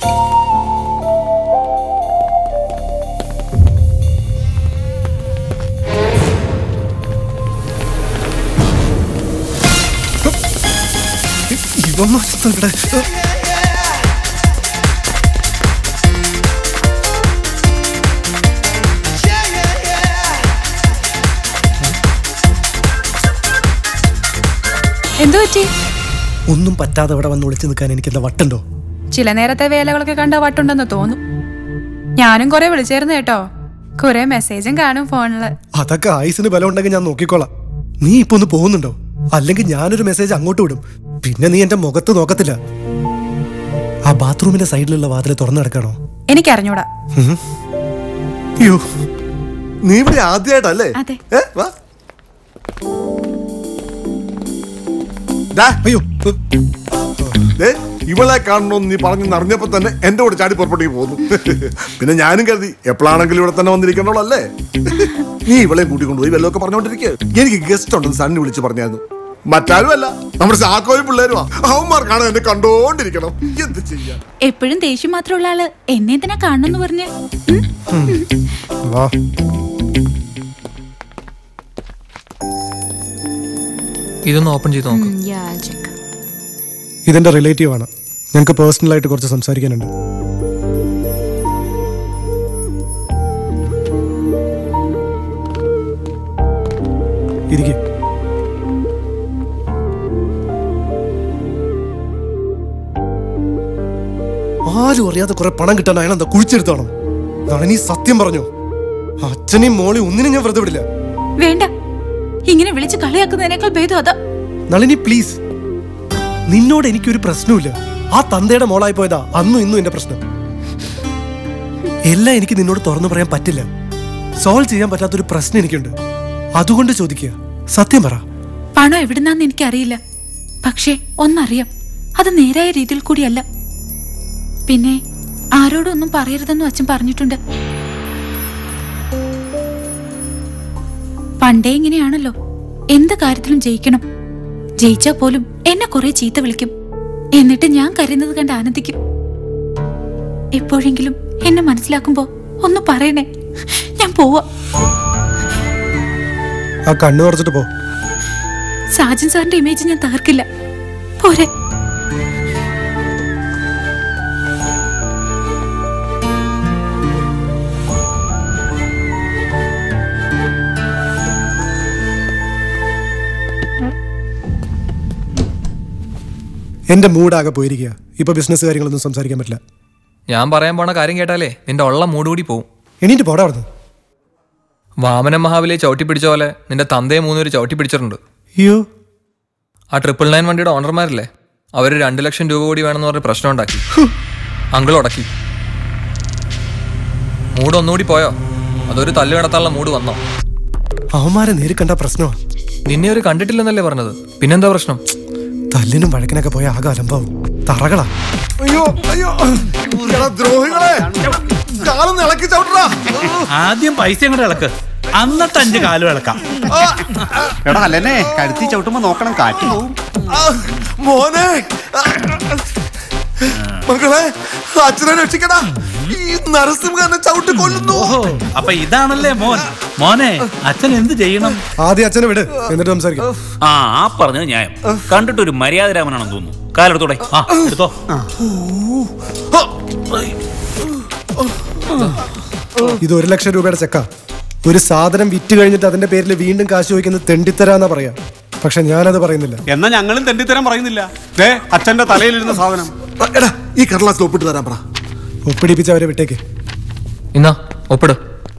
എന്തു പറ്റി? ഒന്നും പറ്റാതെ ഇവിടെ വന്ന് ഒളിച്ചു നിൽക്കാൻ എനിക്ക് എന്താ വട്ടുണ്ടോ? ചില നേരത്തെ വേലകളൊക്കെ കണ്ട വട്ടുണ്ടെന്ന് തോന്നും. ഞാനും കുറെ വിളിച്ചായിരുന്നു കേട്ടോ. കുറെ മെസ്സേജും കാണും ഫോണില്. അതൊക്കെ ആയുസിന് ബലം ഉണ്ടെങ്കിൽ ഞാൻ നോക്കിക്കോളാം. നീ ഇപ്പൊ ഒന്ന് പോകുന്നുണ്ടോ? അല്ലെങ്കിൽ ഞാനൊരു മെസ്സേജ് അങ്ങോട്ട് വിടും, പിന്നെ നീ എന്റെ മുഖത്ത് നോക്കത്തില്ല. ആ ബാത്റൂമിന്റെ സൈഡിലുള്ള വാതിൽ തുറന്നു കിടക്കണോ? എനിക്കറിഞ്ഞൂടാ. അയ്യോ, നീ ഇവിടെ ആദ്യമായിട്ടല്ലേ? അതെ. അയ്യോ, ഇവളെ കാണണമെന്ന് നീ പറഞ്ഞു അറിഞ്ഞപ്പോ തന്നെ എന്റെ കൂടെ ചാടി പുറപ്പെട്ടേക്ക് പോകുന്നു. പിന്നെ ഞാനും കരുതി എപ്പോഴാണെങ്കിലും ഇവിടെ തന്നെ വന്നിരിക്കണോളല്ലേ. നീ ഇവളെ കൂട്ടിക്കൊണ്ടുപോയി വല്ലതൊക്കെ പറഞ്ഞോണ്ടിരിക്കുക. എനിക്ക് ഗസ്റ്റ് ഉണ്ടെന്ന് സണ്ണി വിളിച്ച് പറഞ്ഞായിരുന്നു. മറ്റാരും അല്ല, നമ്മുടെ ചാക്കോയും പിള്ളേരുമാ. അവന്മാർക്കാണ് എന്നെ കണ്ടോണ്ടിരിക്കണം. എന്ത് ചെയ്യാ? എപ്പോഴും ദേഷ്യം മാത്രമുള്ള ആള് എന്നെ തന്നെ കാണണമെന്ന് പറഞ്ഞ് ഇതൊന്ന് ഓപ്പൺ ചെയ്ത് നോക്കും. ഇതെന്റെ റിലേറ്റീവ് ആണ്. ഞങ്ങൾക്ക് പേഴ്സണൽ ആയിട്ട് കുറച്ച് സംസാരിക്കാനുണ്ട്. ഇരിക്കെ. ആരും അറിയാതെ കുറെ പണം കിട്ടാൻ അയാൾ എന്താ കുഴിച്ചെടുത്താണോ? നളിനി സത്യം പറഞ്ഞോ? അച്ഛനെയും മോളി ഒന്നിനും ഞാൻ വെറുതെ വിടില്ല. വേണ്ട, ഇങ്ങനെ വിളിച്ച് കളിയാക്കുന്നതിനേക്കാൾ ഭേദം അതാ. നളിനി പ്ലീസ്, നിന്നോട് എനിക്കൊരു പ്രശ്നമില്ല. ആ തന്തയുടെ മോളായി പോയതാ അന്നും ഇന്നും എന്റെ പ്രശ്നം. എല്ലാം എനിക്ക് നിന്നോട് തുറന്നു പറയാൻ പറ്റില്ല. സോൾവ് ചെയ്യാൻ പറ്റാത്തൊരു പ്രശ്നം എനിക്കുണ്ട്. അതുകൊണ്ട് ചോദിക്കുക, സത്യം പറ. പണം എവിടുന്നാന്ന് എനിക്കറിയില്ല, പക്ഷേ ഒന്നറിയാം, അത് നേരായ രീതിയിൽ കൂടിയല്ല. പിന്നെ ആരോടും ഒന്നും പറയരുതെന്നും അച്ഛൻ പറഞ്ഞിട്ടുണ്ട്. പണ്ടേ ഇങ്ങനെയാണല്ലോ, എന്ത് കാര്യത്തിലും ജയിക്കണം. ജയിച്ചാ പോലും എന്നെ കുറെ ചീത്ത വിളിക്കും. എന്നിട്ട് ഞാൻ കരയുന്നത് കണ്ട് ആനന്ദിക്കും. എപ്പോഴെങ്കിലും എന്നെ മനസ്സിലാക്കുമ്പോ ഒന്ന് പറയണേ, ഞാൻ പോവാ. ആ കണ്ണു കുറച്ചിട്ട് പോ. സാജൻ സാറിന്റെ ഇമേജ് ഞാൻ തകർക്കില്ല. പോരെ. എന്റെ മൂഡാകെ പോയിരിക്കുക. ഇപ്പൊ ബിസിനസ് കാര്യങ്ങളൊന്നും സംസാരിക്കാൻ പറ്റില്ല. ഞാൻ പറയാൻ പോണ കാര്യം കേട്ടാലേ നിന്റെ ഉള്ള മൂഡ് കൂടി പോവും. എണീറ്റ് പോടാ അവിടുന്ന്. വാമന മഹാബലിയെ ചവിട്ടി പിടിച്ച പോലെ നിന്റെ തന്തയെ മൂന്നുപേര് ചവിട്ടി പിടിച്ചിട്ടുണ്ട്. അയ്യോ, ആ ട്രിപ്പിൾ നയൻ വണ്ടിയുടെ ഓണർമാരില്ലേ, അവര് രണ്ടു ലക്ഷം രൂപ കൂടി വേണമെന്ന് പറഞ്ഞ് പ്രശ്നം ഉണ്ടാക്കി. അങ്കിൾ ഉടക്കി. മൂഡ് ഒന്നുകൂടി പോയോ? അതൊരു തല്ല് കടത്താനുള്ള മൂഡ് വന്നോ? അവന്മാരെ നേരി കണ്ട പ്രശ്നമാ. നിന്നെ ഒരു കണ്ടിട്ടില്ലെന്നല്ലേ പറഞ്ഞത്, പിന്നെന്താ പ്രശ്നം? തല്ലിനും വഴക്കിനൊക്കെ പോയ ആകെ അലമ്പാവും. തറകളാ. അയ്യോ അയ്യോ, ദ്രോഹികളെ കാലൊന്ന് ഇളക്കി ചവിട്ടടാ. ആദ്യം പൈസ കൂടെ ഇളക്ക്, അന്നത്തെ അഞ്ച് കാലും ഇളക്കാം. എടാ അല്ലേ, കഴുത്തി ചവിട്ടുമ്പോ നോക്കണം, കാറ്റ് പോവും. മോനെ, മക്കളെ, അച്ഛനെ രക്ഷിക്കടാ. ഈ നരസിംഹനെ ചവിട്ടി കൊല്ലുന്നു. അപ്പൊ ഇതാണല്ലേ മോൻ. മോനെ, അച്ഛൻ എന്ത് ചെയ്യണം? ആദ്യം അച്ഛനെ വിട്, എന്നിട്ട് സംസാരിക്കാം. ആ ആ പറഞ്ഞത് ന്യായം. കണ്ടിട്ട് ഒരു മര്യാദ രാമനാണെന്ന് തോന്നുന്നു. കാലെടുത്തോടെ. ആ എടുത്തോ. ഇത് ഒരു ലക്ഷം രൂപയുടെ ചെക്കാ. ഒരു സാധനം വിറ്റ് കഴിഞ്ഞിട്ട് അതിന്റെ പേരിൽ വീണ്ടും കാശ് ചോദിക്കുന്നത് തെണ്ടിത്തരാന്നാ പറയാ. പക്ഷെ ഞാനത് പറയുന്നില്ല. എന്നാ ഞങ്ങളും തെണ്ടിത്തരം പറയുന്നില്ല. അച്ഛന്റെ തലയിലിരുന്ന സാധനം എടാ, ഈ കടലാസിൽ ഒപ്പിട്ട് തരാൻ പറ. ഒപ്പിടിപ്പിച്ച് അവരെ വിട്ടേക്ക്. ഇന്നാ ഒപ്പിട്.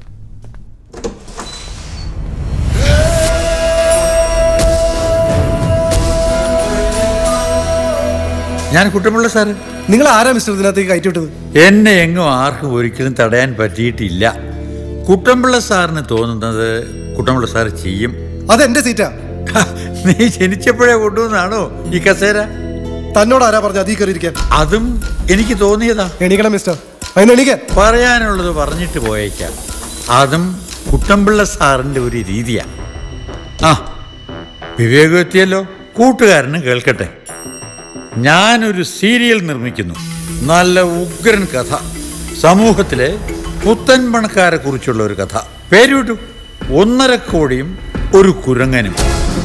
ഞാൻ കുട്ടമ്പിള്ള സാറ്. നിങ്ങൾ ആരാ മിസ്റ്റർ ഇതിനകത്തേക്ക് കയറ്റി വിട്ടത്? എന്നെ എങ്ങും ആർക്കും ഒരിക്കലും തടയാൻ പറ്റിയിട്ടില്ല. കുട്ടമ്പിള്ള സാറിന് തോന്നുന്നത് കുട്ടമ്പിള്ള സാർ ചെയ്യും. അതെന്റെ സീറ്റാ. നീ ജനിച്ചപ്പോഴേ കൊണ്ടുവന്നാണോ ഈ കസേര? തന്നോട് ആരാ പറഞ്ഞ അതീ കയറിയിരിക്കാൻ? അതും എനിക്ക് തോന്നിയതാ. എണീക്കണം മിസ്റ്റർ, അതിന് എണീക്കാൻ. പറയാനുള്ളത് പറഞ്ഞിട്ട് പോയേക്കാം. അതും കുട്ടമ്പിള്ള സാറിന്റെ ഒരു രീതിയാ. ആ വിവേകം എത്തിയല്ലോ, കൂട്ടുകാരന് കേൾക്കട്ടെ. ഞാനൊരു സീരിയൽ നിർമ്മിക്കുന്നു. നല്ല ഉഗ്രൻ കഥ, സമൂഹത്തിലെ പുത്തൻ പണക്കാരെ കുറിച്ചുള്ള ഒരു കഥ. പേര് വിട്ടു, ഒന്നര കോടിയും ഒരു കുരങ്ങനും.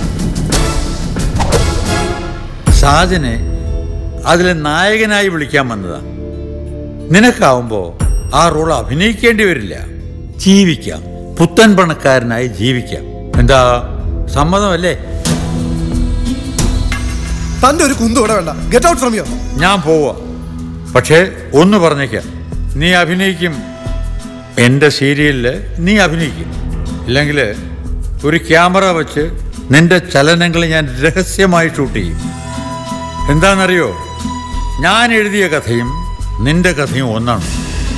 ഷാജനെ അതിലെ നായകനായി വിളിക്കാൻ വന്നതാ. നിനക്കാവുമ്പോ ആ റോൾ അഭിനയിക്കേണ്ടി വരില്ല, ജീവിക്കാം, പുത്തൻ പണക്കാരനായി ജീവിക്കാം. എന്താ, സമ്മതമല്ലേ? തന്റെ ഒരു കുന്തു ഇവിടെ വേണ്ട. Get out from here. ഞാൻ പോവാ. പക്ഷേ ഒന്ന് പറഞ്ഞേക്കാം, നീ അഭിനയിക്കും, എൻ്റെ സീരിയലില് നീ അഭിനയിക്കും. ഇല്ലെങ്കിൽ ഒരു ക്യാമറ വെച്ച് നിന്റെ ചലനങ്ങൾ ഞാൻ രഹസ്യമായി ഷൂട്ട് ചെയ്യും. എന്താണെന്നറിയോ, ഞാൻ എഴുതിയ കഥയും നിന്റെ കഥയും ഒന്നാണ്.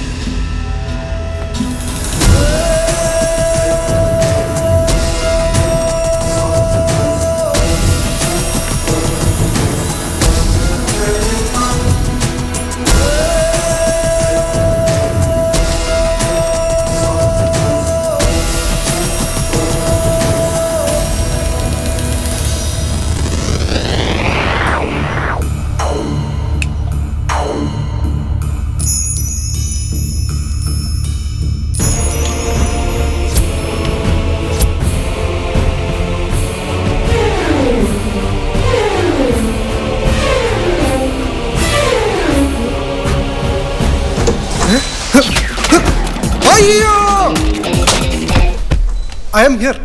I am here.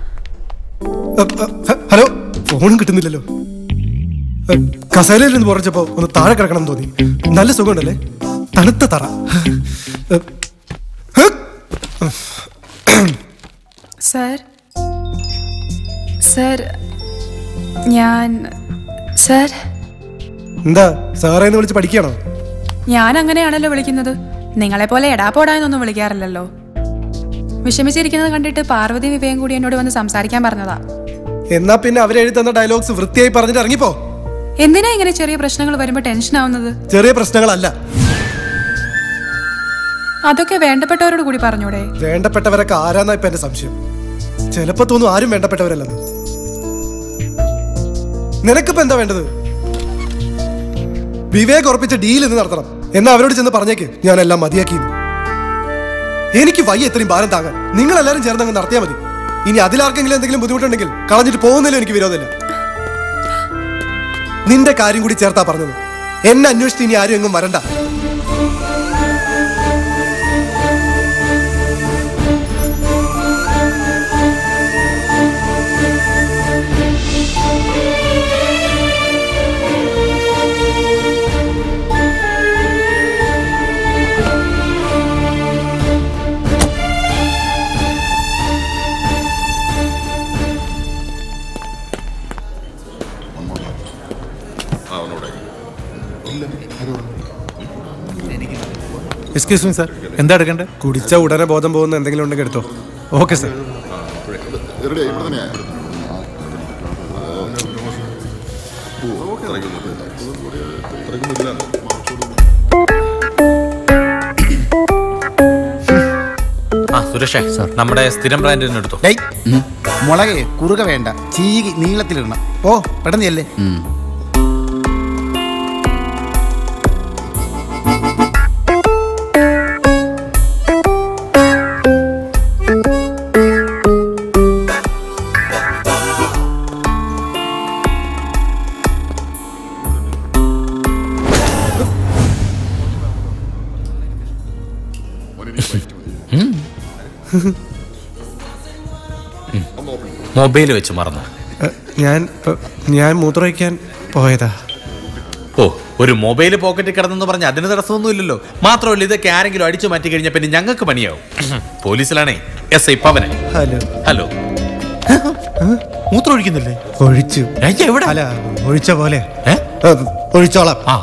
ഹലോ, ഫോണും കിട്ടുന്നില്ലല്ലോ. കസേരയിൽ നിന്ന് പുറച്ചപ്പോ ഒന്ന് താഴെ കിടക്കണം തോന്നി. നല്ല സുഖമുണ്ടല്ലേ? തണുത്ത തറ. സർ സർ ഞാൻ സർ എന്താ സാറേന്ന് വിളിച്ച് പഠിക്കണോ? ഞാൻ അങ്ങനെയാണല്ലോ വിളിക്കുന്നത്. നിങ്ങളെ പോലെ എടാപ്പോടായെന്നൊന്നും വിളിക്കാറില്ലല്ലോ. വിഷമിച്ചിരിക്കുന്നത് കണ്ടിട്ട് പാർവതി വിവേകം കൂടി എന്നോട് വന്ന് സംസാരിക്കാൻ പറഞ്ഞതാ. എന്നാ പിന്നെ അവരെഴുതി തന്ന ഡയലോഗ്സ് വൃത്തിയായി പറഞ്ഞിട്ട് ഇറങ്ങിപ്പോ. എന്തിനാ ഇങ്ങനെ ചെറിയ പ്രശ്നങ്ങൾ വരുമ്പോ ടെൻഷൻ ആവുന്നത്? ചെറിയ പ്രശ്നങ്ങളല്ല, അതൊക്കെ വേണ്ടപ്പെട്ടവരോട് കൂടി പറഞ്ഞൂടെ? വേണ്ടപ്പെട്ടവരൊക്കെ ആരാന്നാ ഇപ്പൊ എന്റെ സംശയം. ചിലപ്പോ തോന്നും ആരും വേണ്ടപ്പെട്ടവരല്ലെന്ന്. നിനക്കിപ്പോ എന്താ വേണ്ടത്? വിവേക് ഉറപ്പിച്ച ഡീൽ ഇന്ന് നടത്തണം. എന്നാ അവരോട് ചെന്ന് പറഞ്ഞേക്ക് ഞാൻ എല്ലാം മതിയാക്കി. എനിക്ക് വയ്യ ഇത്രയും ഭാരം താങ്ങാൻ. നിങ്ങൾ എല്ലാരും ചേർന്നങ്ങ് നടത്തിയാൽ മതി. ഇനി അതിലാർക്കെങ്കിലും എന്തെങ്കിലും ബുദ്ധിമുട്ടുണ്ടെങ്കിൽ കളഞ്ഞിട്ട് പോകുന്നതിലും എനിക്ക് വിരോധമില്ല. നിന്റെ കാര്യം കൂടി ചേർത്താ പറഞ്ഞത്. എന്നെ അന്വേഷിച്ച് ഇനി ആരും എങ്ങും വരണ്ട. എക്സ്ക്യൂസ് മീ സാർ, എന്താ എടുക്കണ്ടേ? കുടിച്ച ഉടനെ ബോധം പോകുന്ന എന്തെങ്കിലും ഉണ്ടെങ്കിൽ എടുത്തോ. Okay sir. ആ സുരേഷേ, നമ്മുടെ സ്ഥിരം ബ്രാൻഡിന് എടുത്തോ. മുളകെ കുറുക വേണ്ട, ചീകി നീളത്തിലിടണം. ഓ പെട്ടെന്നല്ലേ. മൊബൈൽ വെച്ച് മറന്നു. ഞാൻ ഞാൻ മൂത്രമൊഴിക്കാൻ പോയതാ. ഓ, ഒരു മൊബൈൽ പോക്കറ്റിൽ കിടന്നെന്ന് പറഞ്ഞ അതിന് തടസ്സമൊന്നും ഇല്ലല്ലോ. മാത്രമല്ല, ഇതൊക്കെ ആരെങ്കിലും അടിച്ചു മാറ്റി കഴിഞ്ഞാൽ പിന്നെ ഞങ്ങൾക്ക് പണിയാവും. പോലീസിലാണേ എസ് ഐ പവനെ. ഹലോ ഹലോ, മൂത്രം ഒഴിക്കുന്നില്ലേ? ഒഴിച്ചു. എവിടെ? അല്ല, ഒഴിച്ച പോലെ ഒഴിച്ചോളാം. ആ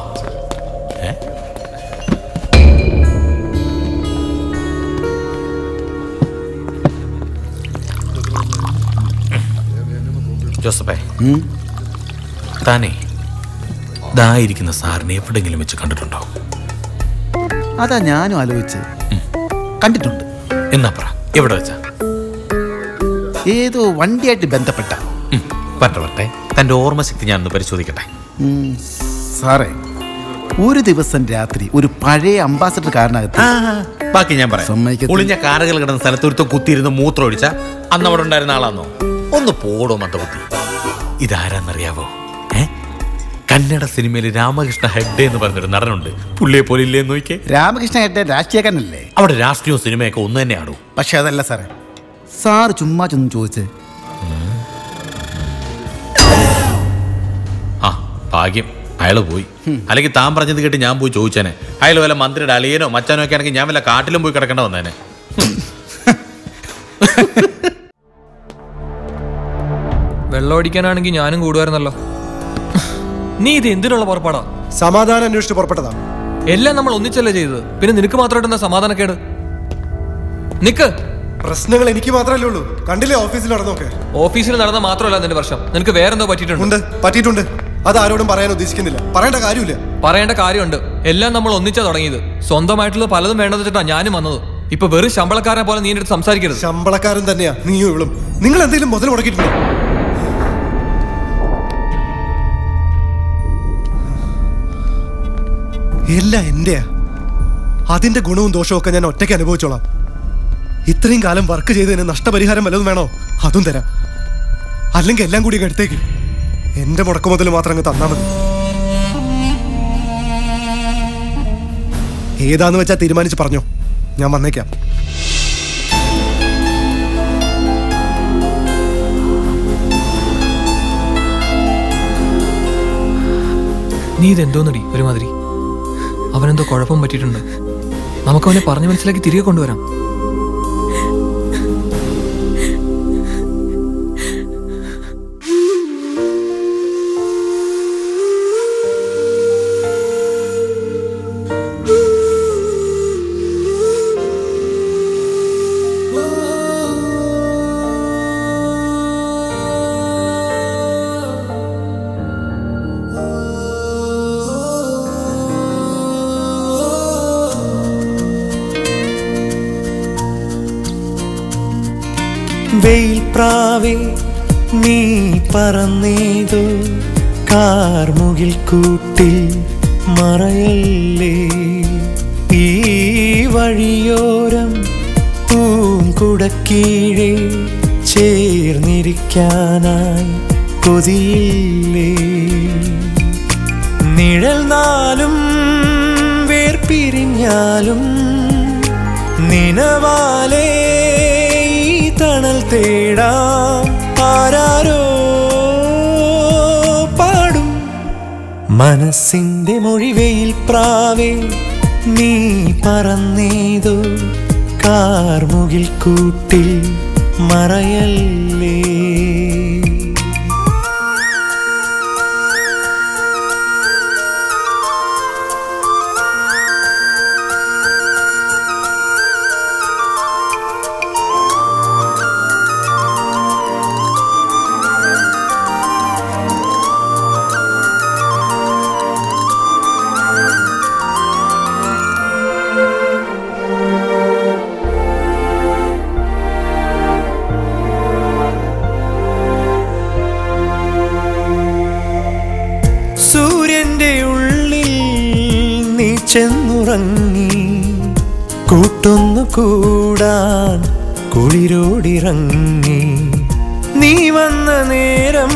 ജോസഫേ, താനേ ഇതായിരിക്കുന്ന സാറിനെ എവിടെങ്കിലും വെച്ച് കണ്ടിട്ടുണ്ടോ? അതാ ഞാനും ആലോചിച്ച്. കണ്ടിട്ടുണ്ട്. എന്നാ പറ, എവിടെ വെച്ചാ? ഏതോ വണ്ടിയായിട്ട് ബന്ധപ്പെട്ട. പറ്റേ, തന്റെ ഓർമ്മശക്തി ഞാനൊന്ന് പരിശോധിക്കട്ടെ. സാറേ, ഒരു ദിവസം രാത്രി ഒരു പഴയ അംബാസഡർ കാറിനകത്ത്. ബാക്കി ഞാൻ പറയാം. ഒളിഞ്ഞ കാറുകൾ കിടന്ന സ്ഥലത്തൊരുത്തോ കുത്തിയിരുന്ന് മൂത്രം ഒഴിച്ച അന്ന് അവിടെ ഉണ്ടായിരുന്ന ആളാന്നോ? ഒന്ന് പോടോ മന്ദബുദ്ധി. ഇതാരാന്നറിയാവോ? ഏ കന്നഡ സിനിമയിൽ രാമകൃഷ്ണ ഹെഗ്ഡെ എന്ന് പറഞ്ഞൊരു നടനുണ്ട്. പുള്ളിയെ പോലെ ഇല്ലേ നോക്കിയേ. രാമകൃഷ്ണ ഹെഗ്ഡെ രാഷ്ട്രീയക്കാരനല്ലേ? അവിടെ രാഷ്ട്രീയവും സിനിമയൊക്കെ ഒന്ന് തന്നെ ആടൂ. പക്ഷെ അതല്ല സാറേ, സാറ് ചുമ്മാ ചെന്ന് ചോദിച്ചേ. ആ ഭാഗ്യം, അയാള് പോയി. അല്ലെങ്കിൽ താൻ പറഞ്ഞത് കേട്ട് ഞാൻ പോയി ചോദിച്ചേനെ. അയാൾ വല്ല മന്ത്രിയുടെ അളിയനോ മച്ചാനോ ഒക്കെ ആണെങ്കിൽ ഞാൻ വല്ല കാട്ടിലും പോയി കിടക്കേണ്ട വന്നേനെ. വെള്ളം അടിക്കാനാണെങ്കിൽ ഞാനും കൂടുമായിരുന്നല്ലോ. നീ ഇത് എന്തിനുള്ള പുറപ്പാടാ? സമാധാനം അന്വേഷിച്ച് പുറപ്പെട്ടതാ. എല്ലാം നമ്മൾ ഒന്നിച്ചല്ലേ ചെയ്തത്, പിന്നെ നിനക്ക് മാത്രമായിട്ട് എന്താ സമാധാനക്കേട്? നിക്ക്. പ്രശ്നങ്ങൾ എനിക്ക് മാത്രമല്ലേ ഉള്ളൂ. കണ്ടില്ലേ ഓഫീസിൽ നടന്നോക്കെ? ഓഫീസിൽ നടന്ന മാത്രമല്ല നിന്റെ പ്രശ്നം, നിനക്ക് വേറെന്തോ പറ്റിയിട്ടുണ്ട്. പറ്റിയിട്ടുണ്ട്. അത് ആരോടും പറയാൻ ഉദ്ദേശിക്കുന്നില്ല. പറയേണ്ട കാര്യമില്ല. പറയേണ്ട കാര്യമുണ്ട്. എല്ലാം നമ്മൾ ഒന്നിച്ചാ തുടങ്ങിയത്. സ്വന്തമായിട്ടുള്ള പലതും വേണ്ടെന്ന് വെച്ചിട്ടാ ഞാനും വന്നത്. ഇപ്പൊ വെറും ശമ്പളക്കാരനെ പോലെ നീ എന്റെ അടുത്ത് സംസാരിക്കരുത്. ശമ്പളക്കാരൻ തന്നെയാ നീയും ഇവളും. നിങ്ങൾ എന്തെങ്കിലും മുതൽ മുടക്കിയിട്ടുണ്ടോ? എല്ലാം എന്റെയാ. അതിന്റെ ഗുണവും ദോഷവും ഒക്കെ ഞാൻ ഒറ്റയ്ക്ക് അനുഭവിച്ചോളാം. ഇത്രയും കാലം വർക്ക് ചെയ്തതിന് നഷ്ടപരിഹാരം വല്ലതും വേണോ? അതും തരാം. അല്ലെങ്കിൽ എല്ലാം കൂടി എടുത്തേക്ക്. എന്റെ മുടക്കു മുതൽ മാത്രം അങ്ങ് തന്നാ മതി. ഏതാന്ന് വെച്ചാ തീരുമാനിച്ച് പറഞ്ഞോ, ഞാൻ വന്നേക്കാം. നീ ഇതെന്തോന്നടി ഒരുമാതിരി? അവനെന്തോ കുഴപ്പം പറ്റിയിട്ടുണ്ട്. നമുക്കവനെ പറഞ്ഞു മനസ്സിലാക്കി തിരികെ കൊണ്ടുവരാം. വെയിൽ പ്രാവേ നീ പറന്നേതോ കാർമുകിൽ കൂട്ടിൽ മറയല്ലേ. ഈ വഴിയോരം പൂങ്കുടക്കീഴെ ചേർന്നിരിക്കാനായി കൊതിയില്ലേ. നിഴൽ നാലും വേർപിരിഞ്ഞാലും നിനവാലേ തണൽ തേടാം. ആരാരോ പാടും മനസ്സിന്റെ മൊഴിവെയിൽ പ്രാവേ നീ പറന്നേതോ കാർമുകിൽ കൂട്ടിൽ മറയല്ലേ. ചെന്നുറങ്ങി കൂട്ടൊന്നു കൂടാൻ കുളിരോടിറങ്ങി. നീ വന്ന നേരം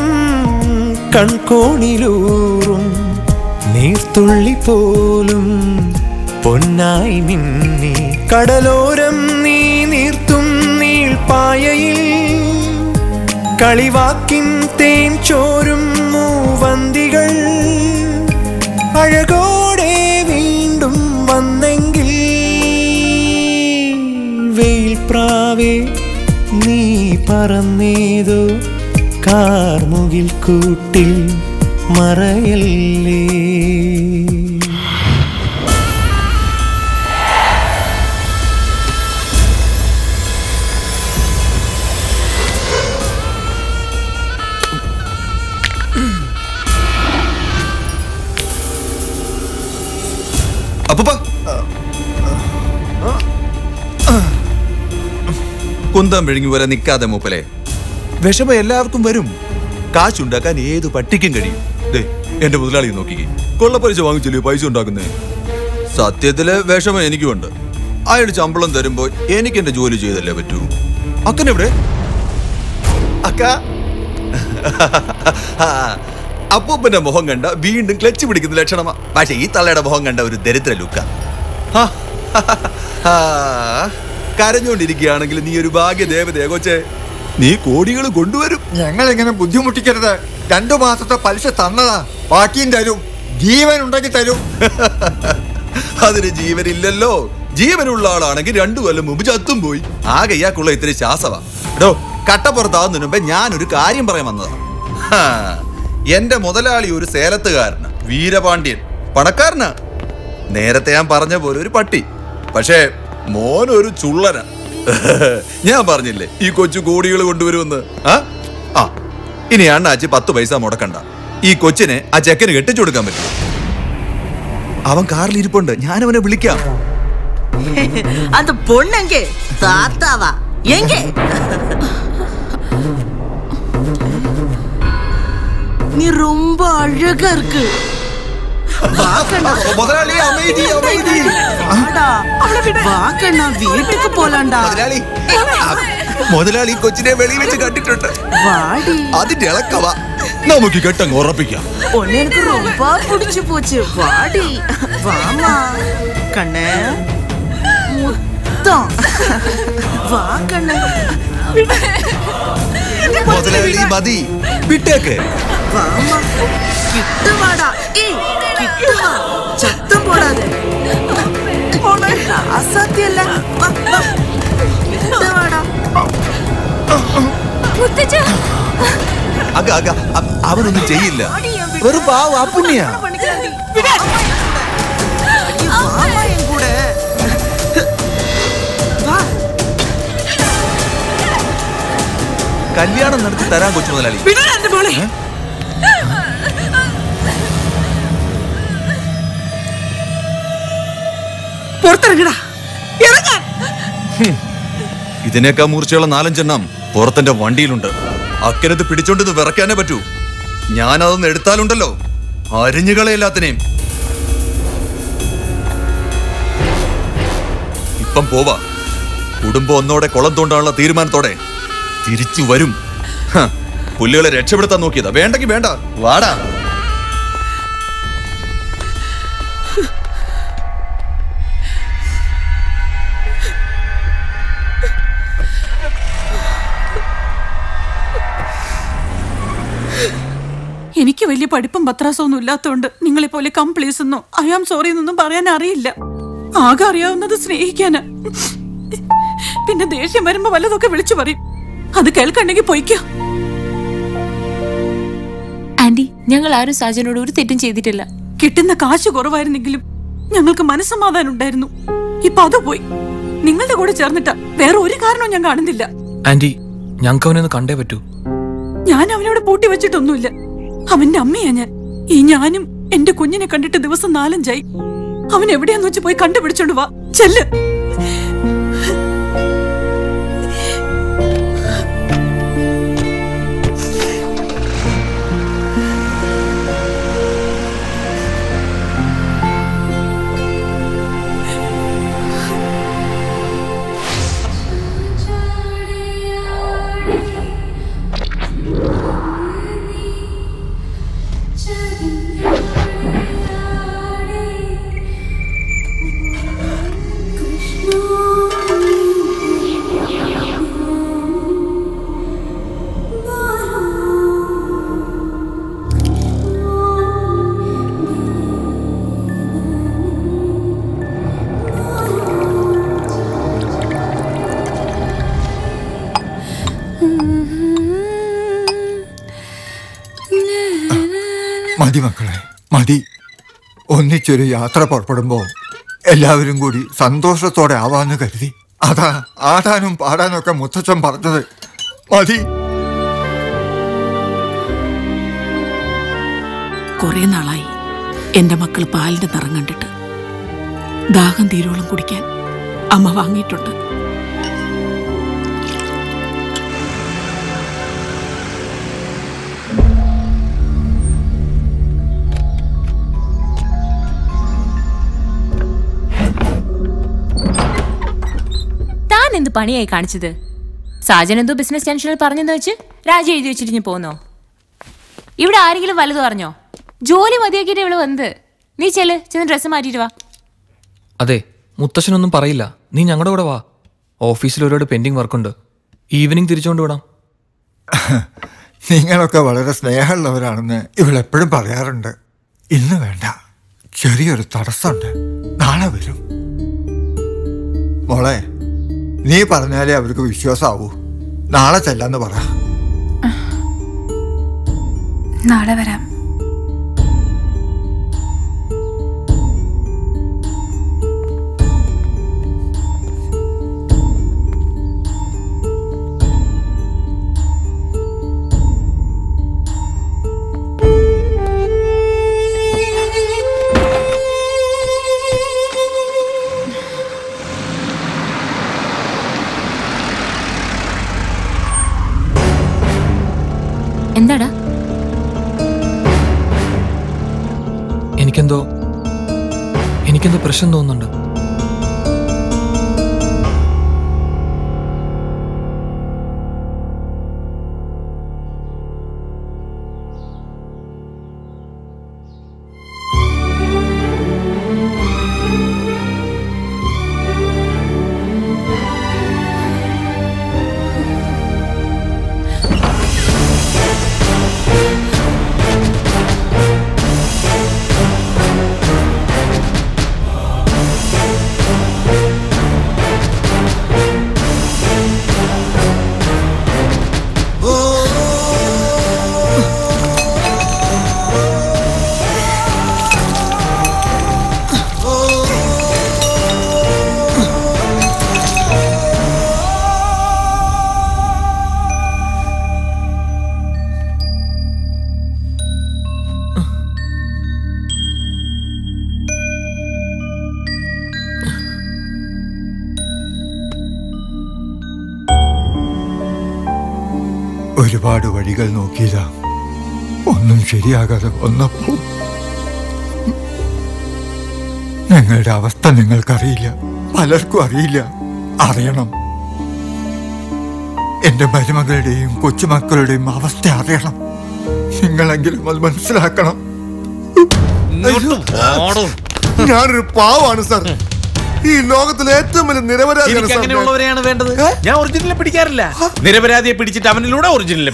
കൺകോണിലൂറും നീർത്തുള്ളി പോലും പൊന്നായി മിന്നി. കടലോരം നീ നീർത്തും നീൾപ്പായയിൽ കളിവാക്കിൻ തേൻ ചോരും മൂവന്തികൾ അഴകോടെ വീണ്ടും വന്നെങ്കിൽ. വെയിൽ പ്രാവേ നീ പറന്നേതോ കാർമുകിൽ കൂട്ടിൽ മറയല്ലേ. കുന്തം വിഴുങ്ങി പോലെ നിൽക്കാതെ മൂപ്പലെ. വിഷമം എല്ലാവർക്കും വരും. കാശുണ്ടാക്കാൻ ഏത് പട്ടിക്കും കഴിയും. ദേ എന്റെ മുതലാളി നോക്കിക്കേ, കൊള്ളപ്പലിശ വാങ്ങിച്ചില്ലേ പൈസ ഉണ്ടാക്കുന്നേ. സത്യത്തില് വിഷമം എനിക്കുണ്ട്. അയാൾ ശമ്പളം തരുമ്പോ എനിക്ക് എന്റെ ജോലി ചെയ്തല്ലേ പറ്റൂ. അക്കനെവിടെ? അക്ക അപ്പൂപ്പന്റെ മുഖം കണ്ട വീണ്ടും ക്ലച്ച് പിടിക്കുന്ന ലക്ഷണമാ. പക്ഷെ ഈ തള്ളയുടെ മുഖം കണ്ട ഒരു ദരിദ്ര ലുക്ക. കരഞ്ഞോണ്ടിരിക്കുകയാണെങ്കിൽ നീ ഒരു ഭാഗ്യദേവതയെ കൊച്ചേ. നീ കോടികൾ കൊണ്ടുവരും. ഞങ്ങൾ എങ്ങനെ ബുദ്ധിമുട്ടിക്കരുത്. രണ്ടു മാസത്തെ പലിശ തന്നതാ, ബാക്കിയും തരും. ജീവൻ ഉണ്ടെങ്കിൽ തരും. അതിന് ജീവനില്ലല്ലോ. ജീവനുള്ള ആളാണെങ്കിൽ രണ്ടു കൊല്ലം മുമ്പ് ചത്തും പോയി. ആകെ ഇയാൾക്കുള്ള ഇത്തിരി ശ്വാസവാ. എടോ, കട്ടപ്പുറത്താവുന്നതിന് മുമ്പേ ഞാനൊരു കാര്യം പറയാൻ വന്നതാ. എന്റെ മുതലാളി ഒരു സേലത്തുകാരനാ, വീരപാണ്ഡ്യൻ, പണക്കാരനാ. നേരത്തെ ഞാൻ പറഞ്ഞ പോലെ ഒരു പട്ടി. പക്ഷേ മോനൊരു ചുള്ളനാ. ഞാൻ പറഞ്ഞില്ലേ ഈ കൊച്ചു കോടികൾ കൊണ്ടുവരുമെന്ന്. ആ ആ ഇനി അണ്ണാച്ചി പത്ത് പൈസ മുടക്കണ്ട. ഈ കൊച്ചിനെ ആ ചെക്കന് കെട്ടിച്ചു കൊടുക്കാൻ പറ്റും. അവൻ കാറിൽ ഇരിപ്പുണ്ട്, ഞാൻ അവനെ വിളിക്കാം. அந்த பொண்ணுங்க தாத்தாவா எங்க? நீ ரொம்ப அழகா இருக்கு. முதலாளி அமைதி அமைதி. வாக்கண்ணா வீட்டுக்கு போலாண்டா. മുതലാളി കൊച്ചിനെ വെളിയിൽ വെച്ച് കണ്ടിട്ടുണ്ട്. வாடி അതിന്റെ ഇളക്കവാ. നമുക്ക് കെട്ടങ്ങ് ഉറപ്പിക്കാം. பொண்ணு எனக்கு ரொம்ப பிடிச்சு போச்சு. வாடி வாமா கண்ணே. முத்தம் வா கண்ணே. മുതലാളി മതി, വിട്ടേക്ക്. வாமா கிட்ட வாடா. ஏய் கிட்ட வா, சத்தம் போடாதே. போனே அசாத்தியல்ல. வா வா கிட்ட வாடா. മുത്തച്ഛ. അക അക അവനൊന്നും ചെയ്യില്ല. വെറും പാവ അപ്പുണ്ണിയാ. வாமா என் கூட வா. കല്യാണം നടത്തി തരാൻ കൊച്ചു മുതലാളി. വിടാ എന്റെ മോളെ. പുറത്തിറങ്ങടാ, ഇറങ്ങാൻ. ഇതിനേക്കാൾ മൂർച്ചയുള്ള നാലഞ്ചെണ്ണം പുറത്തെന്റെ വണ്ടിയിലുണ്ട്. അക്കരത്ത് പിടിച്ചോണ്ട് വിറക്കാനേ പറ്റൂ. ഞാനതൊന്ന് എടുത്താലുണ്ടല്ലോ അരിഞ്ഞുകളെ എല്ലാത്തിനെയും. ഇപ്പം പോവാ. കുടുംബം ഒന്നോടെ കുളം തോണ്ടാനുള്ള തീരുമാനത്തോടെ തിരിച്ചു വരും. പുല്ലുകളെ രക്ഷപ്പെടുത്താൻ നോക്കിയതാ. വേണ്ടെങ്കിൽ വേണ്ട, വാടാ. എനിക്ക് വലിയ പഠിപ്പും പത്രാസൊന്നും ഇല്ലാത്തതുകൊണ്ട് നിങ്ങളെ പോലെ കംപ്ലീസ് എന്നോ ഐ ആം സോറി എന്നൊന്നും പറയാൻ അറിയില്ല. ആകെ അറിയാവുന്നത് സ്നേഹിക്കാനാ. പിന്നെ ദേഷ്യം വരുമ്പോ വല്ലതൊക്കെ വിളിച്ചു പറയും. അത് കേൾക്കണ്ടെങ്കിൽ പൊയ്ക്കോ. ആന്റി, ഞങ്ങൾ ആരും സാജനോട് ഒരു തെറ്റും ചെയ്തിട്ടില്ല. കിട്ടുന്ന കാശ് കുറവായിരുന്നെങ്കിലും ഞങ്ങൾക്ക് മനസ്സമാധാനം ഉണ്ടായിരുന്നു. ഇപ്പൊ അത് പോയി. നിങ്ങളുടെ കൂടെ ചേർന്നിട്ടാ. വേറെ ഒരു കാരണവും ഞാൻ കാണുന്നില്ല. ആന്റി, ഞങ്ങൾക്ക് അവനൊന്ന് കണ്ടേ പറ്റൂ. ഞാൻ അവനോട് പൂട്ടി വെച്ചിട്ടൊന്നുമില്ല. അവന്റെ അമ്മയാ ഞാൻ. ഈ ഞാനും എന്റെ കുഞ്ഞിനെ കണ്ടിട്ട് ദിവസം നാലഞ്ചായി. അവൻ എവിടെയാന്ന് വെച്ച് പോയി കണ്ടുപിടിച്ചോണ്ട് വാ. ചെല്ല്. മതി മക്കളെ, മതി. ഒന്നിച്ചൊരു യാത്ര പുറപ്പെടുമ്പോൾ എല്ലാവരും കൂടി സന്തോഷത്തോടെ ആവാന്ന് കരുതി. അതാ ആടാനും പാടാനും ഒക്കെ മുത്തച്ഛൻ പറഞ്ഞത്. മതി. കുറെ നാളായി എന്റെ മക്കൾ പാലിന്റെ നിറം കണ്ടിട്ട്. ദാഹം തീരോളം കുടിക്കാൻ അമ്മ വാങ്ങിയിട്ടുണ്ട്. ഞാൻ എന്ത് പണിയായി കാണിച്ചത്? സാജൻ എന്തോ ബിസിനസ് ടെൻഷനിൽ പറഞ്ഞെന്ന് വെച്ച് രാജി എഴുതി വെച്ചിട്ട് ഞാൻ പോന്നോ? ഇവിടെ ആരെങ്കിലും വലുത് പറഞ്ഞോ? ജോലി മതിയാക്കിയിട്ട് ഇവിടെ വന്നത്. നീ ചെല്, ചെന്ന് ഡ്രസ്സ് മാറ്റിയിട്ട് വാ. അതെ, മുത്തശ്ശനൊന്നും പറയില്ല. നീ ഞങ്ങളുടെ കൂടെ വാ. ഓഫീസിൽ ഒരുപാട് പെൻഡിങ് വർക്കുണ്ട്. ഈവനിങ് തിരിച്ചുകൊണ്ട് വിടാം. നിങ്ങളൊക്കെ വളരെ സ്നേഹമുള്ളവരാണെന്ന് ഇവളെപ്പോഴും പറയാറുണ്ട്. ഇന്ന് വേണ്ട, ചെറിയൊരു തടസ്സമുണ്ട്. നാളെ വരും. മോളെ, നീ പറഞ്ഞാലേ അവർക്ക് വിശ്വാസമാവൂ. നാളെ ചെല്ലാന്ന് പറ. നാളെ വരാം. എന്താടാ? എനിക്കെന്തോ എനിക്കെന്തോ പ്രശ്നം തോന്നുന്നുണ്ട്. ഒരുപാട് വഴികൾ നോക്കിയതാ, ഒന്നും ശരിയാകാതെ വന്നപ്പോ. ഞങ്ങളുടെ അവസ്ഥ നിങ്ങൾക്കറിയില്ല, പലർക്കും അറിയില്ല. അറിയണം. എന്റെ മരുമകളുടെയും കൊച്ചുമക്കളുടെയും അവസ്ഥ അറിയണം. നിങ്ങളെങ്കിലും അത് മനസ്സിലാക്കണം. ഞാനൊരു പാവാണ് സാർ. ഈ ലോകത്തിലെ ഏറ്റവും വലിയ നിരപരാധിയാണ് സാർ. അങ്ങനെയുള്ളവരെയാണ് വേണ്ടത്. ഞാൻ ഒറിജിനലെ പിടിക്കാറില്ല. നിരപരാധിയെ പിടിച്ചിട്ട് അവനിലൂടെ ഒറിജിനലെ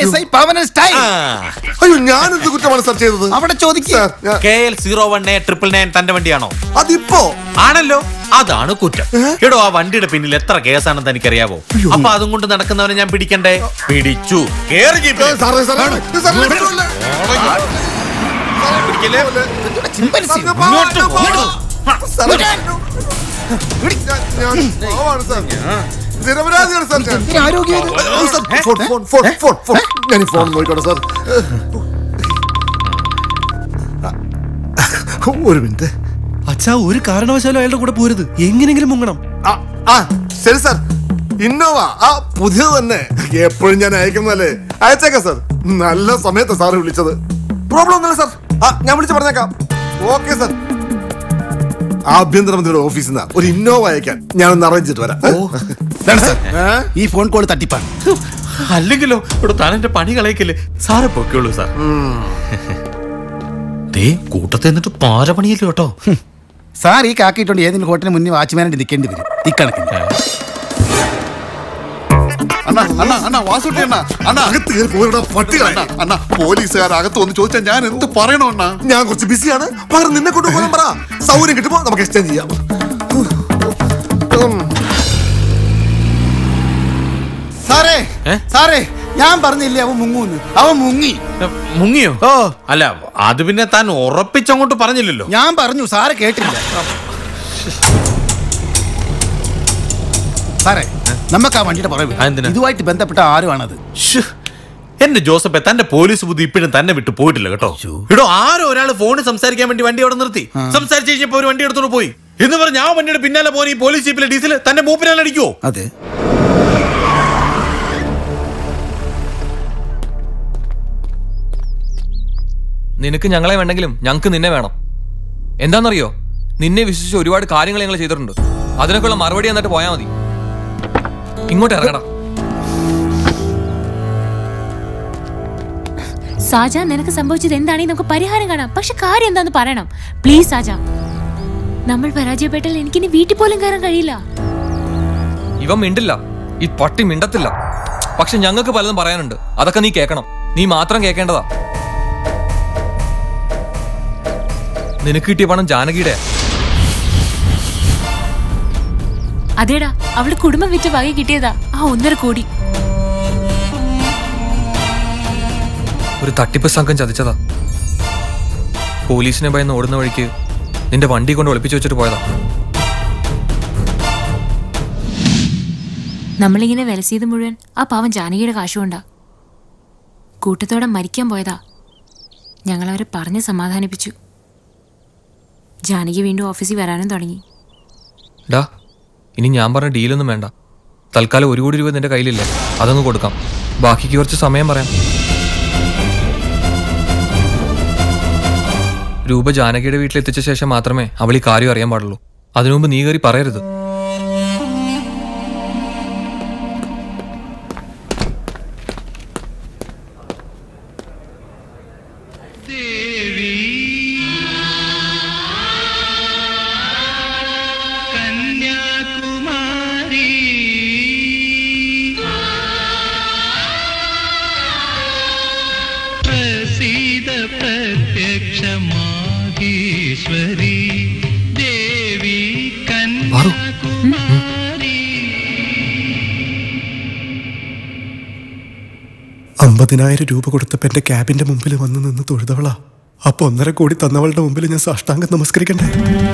അയ്യോ, ഞാനെന്ത് കുറ്റമാണ് സാർ ചെയ്തത്? അവിടെ ചോദിക്കുക. K L zero one A triple nine തന്റെ വണ്ടിയാണോ? അതിപ്പോ ആണല്ലോ. അതാണ് കുറ്റം. എടോ, ആ വണ്ടിയുടെ പിന്നിൽ എത്ര കേസാണെന്ന് എനിക്കറിയാവോ? അപ്പൊ അതും കൊണ്ട് നടക്കുന്നവനെ ഞാൻ പിടിക്കണ്ടേ? പിടിച്ചു. കേറി ജീപ്പിൽ. പിടിക്കല്ലേ? ഇങ്ങോട്ട് പോ. നിരപരാധിയാണ് സാർ. ഞാൻ ഫോൺ നോക്കിക്കോട്ടെ സാർ. ഒരു മിനിറ്റ്. അച്ഛാ, ഒരു കാരണവശാലും അയാളുടെ കൂടെ പോരുത്. എങ്ങനെങ്കിലും മുങ്ങണം. ആ ശരി സാർ. ഇന്നോവ ആ പുതിയത് തന്നെ. എപ്പോഴും ഞാൻ അയക്കുന്നല്ലേ. അയച്ചേക്കാം സാർ. നല്ല സമയത്ത് സാറ് വിളിച്ചത്. പ്രോബ്ലം ഒന്നുമില്ല സാർ. ആ ഞാൻ വിളിച്ച് പറഞ്ഞേക്കാം. Okay sir. ആഭ്യന്തരമന്ത്രിയുടെ ഓഫീസിൽ നിന്ന് ഒരു ഇന്നോവ അയക്കാൻ ഞാനൊന്ന് അറേഞ്ച് ചെയ്തിട്ട് വരാം. ഈ ഫോൺ കോൾ തട്ടിപ്പാണ്. അല്ലെങ്കിലോ ഇവിടെ താൻ എന്റെ പണി കളയിക്കല്ലേ. സാറെ പൊക്കോളൂ സാർ. ദേ കൂട്ടത്തെ എന്നിട്ട് പാര പണിയല്ലോ കേട്ടോ. സാർ ഈ കാക്കിയിട്ടുണ്ട് ഏതെങ്കിലും ഹോട്ടലിന് മുന്നിൽ വാച്ച്മാനായിട്ട് നിൽക്കേണ്ടി വരും. ഇക്കണക്കിന് പോലീസുകാർ അകത്ത് വന്ന് ചോദിച്ചാൽ ഞാൻ എന്ത് പറയണോ അണ്ണാ? ഞാൻ കുറച്ച് ബിസിയാണ്. പകരം നിന്നെ കൊണ്ട് പോകാൻ പറ. സൗകര്യം കിട്ടുമ്പോ നമുക്ക് എക്സ്ചേഞ്ച് ചെയ്യാം. സാറേ സാറേ ഞാൻ പറഞ്ഞില്ലേ അവൻ മുങ്ങൂന്ന്. അവൻ മുങ്ങി. മുങ്ങിയോ? ഓ അല്ല, അത് പിന്നെ താൻ ഉറപ്പിച്ചങ്ങോട്ട് പറഞ്ഞില്ലല്ലോ. ഞാൻ പറഞ്ഞു, സാറ് കേട്ടില്ല. സാറേ നമുക്ക് ആ വണ്ടിയുടെ പുറകെ ഇതുമായിട്ട് ബന്ധപ്പെട്ട ആരുമാണത്? എന്റെ ജോസഫ്, തന്റെ പോലീസ് ബുദ്ധി ഇപ്പോഴും തന്നെ വിട്ടു പോയിട്ടില്ല കേട്ടോ. ഇടോ, ആരോ ഒരാൾ ഫോണിൽ സംസാരിക്കാൻ വേണ്ടി വണ്ടി അവിടെ നിർത്തി. സംസാരിച്ച് കഴിഞ്ഞപ്പോ ഒരു വണ്ടി എടുത്തോണ്ട് പോയി എന്ന് പറഞ്ഞ ആ വണ്ടിയുടെ പിന്നാലെ പോയി ഈ പോലീസ് ജീപ്പിലെ ഡീസൽ തന്റെ മൂപ്പിനാണ് അടിക്കുവോ? അതെ. നിനക്ക് ഞങ്ങളെ വേണ്ടെങ്കിലും ഞങ്ങൾക്ക് നിന്നെ വേണം. എന്താണെന്നറിയോ, നിന്നെ വിശ്വസിച്ച് ഒരുപാട് കാര്യങ്ങൾ ഞങ്ങൾ ചെയ്തിട്ടുണ്ട്. അതിനൊക്കെയുള്ള മറുപടി എന്നിട്ട് പോയാൽ മതി. ഇങ്ങോട്ട് ഇറങ്ങടാ. സാജ, നിനക്ക് സംഭവിച്ചത് എന്താണെങ്കിൽ നമുക്ക് പരിഹാരം കാണാം. പക്ഷെ കാര്യം എന്താന്ന് പറയണം പ്ലീസ് സാജ. നമ്മൾ പരാജയപ്പെട്ടാൽ എനിക്കിനി വീട്ടിൽ പോലും കയറാൻ കഴിയില്ല. ഇവൻ മിണ്ടില്ല, ഈ പട്ടി മിണ്ടത്തില്ല. പക്ഷെ ഞങ്ങൾക്ക് പലതും പറയാനുണ്ട്, അതൊക്കെ നീ കേൾക്കണം. നീ മാത്രം കേൾക്കേണ്ടതാ. നിനക്ക് കിട്ടിയ പണം ജാനകിയുടെ. അതേടാ, അവള് കുടുംബം വിറ്റ് വക കിട്ടിയതാ ആ ഒന്നര കോടി. ഒരു തട്ടിപ്പ് സംഘം ചതിച്ചതാ. പോലീസിനെ ഭയന്ന് ഓടുന്ന വഴിക്ക് നിന്റെ വണ്ടി കൊണ്ട് ഒളിപ്പിച്ചു വെച്ചിട്ട് പോയതാ. നമ്മളിങ്ങനെ വിലസിയത് മുഴുവൻ ആ പാവം ജാനകിയുടെ കാശുകൊണ്ടാ. കൂട്ടത്തോടെ മരിക്കാൻ പോയതാ. ഞങ്ങളവരെ പറഞ്ഞ് സമാധാനിപ്പിച്ചു. ജാനകി വീണ്ടും ഓഫീസിൽ വരാനും തുടങ്ങി. ഡാ, ഇനി ഞാൻ പറഞ്ഞ ഡീലൊന്നും വേണ്ട. തൽക്കാലം ഒരു കോടി രൂപ നിന്റെ കയ്യിലില്ലേ, അതങ്ങ് കൊടുക്കാം. ബാക്കിക്ക് കുറച്ച് സമയം പറയാം. രൂപ ജാനകിയുടെ വീട്ടിലെത്തിച്ച ശേഷം മാത്രമേ അവൾ ഈ കാര്യം അറിയാൻ പാടുള്ളൂ. അതിനു മുമ്പ് നീ കയറി പറയരുത്. അമ്പതിനായിരം രൂപ കൊടുത്തപ്പോ എന്റെ ക്യാബിന്റെ മുമ്പിൽ വന്ന് നിന്ന് തൊഴുതവളാ. അപ്പൊ ഒന്നര കോടി തന്നവളുടെ മുമ്പിൽ ഞാൻ സാഷ്ടാംഗം നമസ്കരിക്കണ്ടേ?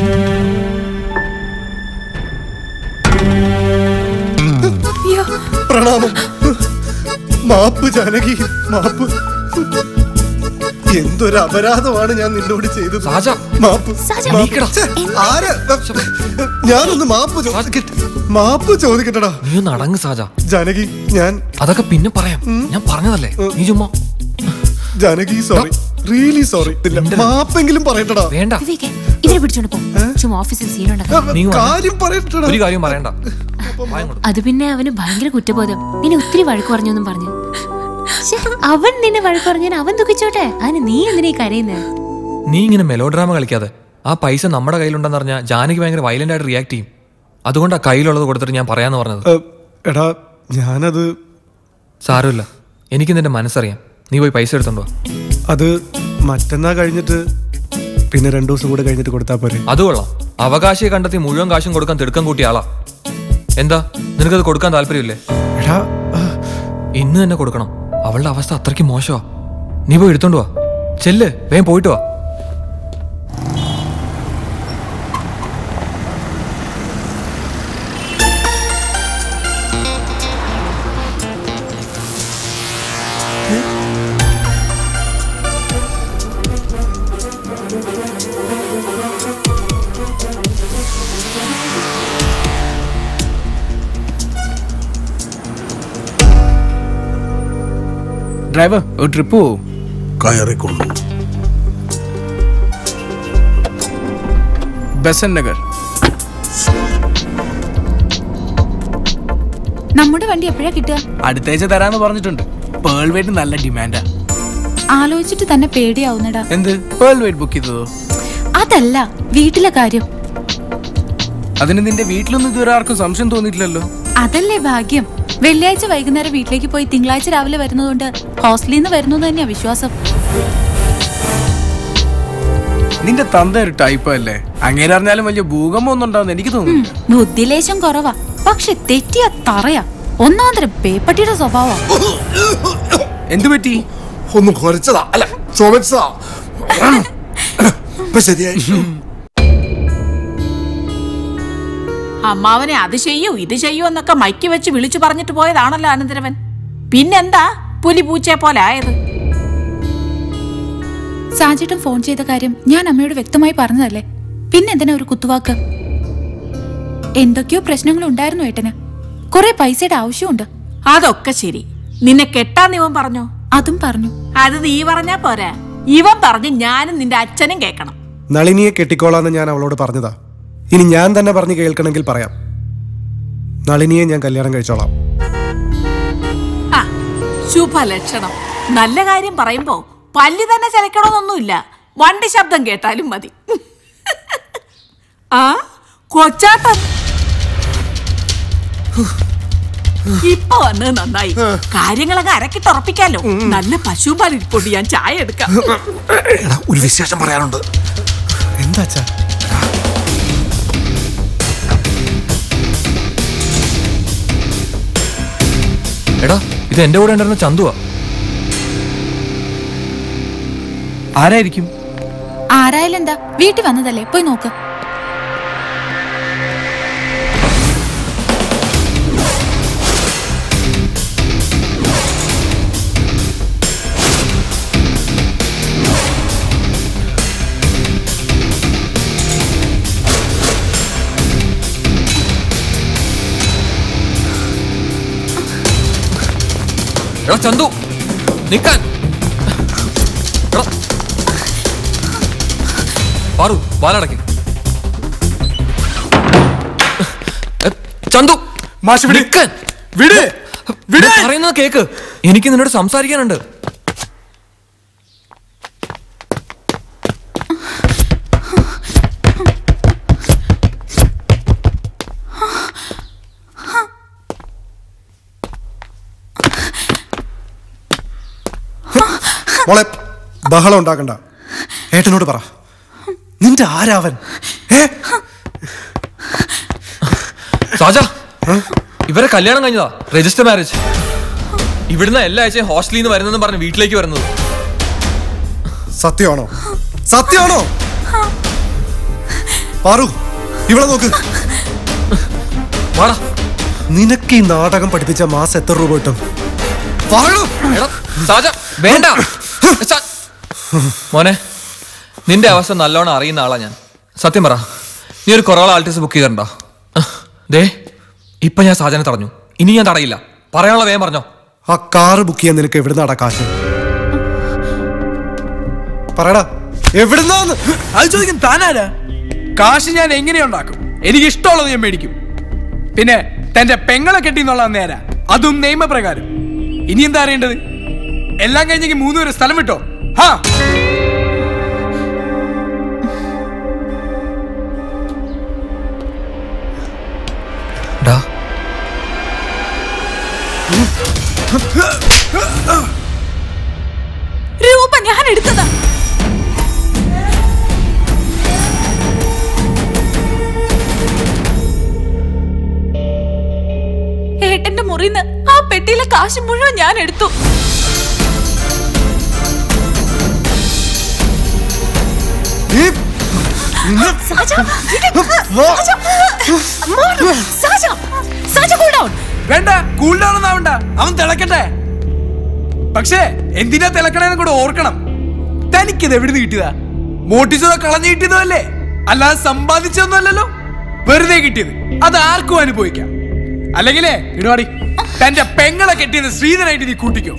പ്രണാമം. മാപ്പ് ജാനകി, മാപ്പ്. എന്തൊരു അപരാധമാണ് ഞാൻ നിന്നോട് ചെയ്തത്. മാപ്പ്. ആര്? ഞാനൊന്ന് മാപ്പ് ചോദിക്കട്ടെ. മാപ്പ് ചോദിക്കട്ടെടാ. നീ ഒന്ന് അടങ്ങ് സാജ. ജാനകി, ഞാൻ അതൊക്കെ പിന്നെ പറയാം. ഞാൻ പറഞ്ഞതല്ലേ, നീ ചുമ്മാ. Janaki, sorry, really sorry. മാപ്പെങ്കിലും പറയട്ടടാ. വേണ്ട, ഇവരെ പിടിച്ചോണ്ട് പോ. ചുമ്മാ ഓഫീസിൽ സീനുണ്ടാക്കാം. കാര്യം പറയട്ടടാ. ഒരു കാര്യം പറയണ്ട. അത് പിന്നെ അവന് ഭയങ്കര കുറ്റബോധം. നിന്നെ ഒത്തിരി വഴക്ക് പറഞ്ഞൊന്നും പറഞ്ഞു. അവൻ നിന്നെ വഴക്ക് പറഞ്ഞാൽ അവൻ ദുഃഖിച്ചോട്ടെ. അതിന് നീ എന്തിനാ കരയുന്നത്? നീ ഇങ്ങനെ മെലോഡ്രാമ കളിക്കാതെ. ആ പൈസ നമ്മുടെ കയ്യിലുണ്ടെന്ന് പറഞ്ഞാൽ ജാനകി ഭയങ്കര വയലന്റ് ആയിട്ട് റിയാക്ട് ചെയ്യും. അതുകൊണ്ടാ കയ്യിലുള്ളത് കൊടുത്തിട്ട് ഞാൻ പറയാന്ന് പറഞ്ഞത്. എടാ, ഞാനത് സാരമില്ല, എനിക്ക് നിന്റെ മനസ്സറിയാം. നീ പോയി പൈസ എടുത്തോണ്ടോ. അത് മറ്റന്നാ കഴിഞ്ഞിട്ട് പിന്നെ രണ്ടു ദിവസം കൂടെ കഴിഞ്ഞിട്ട് കൊടുത്താ പോരെ? അത് കൊള്ളാം. അവകാശിയെ കണ്ടെത്തി മുഴുവൻ കാശും കൊടുക്കാൻ തിടുക്കം കൂട്ടിയ ആളാ. എന്താ, നിനക്കത് കൊടുക്കാൻ താല്പര്യമില്ലേ? ഇന്ന് തന്നെ കൊടുക്കണം. അവളുടെ അവസ്ഥ അത്രയ്ക്ക് മോശമാ. നീ പോയി എടുത്തോണ്ട് വാ. ചെല്ല്, വേഗം പോയിട്ട് വാ. ഡ്രൈവർ, ഒരു ട്രിപ്പ് പോവും. കയറിക്കൊള്ളു. ബസൻ നഗർ. നമ്മുടെ വണ്ടി എപ്പോഴാ കിട്ടുക? അടുത്താഴ്ച തരാന്ന് പറഞ്ഞിട്ടുണ്ട്. പേൾ വെയിറ്റ് നല്ല ഡിമാൻഡാ. ആലോചിച്ചിട്ട് തന്നെ പേടിയാവുന്നടാ. എന്ത് പേൾ വെയിറ്റ് ബുക്ക് ചെയ്തതോ? അതല്ല, വീട്ടിലെ കാര്യം. അതിന് നിന്റെ വീട്ടിലൊന്നും ഇതുവരെ ആർക്കും സംശയം തോന്നിയിട്ടില്ലല്ലോ. അതല്ലേ ഭാഗ്യം. വെള്ളിയാഴ്ച വൈകുന്നേരം വീട്ടിലേക്ക് പോയി തിങ്കളാഴ്ച രാവിലെ വരുന്നതുകൊണ്ട് ഹോസ്റ്റലിൽ നിന്ന് വരുന്നു തന്നെയാ വിശ്വാസം. നിന്റെ തന്ത ഒരു ടൈപ്പ് അല്ലേ? അങ്ങനെ അറിഞ്ഞാലും വലിയ ഭൂകമ്പം ഒന്നും ഉണ്ടാവുന്ന എനിക്ക് തോന്നുന്നു. ബുദ്ധിലേശം കുറവാ, പക്ഷെ തെറ്റിയ തറയാ. ഒന്നാന്തരം പേപ്പട്ടിയുടെ സ്വഭാവ. എന്തു പറ്റി? ഒന്നും കുറച്ചതാ, അല്ല ചുമച്ചതാ. ശരിയായി. അമ്മാവനെ അത് ചെയ്യൂ ഇത് ചെയ്യൂ എന്നൊക്കെ മൈക്ക് വെച്ച് വിളിച്ചു പറഞ്ഞിട്ട് പോയതാണല്ലോ അനന്തരവൻ. പിന്നെന്താ പുലി പൂച്ചയെ പോലെ ആയത്? സാജേട്ടൻ ഫോൺ ചെയ്ത കാര്യം ഞാൻ അമ്മയോട് വ്യക്തമായി പറഞ്ഞതല്ലേ, പിന്നെന്തിനാ ഒരു കുത്തുവാക്ക്? എന്തൊക്കെയോ പ്രശ്നങ്ങൾ ഉണ്ടായിരുന്നു ഏട്ടന്. കുറെ പൈസയുടെ ആവശ്യമുണ്ട്. അതൊക്കെ ശരി. നിന്നെ കെട്ടാൻ ഇവൻ പറഞ്ഞോ? അതും പറഞ്ഞു. അത് നീ പറഞ്ഞാ പോരാ, ഇവൻ പറഞ്ഞ് ഞാനും നിന്റെ അച്ഛനും കേൾക്കണം. നളിനിയെ കെട്ടിക്കോളാന്ന് ഞാൻ അവളോട് പറഞ്ഞതാ. ഇനി ഞാൻ തന്നെ പറഞ്ഞ് കേൾക്കണമെങ്കിൽ പറയാം. നളിനിയെ ഞാൻ കല്യാണം കഴിച്ചോളാം. ശുഭലക്ഷണം. നല്ല കാര്യം പറയുമ്പോ പല്ലി തന്നെ ചലക്കണമെന്നൊന്നുമില്ല, വണ്ടി ശബ്ദം കേട്ടാലും മതി. ആ കൊച്ചാട്ടൻ ഇപ്പൊ വന്നത് നന്നായി. കാര്യങ്ങളൊക്കെ അരക്കിട്ടുറപ്പിക്കാലോ. നല്ല പശുപാൽ ഇരിക്കൊണ്ട് ഞാൻ ചായ എടുക്കാം. ഒരു വിശേഷം പറയാനുണ്ട്. എന്താ എടാ, ഇത് എന്റെ കൂടെ ഉണ്ടായിരുന്ന ചന്തുവാ. ആരായിരിക്കും? ആരായാലും എന്താ, വീട്ടിൽ വന്നതല്ലേ, പോയി നോക്ക്. എടാ ചന്തു, നിക്കാൻ. പാറു, വാലടക്കി. ചന്തു, നിക്കാൻ. പറയുന്നത് കേക്ക്. എനിക്ക് നിന്നോട് സംസാരിക്കാനുണ്ട്. മോളെ, ബഹളം ഉണ്ടാക്കണ്ട. ഏട്ടനോട് പറ, നിന്റെ ആരാവൻ? സാജ, ഇവരെ കല്യാണം കഴിഞ്ഞതാ, രജിസ്റ്റർ മാരേജ്. ഇവിടുന്ന് എല്ലാ ആഴ്ചയും ഹോസ്റ്റലിൽ നിന്ന് വരുന്നെന്ന് പറഞ്ഞ് വീട്ടിലേക്ക് വരുന്നത്. സത്യമാണോ? സത്യമാണോ? പാറു, ഇവിടെ നോക്ക്. നിനക്ക് ഈ നാടകം പഠിപ്പിച്ച മാസം എത്ര രൂപ കിട്ടും? വേണ്ട മോനെ, നിന്റെ അവസ്ഥ നല്ലോണം അറിയുന്ന ആളാ ഞാൻ. സത്യം പറ, നീ ഒരു കൊറോള ആൾട്ടിസ് ബുക്ക് ചെയ്തിട്ടുണ്ടോ? ദേ, ഇപ്പൊ ഞാൻ സാജനെ തടഞ്ഞു, ഇനി ഞാൻ തടയില്ല. പറയാനുള്ള വേഗം പറഞ്ഞോ. ആ കാറ് ബുക്ക് ചെയ്യാൻ നിനക്ക് എവിടുന്നാടാ കാശ്? പറയടാ, എവിടുന്നാന്ന്? അത് ചോദിക്കും താനാരാ? കാശ് ഞാൻ എങ്ങനെ ഉണ്ടാക്കും? എനിക്ക് ഇഷ്ടമുള്ളത് ഞാൻ മേടിക്കും. പിന്നെ തന്റെ പെങ്ങളെ കെട്ടിന്നുള്ള നേരാ, അതും നിയമപ്രകാരം. ഇനി എന്താ അറിയേണ്ടത്? എല്ലാം കഴിഞ്ഞെങ്കിൽ മൂന്ന് പേര് സ്ഥലം വിട്ടോ. ഹാ, രൂപ ഞാൻ എടുത്തതാ. ഏട്ടന്റെ മുറിന്ന് ആ പെട്ടിയിലെ കാശ് മുഴുവൻ ഞാൻ എടുത്തു. വേണ്ട, കൂൾ ഡൗൺ ഒന്നും ആവണ്ട. അവൻ തിളക്കട്ടെ. പക്ഷേ എന്തിനാ തിളക്കണേന്ന് കൂടെ ഓർക്കണം. തനിക്കിത് എവിടുന്ന് കിട്ടിയതാ? മോട്ടിച്ചതോ കളഞ്ഞു കിട്ടിയതോ അല്ലേ? അല്ലാതെ സമ്പാദിച്ചതൊന്നും അല്ലല്ലോ. വെറുതെ കിട്ടിയത് അത് ആർക്കും അനുഭവിക്കാം. അല്ലെങ്കിലേ ഇടുവാടി, തന്റെ പെങ്ങളെ കെട്ടിയത് ശ്രീധരായിട്ട് നീ കൂട്ടിക്കോ.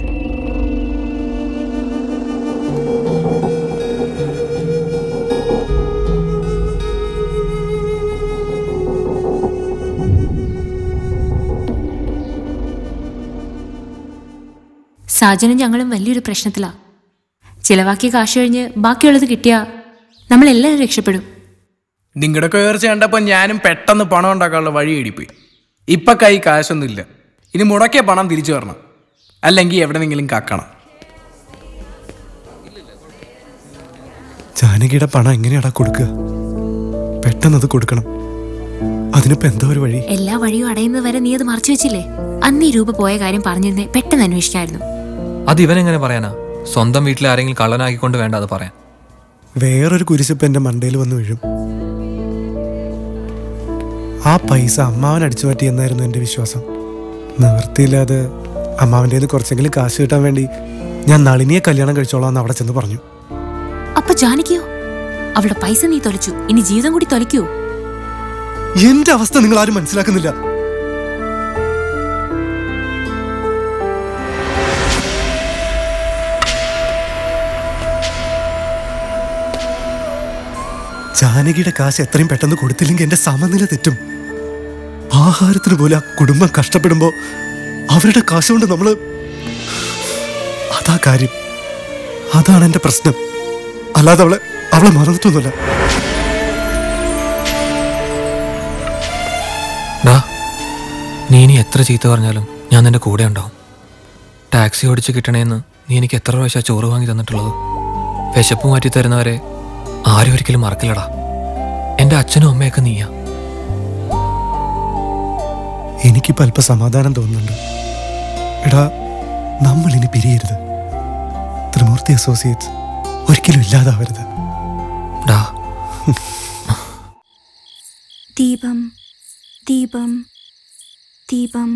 സാജനും ഞങ്ങളും വലിയൊരു പ്രശ്നത്തിലാ. ചിലവാക്കിയ കാശ് കഴിഞ്ഞ് ബാക്കിയുള്ളത് കിട്ടിയാ നമ്മളെല്ലാവരും രക്ഷപ്പെടും. നിങ്ങളുടെ ഉയർച്ച കണ്ടപ്പോ ഞാനും പെട്ടെന്ന് പണം ഉണ്ടാക്കാനുള്ള വഴി എടിപ്പോയി. ഇപ്പൊ കൈ കാശൊന്നുമില്ല. ഇനി മുടക്കിയ പണം തിരിച്ചു വരണം, അല്ലെങ്കിൽ എവിടെന്നെങ്കിലും കാക്കണം. ജാനകിയുടെ പണം എങ്ങനെയാടാ കൊടുക്കുക? പെട്ടെന്നത് കൊടുക്കണം. അതിനിപ്പോ എന്താ ഒരു വഴി? എല്ലാ വഴിയും അടയുന്നത് വരെ നീ അത് മറച്ചു വെച്ചില്ലേ? അന്ന് ഈ രൂപ പോയ കാര്യം പറഞ്ഞിരുന്നേ പെട്ടെന്ന് അന്വേഷിക്കായിരുന്നു. അത് ഇവനെങ്ങനെ പറയാനാ? സ്വന്തം വീട്ടിൽ ആരെങ്കിലും കള്ളനാക്കിക്കൊണ്ട് വേണ്ട അത് പറയാൻ. വേറൊരു കുരിശിപ്പ് എന്റെ മണ്ടയിൽ വന്ന് വീഴും. ആ പൈസ അമ്മാവൻ അടിച്ചു മാറ്റി എന്നായിരുന്നു എന്റെ വിശ്വാസം. നിവൃത്തിയില്ലാതെ അമ്മാവൻ്റെ കയ്യിൽ കുറച്ചെങ്കിലും കാശ് കിട്ടാൻ വേണ്ടി ഞാൻ നളിനിയെ കല്യാണം കഴിച്ചോളാന്ന് അവിടെ ചെന്ന് പറഞ്ഞു. അപ്പൊ ജാനകിയോ? അവളുടെ പൈസ നീ തൊലച്ചു, ഇനി ജീവിതം കൂടി തൊലയ്ക്കൂ. എന്റെ അവസ്ഥ നിങ്ങൾ ആരും മനസ്സിലാക്കുന്നില്ല. ജാനകിയുടെ കാശ് എത്രയും പെട്ടെന്ന് കൊടുത്തില്ലെങ്കിൽ എന്റെ സമനില തെറ്റും. ആഹാരത്തിന് പോലെ ആ കുടുംബം കഷ്ടപ്പെടുമ്പോ അവരുടെ കാശ് കൊണ്ട് നമ്മള് അതാ കാര്യം, അതാണ് എന്റെ പ്രശ്നം. അല്ലാതെ അവളെ അവളെ മറന്നിട്ടൊന്നുമില്ല. നീ ഇനി എത്ര ചീത്ത പറഞ്ഞാലും ഞാൻ നിന്റെ കൂടെ ഉണ്ടാവും. ടാക്സി ഓടിച്ച് കിട്ടണേന്ന് നീ എനിക്ക് എത്ര പ്രാവശ്യം ചോറ് വാങ്ങി തന്നിട്ടുള്ളത്. വിശപ്പ് മാറ്റി തരുന്നവരെ ആരും ഒരിക്കലും മറക്കില്ലടാ. എൻ്റെ അച്ഛനും അമ്മയൊക്കെ നീയാ. എനിക്കിപ്പോൾ അല്പ സമാധാനം തോന്നുന്നുണ്ട്. എടാ, നമ്മൾ ഇനി പിരിയരുത്. ത്രിമൂർത്തി അസോസിയേറ്റ്സ് ഒരിക്കലും ഇല്ലാതാവരുത്. ദീപം ദീപം ദീപം.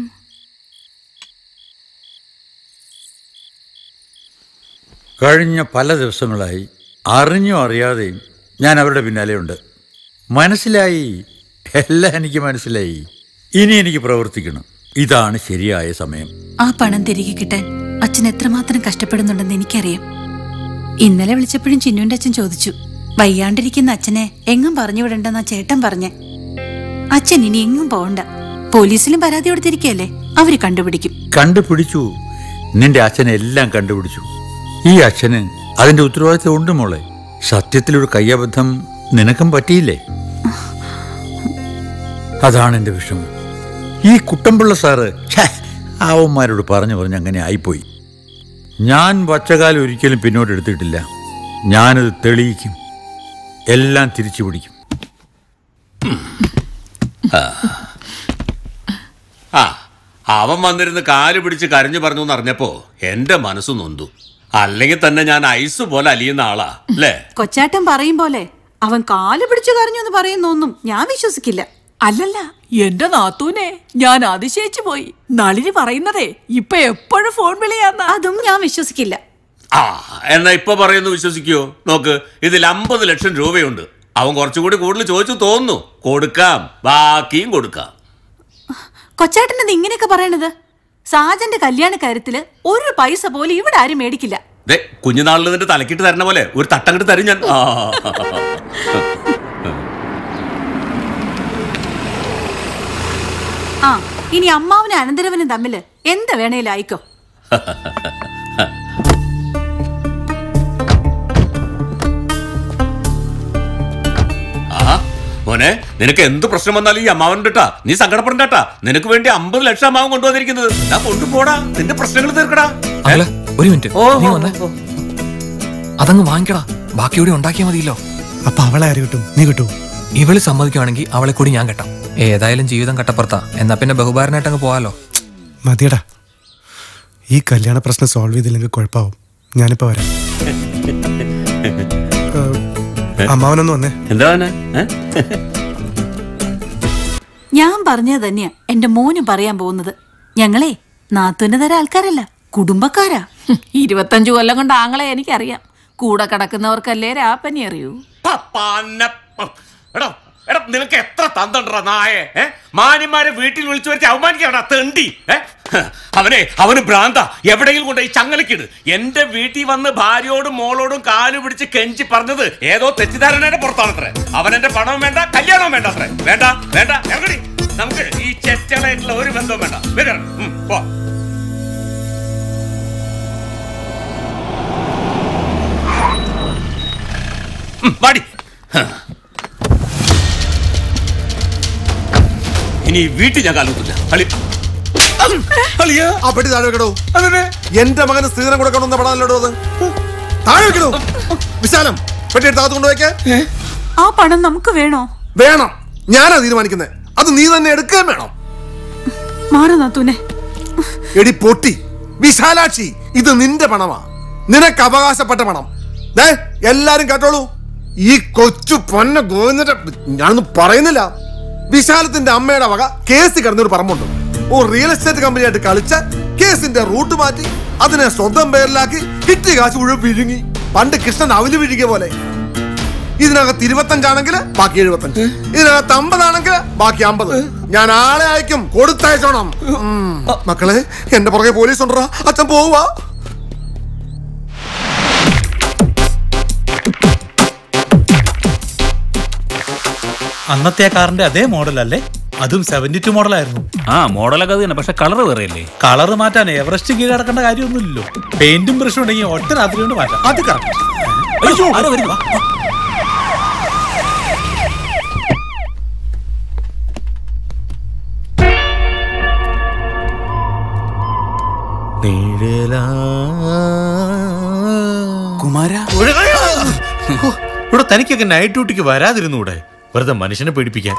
കഴിഞ്ഞ പല ദിവസങ്ങളായി അറിഞ്ഞോ അറിയാതെയും ഞാൻ അവരുടെ പിന്നാലെയുണ്ട്. മനസ്സിലായി, എല്ലാം എനിക്ക് മനസ്സിലായി. ഇനി എനിക്ക് പ്രവർത്തിക്കണം. ഇതാണ് ശരിയായ സമയം. ആ പണം തിരികെ കിട്ടാൻ അച്ഛൻ എത്രമാത്രം കഷ്ടപ്പെടുന്നുണ്ടെന്ന് എനിക്കറിയാം. ഇന്നലെ വിളിച്ചപ്പോഴും ചിന്നുവിന്റെ അച്ഛൻ ചോദിച്ചു, വയ്യാണ്ടിരിക്കുന്ന അച്ഛനെ എങ്ങും പറഞ്ഞു വിടണ്ടെന്നാ ചേട്ടൻ പറഞ്ഞേ. അച്ഛൻ ഇനി എങ്ങും പോകണ്ട. പോലീസിലും പരാതി കൊടുത്തിരിക്കല്ലേ, അവര് കണ്ടുപിടിക്കും. കണ്ടുപിടിച്ചു. നിന്റെ അച്ഛനെ എല്ലാം കണ്ടുപിടിച്ചു. ഈ അച്ഛന് അതിന്റെ ഉത്തരവാദിത്വം ഉണ്ട് മോളെ. സത്യത്തിലൊരു കയ്യബദ്ധം നിനക്കും പറ്റിയില്ലേ? അതാണ് എന്റെ വിഷമം. ഈ കുട്ടമ്പിള്ള സാറ് അവന്മാരോട് പറഞ്ഞു പറഞ്ഞ് അങ്ങനെ ആയിപ്പോയി. ഞാൻ വച്ചകാലം ഒരിക്കലും പിന്നോട്ട് എടുത്തിട്ടില്ല. ഞാനത് തെളിയിക്കും, എല്ലാം തിരിച്ചു പിടിക്കും. ആ അവൻ വന്നിരുന്ന് കാല് പിടിച്ച് കരഞ്ഞു പറഞ്ഞു എന്നറിഞ്ഞപ്പോ എന്റെ മനസ്സ് നൊന്തു. അല്ലെങ്കിൽ തന്നെ ഞാൻ ഐസ് പോലെ അലിയുന്ന ആളാ അല്ലേ? കൊച്ചാട്ടൻ പറയും പോലെ അവൻ കാല് പിടിച്ചു കരഞ്ഞു എന്ന് പറയുന്നൊന്നും ഞാൻ വിശ്വസിക്കില്ല. അല്ലല്ല, എന്റെ നാത്തൂനെ ഞാൻ അതിശയിച്ചു പോയി. നളിനി പറയുന്നതേ ഇപ്പൊ എപ്പോഴും ഫോൺ വിളിയാന്ന. അതും ഞാൻ വിശ്വസിക്കില്ല. ആ എന്നാ ഇപ്പൊ പറയുന്നു വിശ്വസിക്കുവോ? നോക്ക്, ഇതിൽ അമ്പത് ലക്ഷം രൂപയുണ്ട്. അവൻ കുറച്ചുകൂടി കൂടുതൽ ചോദിച്ചു തോന്നുന്നു. കൊടുക്കാം, ബാക്കിയും കൊടുക്കാം. കൊച്ചാട്ടൻ ഇങ്ങനെയൊക്കെ പറയണത്? സാജന്റെ കല്യാണ കാര്യത്തില് ഒരു പൈസ പോലും ഇവിടെ ആരും മേടിക്കില്ല. ദേ കുഞ്ഞുനാളിൽ നിന്റെ തലക്കിട്ട് തരണ പോലെ ഒരു തട്ടങ്ങിട്ട് തരും ഞാൻ. ആ ഇനി അമ്മാവനും അനന്തരവനും തമ്മില് എന്ത് വേണേലും ആയിക്കോ. മോനെ, നിനക്ക് എന്ത് പ്രശ്നം വന്നാലും ഈ അമ്മാവനുണ്ടാ, നീ സങ്കടപ്പെടണ്ടാ. നിനക്ക് വേണ്ടി അമ്പത് ലക്ഷം അമ്മാവൻ കൊണ്ടുവന്നിരിക്കുന്നത്. ഞാൻ കൊണ്ടുപോടാ, നിന്റെ പ്രശ്നങ്ങൾ തീർക്കടാ. ഒരു മിനിറ്റ്, നീ വന്നേ. അതങ്ങ് വാങ്ങിക്കടാ, ബാക്കി കൂടി ഉണ്ടാക്കിയാൽ മതിയല്ലോ. അപ്പൊ അവളെ ആര് കിട്ടും? നീ കിട്ടൂ? ഇവള് സമ്മതിക്കുവാണെങ്കിൽ അവളെ കൂടി ഞാൻ കെട്ടാം. ഏതായാലും ജീവിതം കട്ടപ്പുറത്താ. എന്നാ പിന്നെ ബഹുഭാരനായിട്ട് അങ്ങ് പോവാലോ. മതിയടാ, ഈ കല്യാണ പ്രശ്നം സോൾവ് ചെയ്തില്ലെങ്കിൽ കുഴപ്പമാവും. ഞാനിപ്പോ വരാം. അമ്മാവനൊന്ന് വന്നേ. എന്താ ഞാൻ പറഞ്ഞത് തന്നെയാ എന്റെ മോനും പറയാൻ പോകുന്നത്. ഞങ്ങളെ നാത്തൂന് തരാൻ ആൾക്കാരല്ല, കുടുംബക്കാരാ. ഇരുപത്തഞ്ചു കൊല്ലം കൊണ്ട് ആങ്ങളെ എനിക്കറിയാം. കൂടെ കിടക്കുന്നവർക്കല്ലേ രാപ്പനി അറിയൂ. നിനക്ക് എത്ര തന്തണ്ടാ നായെ? മാന്യന്മാരെ വീട്ടിൽ വിളിച്ചു വരുത്തി അവമാനിക്കാടാ തെണ്ടി. അവനെ അവന് ഭ്രാന്ത. എവിടെയെങ്കിലും കൊണ്ട് ഈ ചങ്ങലക്കിട്. എന്റെ വീട്ടിൽ വന്ന് ഭാര്യയോടും മോളോടും കാലു പിടിച്ച് കെഞ്ചി പറഞ്ഞത് ഏതോ തെറ്റിദ്ധാരണയുടെ പുറത്താണത്രേ. അവൻ എന്റെ പണവും വേണ്ട, കല്യാണവും വേണ്ട അത്രേ. വേണ്ട വേണ്ട എവിടെ നമുക്ക് ഈ ചെറ്റളായിട്ടുള്ള ഒരു ബന്ധവും വേണ്ട. വരാം പോ. പാടി. ഇനി വീട്ടിൽ ഞാൻ കാലൂത്തില്ല. എന്റെ മകന് സ്ത്രീധനം കൊടുക്കണമെന്ന് പടാനല്ലോ അത്. താഴെ വെക്കണോ? വിശാലം പെട്ടി എടുത്ത് അകത്ത് കൊണ്ടുപോയിക്കേ. ആ പണം നമുക്ക് വേണോ? വേണം. ഞാനാ തീരുമാനിക്കുന്നത്. അത് നീ തന്നെ എടുക്കാൻ വേണം. മാറി നാത്തൂനെ. എടി പൊട്ടി വിശാലാക്ഷി, ഇത് നിന്റെ പണമാ, നിനക്ക് അവകാശപ്പെട്ട പണം. എല്ലാരും കേട്ടോളൂ. ഈ കൊച്ചു പൊന്ന ഗോവിന്ദന്റെ ഞാനൊന്നും പറയുന്നില്ല. വിശാലത്തിന്റെ അമ്മയുടെ വക കേസ് കിടന്നൊരു പറമ്പുണ്ട്. ഒരു റിയൽ എസ്റ്റേറ്റ് കമ്പനിയായിട്ട് കളിച്ച് കേസിന്റെ റൂട്ട് മാറ്റി അതിനെ സ്വന്തം പേരിലാക്കി കിട്ടിയ കാശ് മുഴുവൻ വിഴുങ്ങി. പണ്ട് കൃഷ്ണൻ അവല് വിഴുകിയ പോലെ. ഇതിനകത്ത് ഇരുപത്തഞ്ചാണെങ്കിൽ ബാക്കി എഴുപത്തഞ്ച്, ഇതിനകത്ത് അമ്പതാണെങ്കിൽ ബാക്കി അമ്പത്. ഞാൻ ആളെ അയക്കും, കൊടുത്തയച്ചോണം. മക്കളെ, എന്റെ പുറകെ പോലീസ് ഉണ്ടോ? അച്ഛൻ പോവാ. അന്നത്തെ കാറിന്റെ അതേ മോഡൽ അല്ലേ? അതും സെവന്റി ടു മോഡലായിരുന്നു. ആ മോഡലൊക്കെ അത് തന്നെ, പക്ഷെ കളർ വേറെയല്ലേ? കളർ മാറ്റാൻ എവറസ്റ്റ് കീഴടക്കേണ്ട കാര്യമൊന്നുമില്ലല്ലോ. പെയിന്റും ബ്രഷും ഉണ്ടെങ്കിൽ ഒറ്റ രാത്രി കൊണ്ട് മാറ്റാം. അത് കറക്റ്റ്. കുമാര ഇവിടെ തനിക്കൊക്കെ നൈറ്റ് ഡ്യൂട്ടിക്ക് വരാതിരുന്നൂടെ? വെറുതെ മനുഷ്യനെ പേടിപ്പിക്കാൻ.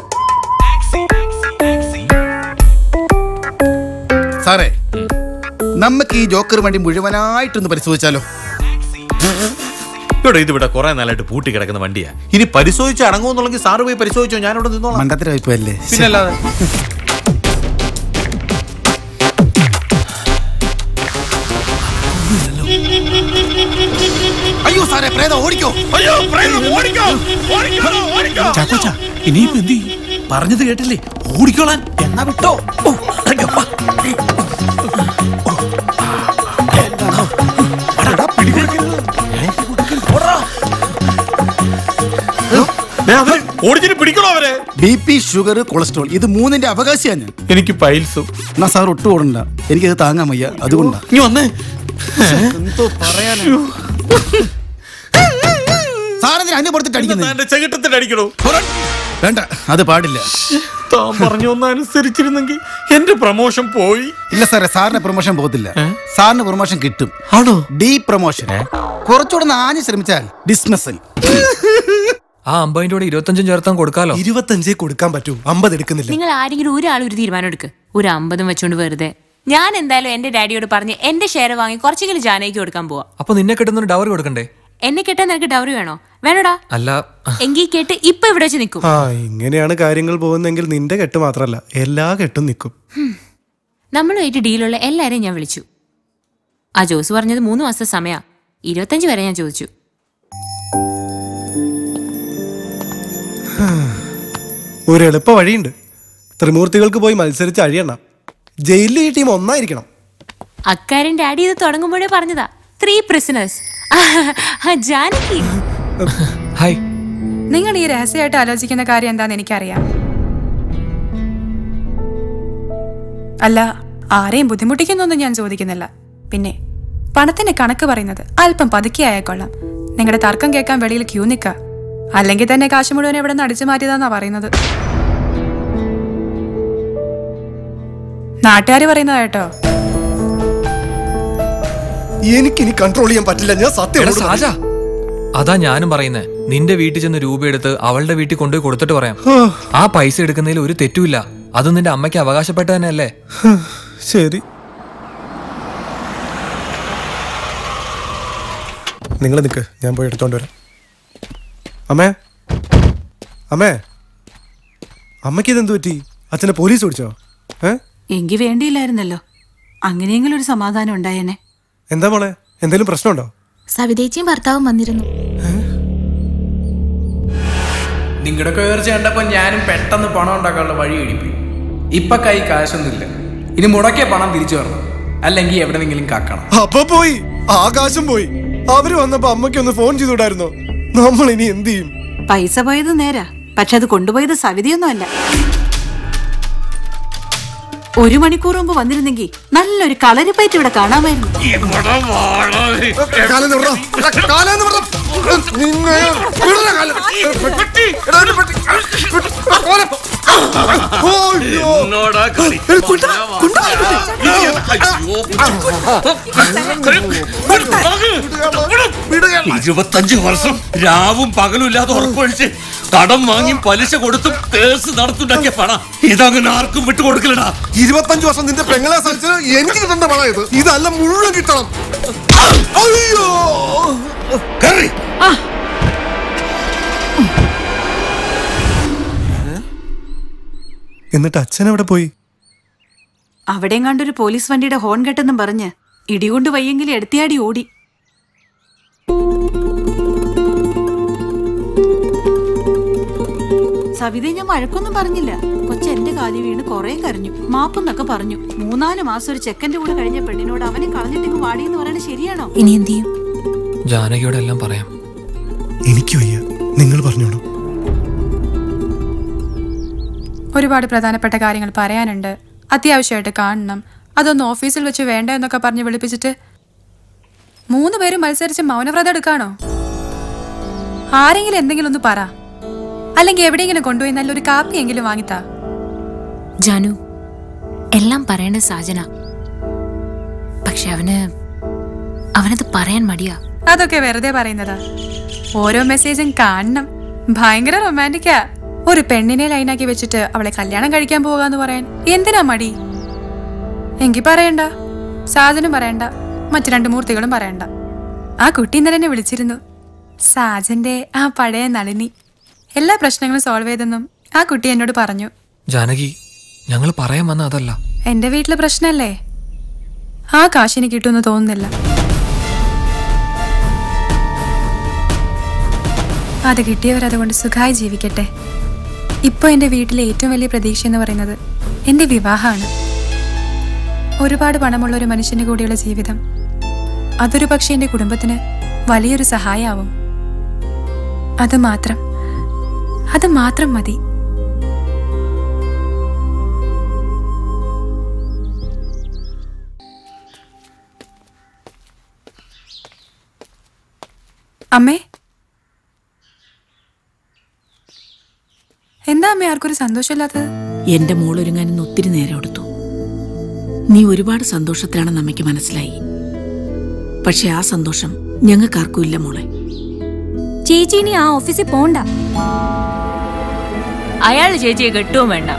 സാറേ, നമുക്ക് ഈ ജോക്കർ വണ്ടി മുഴുവനായിട്ടൊന്ന് പരിശോധിച്ചാലോ? ഇവിടെ ഇതിവിടെ കുറെ നാളായിട്ട് പൂട്ടി കിടക്കുന്ന വണ്ടിയാ. ഇനി പരിശോധിച്ച് അടങ്ങുമെന്നുണ്ടെങ്കിൽ സാറ് പോയി പരിശോധിച്ചോ, ഞാനിവിടെ നിന്നോളാം. മണ്ടത്തരവായിപ്പോയല്ലേ? പിന്നല്ലാതെ. അയ്യോ സാറേ, പ്രേതം ഓടിക്കോ! അയ്യോ പ്രേതം ഓടിക്കോ! ഓടിക്കോ! ഓടിക്കോ! ചാക്കോച്ചാ, ഇനിയിപ്പോ എന്ത് ചെയ്യും? പറഞ്ഞത് കേട്ടില്ലേ? ഓടിക്കോളാൻ. എന്നാ വിട്ടോ. ബി പി, ഷുഗർ, കൊളസ്ട്രോൾ ഇത് മൂന്നിന്റെ അവകാശിയാണ് ഞാൻ. എനിക്ക് പൈൽസും. എന്നാ സാർ ഒട്ടും ഓടണ്ട, എനിക്കത് താങ്ങാൻ വയ്യ, അതുകൊണ്ടാ. നീ വന്നേ. എന്തോ പറയാനാ? സാറെന്തിനാ അന്നെ പുറത്തിട്ട് അടിക്കുന്നത്? വേണ്ട, അത് പാടില്ല. താൻ പറഞ്ഞൊന്ന് അനുസരിച്ചിരുന്നെങ്കിൽ എന്റെ പ്രൊമോഷൻ പോയി. ഇല്ല സാറേ, സാറിന് പ്രൊമോഷൻ പോകത്തില്ല. സാറിന് പ്രൊമോഷൻ കിട്ടും. ആണോ? ഡീ പ്രൊമോഷൻ. കുറച്ചുകൂടെ ആഞ്ഞു ശ്രമിച്ചാൽ ഡിസ്മിസൽ. ആ അമ്പതിന്റെ കൂടെ ഇരുപത്തഞ്ചും ചേർത്താൻ കൊടുക്കാലോ? ഇരുപത്തഞ്ചേ കൊടുക്കാൻ പറ്റൂ, അമ്പത് എടുക്കുന്നില്ല. നിങ്ങൾ ആരെങ്കിലും ഒരാൾ ഒരു തീരുമാനം എടുക്ക്. ഒരു അമ്പതും വെച്ചോണ്ട് വെറുതെ. ഞാൻ എന്തായാലും എന്റെ ഡാഡിയോട് പറഞ്ഞ് എന്റെ ഷെയർ വാങ്ങി കുറച്ചെങ്കിലും ജാനയ്ക്ക് കൊടുക്കാൻ പോവാ. അപ്പൊ നിന്നെ കിട്ടുന്ന ഡൗറി കൊടുക്കണ്ടേ? എന്നെ കേട്ടാ നിനക്ക് ഡൗറി വേണോ? വേണോടാ? അല്ല, എങ്കിൽ കേട്ട് ഇപ്പൊ ഇവിടെ വെച്ച് നിൽക്കും. ആ ഇങ്ങനെയാണ് കാര്യങ്ങൾ പോകുന്നെങ്കിൽ നിന്റെ കെട്ട് മാത്രല്ല എല്ലാ കെട്ടും നിൽക്കും. നമ്മളുമായിട്ട് ഡീലുള്ള എല്ലാരെയും ഞാൻ വിളിച്ചു. ആ ജോസ് പറഞ്ഞത് മൂന്ന് മാസത്തെ സമയാ. ഇരുപത്തഞ്ച് വരെ ഞാൻ ചോദിച്ചു. ഒരു എളുപ്പ വഴിയുണ്ട്. ത്രിമൂർത്തികൾക്ക് പോയി മത്സരിച്ച് അഴിയണം. ജയിലിൽ ഈ ടീം ഒന്നായിരിക്കണം. അക്കാര്യം ഡാഡി ഇത് തുടങ്ങുമ്പോഴേ പറഞ്ഞതാ. Three prisoners. ജാനകി, ഹായ്. നിങ്ങൾ ഈ രഹസ്യമായിട്ട് ആലോചിക്കുന്ന കാര്യം എന്താന്ന് എനിക്കറിയാം. അല്ല, ആരെയും ബുദ്ധിമുട്ടിക്കുന്നൊന്നും ഞാൻ ചോദിക്കുന്നില്ല. പിന്നെ പണത്തിന്റെ കണക്ക് പറയുന്നത് അല്പം പതുക്കിയായാൽ കൊള്ളാം. നിങ്ങളുടെ തർക്കം കേൾക്കാൻ വെളിയിൽ ക്യൂ നിൽക്ക. അല്ലെങ്കിൽ തന്നെ കാശ് മുഴുവൻ എവിടെ നിന്ന് അടിച്ചു മാറ്റിയതാന്നാ പറയുന്നത്. നാട്ടുകാര് പറയുന്നതാ കേട്ടോ. എനിക്കിനി കൺട്രോൾ ചെയ്യാൻ പറ്റില്ല. ഞാൻ സത്യം. അതാ ഞാനും പറയുന്നേ. നിന്റെ വീട്ടിൽ ചെന്ന് രൂപ എടുത്ത് അവളുടെ വീട്ടിൽ കൊണ്ടുപോയി കൊടുത്തിട്ട് പറയാം. ആ പൈസ എടുക്കുന്നതിൽ ഒരു തെറ്റുമില്ല. അത് നിന്റെ അമ്മയ്ക്ക് അവകാശപ്പെട്ട തന്നെ അല്ലേ? ശരി, നിങ്ങൾ നിൽക്ക്, ഞാൻ പോയി എടുത്തോണ്ട് വരാം. അമ്മേ, അമ്മേ, അമ്മയ്ക്ക് ഇതെന്തു പറ്റി? അച്ഛനെ പോലീസ് ഓടിച്ചോ? ഏ എങ്കി വേണ്ടിയില്ലായിരുന്നല്ലോ. അങ്ങനെയെങ്കിലും ഒരു സമാധാനം ഉണ്ടായേനെ. എന്താ മോളെ, എന്തെങ്കിലും പ്രശ്നമുണ്ടോ? സവിതേച്ചിയും ഭർത്താവും വന്നിരുന്നു. നിങ്ങളുടെയൊക്കെ ഉയർച്ച കണ്ടപ്പോ ഞാനും പെട്ടെന്ന് പണം ഉണ്ടാക്കാനുള്ള വഴി എഴുതി. ഇപ്പൊ കൈ കാശൊന്നുമില്ല. ഇനി മുടക്കിയ പണം തിരിച്ചു വരണം, അല്ലെങ്കിൽ എവിടെന്നെങ്കിലും കാക്കണം. അപ്പൊ പോയി, ആകാശം പോയി. അവര് വന്നപ്പോ അമ്മയ്ക്ക് ഒന്ന് ഫോൺ ചെയ്തുകൂടായിരുന്നോ? നമ്മൾ ഇനി എന്ത് ചെയ്യും? പൈസ പോയത് നേരാ, പക്ഷെ അത് കൊണ്ടുപോയത് സവിതയൊന്നും അല്ല. ഒരു മണിക്കൂർ മുമ്പ് വന്നിരുന്നെങ്കിൽ നല്ലൊരു കളരിപ്പയറ്റ് ഇവിടെ കാണാമായിരുന്നു. ഇരുപത്തഞ്ച് വർഷം രാവും പകലും ഇല്ലാതെ ഉറപ്പൊഴിച്ച് കടം വാങ്ങി പലിശ കൊടുത്തും കേസ് നടത്തുണ്ടാക്കിയ പണം ഇതങ്ങനെ ആർക്കും വിട്ടുകൊടുക്കില്ലടാ. ഇരുപത്തഞ്ച് വർഷം നിന്റെ പെങ്ങളെ സഹിച്ച് എനിക്ക് കിട്ടേണ്ട പണം ഇത്. ഇതല്ല മുഴുവൻ കിട്ടണം. അയ്യോ, എന്നിട്ട് അച്ഛൻ എവിടെ പോയി? അവിടെയും കണ്ടൊരു പോലീസ് വണ്ടിയുടെ ഹോൺ കെട്ടെന്നും പറഞ്ഞ് ഇടികൊണ്ട് വയ്യെങ്കിലും എടുത്തിയാടി ഓടി. സവിതയെ ഞാൻ വഴക്കൊന്നും പറഞ്ഞില്ല. കൊച്ചെന്റെ കാലി വീണ് കൊറേ കരഞ്ഞു, മാപ്പെന്നൊക്കെ പറഞ്ഞു. മൂന്നാല് മാസം ഒരു ചെക്കന്റെ കൂടെ കഴിഞ്ഞ പെണ്ണിനോട് അവനെ കളഞ്ഞിട്ടെങ്കിൽ വാടിയെന്ന് പറയണത് ശരിയാണോ? ഇനി എന്ത് ചെയ്യും? ജാനകിയോട് എല്ലാം പറയാം. എനിക്ക് വയ്യ, നിങ്ങൾ പറഞ്ഞോളൂ. ഒരുപാട് പ്രധാനപ്പെട്ട കാര്യങ്ങൾ പറയാനുണ്ട്, അത്യാവശ്യമായിട്ട് കാണണം, അതൊന്ന് ഓഫീസിൽ വെച്ച് വേണ്ട എന്നൊക്കെ പറഞ്ഞ് വിളിപ്പിച്ചിട്ട് മൂന്ന് പേരും മത്സരിച്ച് മൗനവ്രതം എടുക്കാണോ? ആരെങ്കിലും എന്തെങ്കിലും ഒന്ന് പറ, അല്ലെങ്കിൽ എവിടെയെങ്കിലും കൊണ്ടുപോയി നല്ലൊരു കാപ്പിയെങ്കിലും വാങ്ങിത്താ. ജാനു, എല്ലാം പറയേണ്ട സാജന, പക്ഷെ അവന് അവനത് പറയാൻ മടിയാ. അതൊക്കെ വെറുതെ പറയുന്നതാ. ഓരോ മെസ്സേജും കാണണം. ഭയങ്കര റൊമാൻറ്റിക്കാ. ഒരു പെണ്ണിനെ ലൈനാക്കി വെച്ചിട്ട് അവളെ കല്യാണം കഴിക്കാൻ പോകാന്ന് പറയാൻ എന്തിനാ മടി? എങ്കി പറയണ്ട, സാജനും പറയണ്ട, മറ്റു രണ്ട് മൂർത്തികളും പറയണ്ട. ആ കുട്ടി ഇന്നലെ എന്നെ വിളിച്ചിരുന്നു. സാജന്റെ ആ പഴയ നളിനി എല്ലാ പ്രശ്നങ്ങളും സോൾവ് ചെയ്തെന്നും ആ കുട്ടി എന്നോട് പറഞ്ഞു. ജാനകി, ഞങ്ങൾ പറയാൻ വന്ന അതല്ല. എന്റെ വീട്ടിലെ പ്രശ്നല്ലേ, ആ കാശിന് കിട്ടുമെന്ന് തോന്നുന്നില്ല. അത് കിട്ടിയവരതുകൊണ്ട് സുഖമായി ജീവിക്കട്ടെ. ഇപ്പൊ എന്റെ വീട്ടിലെ ഏറ്റവും വലിയ പ്രതീക്ഷ എന്ന് പറയുന്നത് എന്റെ വിവാഹമാണ്. ഒരുപാട് പണമുള്ള ഒരു മനുഷ്യന്റെ കൂടെയുള്ള ജീവിതം, അതൊരു പക്ഷെ എന്റെ കുടുംബത്തിന് വലിയൊരു സഹായമാവും. അത് മാത്രം അത് മാത്രം മതി. അമ്മേ, എന്താ അമ്മേ ആർക്കൊരു സന്തോഷമില്ലാത്തത്? എന്റെ മോളൊരുങ്ങാനെന്ന് ഒത്തിരി നേരം എടുത്തു. നീ ഒരുപാട് സന്തോഷത്തിലാണെന്ന് അമ്മയ്ക്ക് മനസ്സിലായി. പക്ഷെ ആ സന്തോഷം ഞങ്ങൾക്കാർക്കും ഇല്ല മോളെ. ചേച്ചി ഇനി ആ ഓഫീസിൽ പോണ്ട. അയാൾ ചേച്ചിയെ കെട്ടുവും വേണ്ട.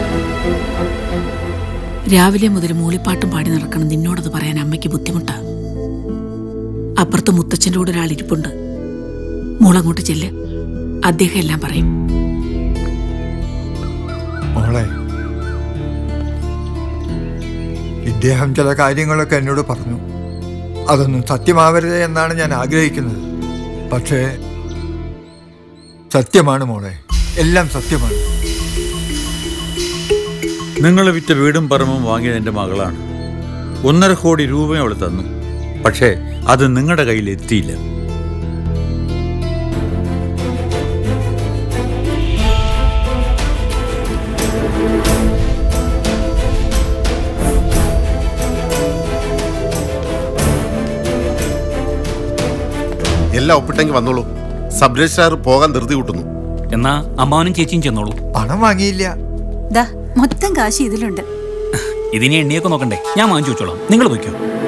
രാവിലെ മുതൽ മൂളിപ്പാട്ടും പാടി നടക്കണം നിന്നോടത് പറയാൻ അമ്മയ്ക്ക് ബുദ്ധിമുട്ടാ. അപ്പുറത്ത് മുത്തച്ഛൻ്റെ കൂടെ ഒരാൾ ഇരിപ്പുണ്ട്. മോളങ്ങോട്ട് ചെല്ല്, അദ്ദേഹം എല്ലാം പറയും. മോളെ, ഇദ്ദേഹം ചില കാര്യങ്ങളൊക്കെ എന്നോട് പറഞ്ഞു. അതൊന്നും സത്യമാവരുത് എന്നാണ് ഞാൻ ആഗ്രഹിക്കുന്നത്. പക്ഷേ സത്യമാണ് മോളെ, എല്ലാം സത്യമാണ്. നിങ്ങൾ വിറ്റ വീടും പറമ്പും വാങ്ങിയത് എൻ്റെ മകളാണ്. ഒന്നര കോടി രൂപയും അവൾ തന്നു. പക്ഷേ അത് നിങ്ങളുടെ കയ്യിൽ എത്തിയില്ല. എല്ലാം ഒപ്പിട്ടെങ്കിൽ വന്നോളൂ. സബ് രജിസ്ട്രാർ പോകാൻ ധൃതി കൂട്ടുന്നു. എന്നാ അമ്മാവനും ചേച്ചിയും ചെന്നോളൂ. പണം വാങ്ങിയില്ല. ദാ മൊത്തം കാശ് ഇതിലുണ്ട്. ഇതിനെ എണ്ണിയൊക്കെ നോക്കണ്ടേ? ഞാൻ വാങ്ങിച്ചു വെച്ചോളാം, നിങ്ങൾ പോയിക്കോ.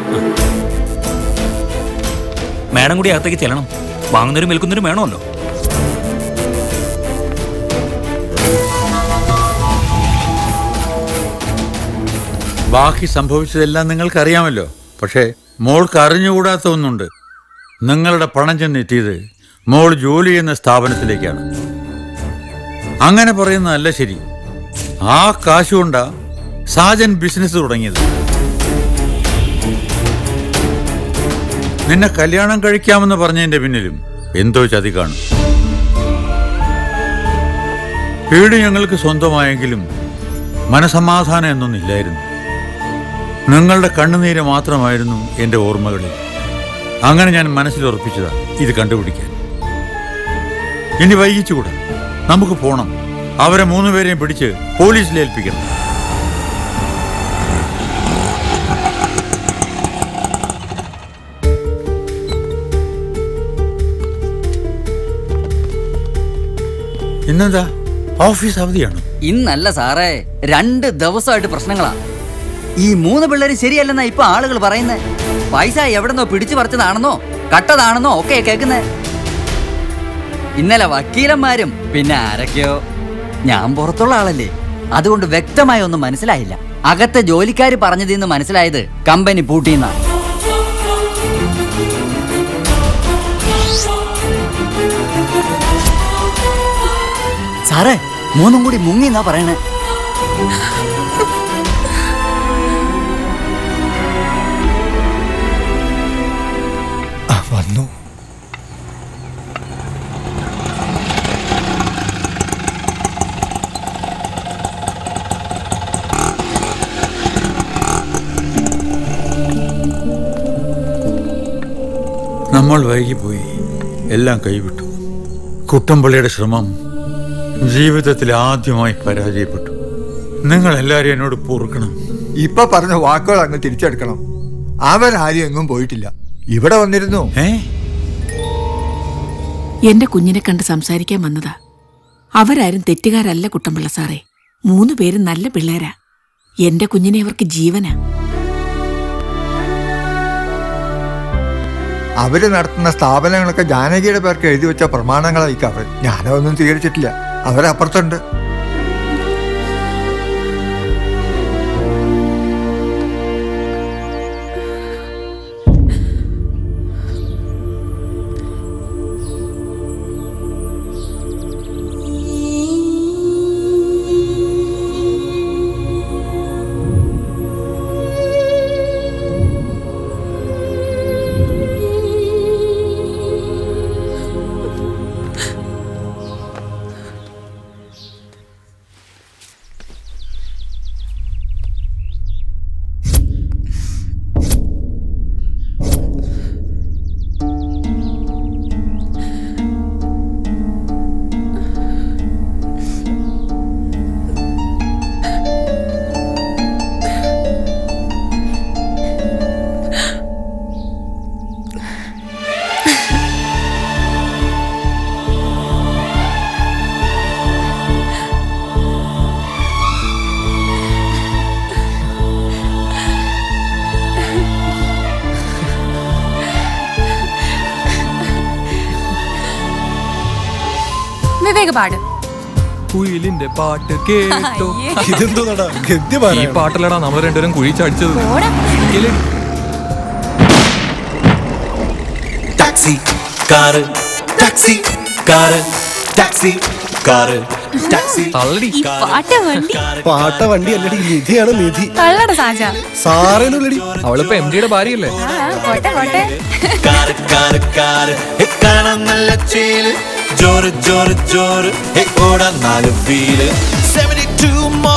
മാഡം കൂടി അകത്തേക്ക് ചെല്ലണം. വാങ്ങുന്നവരും വിൽക്കുന്നവരും വേണമല്ലോ. ബാക്കി സംഭവിച്ചതെല്ലാം നിങ്ങൾക്കറിയാമല്ലോ. പക്ഷേ മോൾക്ക് അറിഞ്ഞുകൂടാത്ത ഒന്നുണ്ട്. നിങ്ങളുടെ പണം ചെന്നെത്തിയത് മോൾ ജോലി ചെയ്യുന്ന സ്ഥാപനത്തിലേക്കാണ്. അങ്ങനെ പറയുന്നതല്ല ശരി. ആ കാശുകൊണ്ടാ സാജൻ ബിസിനസ് തുടങ്ങിയത്. നിന്നെ കല്യാണം കഴിക്കാമെന്ന് പറഞ്ഞതിന്റെ പിന്നിലും എന്തോ ചതി കാണും. വീട് ഞങ്ങൾക്ക് സ്വന്തമായെങ്കിലും മനസമാധാനം എന്നൊന്നില്ലായിരുന്നു. നിങ്ങളുടെ കണ്ണുനീര് മാത്രമായിരുന്നു എൻ്റെ ഓർമ്മകളിൽ. അങ്ങനെ ഞാൻ മനസ്സിലുറപ്പിച്ചതാ ഇത് കണ്ടുപിടിക്കാൻ. ഇനി വൈകിച്ചുകൂടാ, നമുക്ക് പോണം. അവരെ മൂന്നുപേരെയും പിടിച്ച് പോലീസിൽ ഏൽപ്പിക്കണം. ഇന്നെന്താ ഓഫീസ് അവധിയാണോ? ഇന്നല്ല സാറേ, രണ്ട് ദിവസമായിട്ട് പ്രശ്നങ്ങളാ. ഈ മൂന്ന് പിള്ളേര് ശരിയല്ലെന്നാ ഇപ്പൊ ആളുകൾ പറയുന്നേ. പൈസ എവിടെന്നോ പിടിച്ചു പറിച്ചതാണെന്നോ കട്ടതാണെന്നോ ഒക്കെ കേൾക്കുന്നേ. ഇന്നലെ വക്കീലന്മാരും പിന്നെ ആരൊക്കെയോ. ഞാൻ പുറത്തുള്ള ആളല്ലേ, അതുകൊണ്ട് വ്യക്തമായി ഒന്നും മനസ്സിലായില്ല. അകത്തെ ജോലിക്കാര് പറഞ്ഞതിന്ന് മനസ്സിലായത് കമ്പനി പൂട്ടിയെന്നാ. സാറേ, മൂന്നും കൂടി മുങ്ങിന്നാ പറയണേ. വന്നു. നമ്മൾ വൈകിപ്പോയി, എല്ലാം കൈവിട്ടു. കുട്ടമ്പള്ളിയുടെ ശ്രമം ജീവിതത്തിൽ ആദ്യമായി പരാജയപ്പെട്ടു. നിങ്ങൾ എല്ലാരും എന്നോട് പൊറുക്കണം. ഇപ്പൊ പറഞ്ഞ വാക്കുകൾ അങ്ങ് തിരിച്ചെടുക്കണം. അവരാരും എങ്ങും പോയിട്ടില്ല, ഇവിടെ വന്നിരുന്നു. എന്റെ കുഞ്ഞിനെ കണ്ട് സംസാരിക്കാൻ വന്നതാ. അവരാരും തെറ്റുകാരല്ല കുട്ടമ്പിള്ള സാറേ. മൂന്ന് പേരും നല്ല പിള്ളേരാ. എന്റെ കുഞ്ഞിനെ അവർക്ക് ജീവനാ. അവര് നടത്തുന്ന സ്ഥാപനങ്ങളൊക്കെ ജാനകിയുടെ പേർക്ക് എഴുതി വെച്ച പ്രമാണങ്ങളായിരിക്കും അവർ. ഞാനതൊന്നും സ്വീകരിച്ചിട്ടില്ല, അവരപ്പുറത്തുണ്ട്. പാട്. കുയിലിന്റെ പാട്ട് കേട്ടോ. ഇതെന്തോടാ ഗദ്യം? ഈ പാട്ടിലടാ നമ്മൾ രണ്ടുപേരും കുഴിച്ചടിച്ചത്. Taxi car taxi car taxi car taxi തള്ളടി. പാട്ട വണ്ടി അല്ലടി, നിധിയാണ് നിധി. തള്ളട സാജ. സാറേനുള്ളടി. അവളിപ്പോ എം ഡിയുടെ ഭാര്യയല്ലേ? പോട്ടെ പോട്ടെ. കാറ് കാറ് കാറ് കാണാൻ നല്ല ചേല് ജോറ് ജോറ് ജോറ് ഓടാൻ നാല് വീല്. Seventy to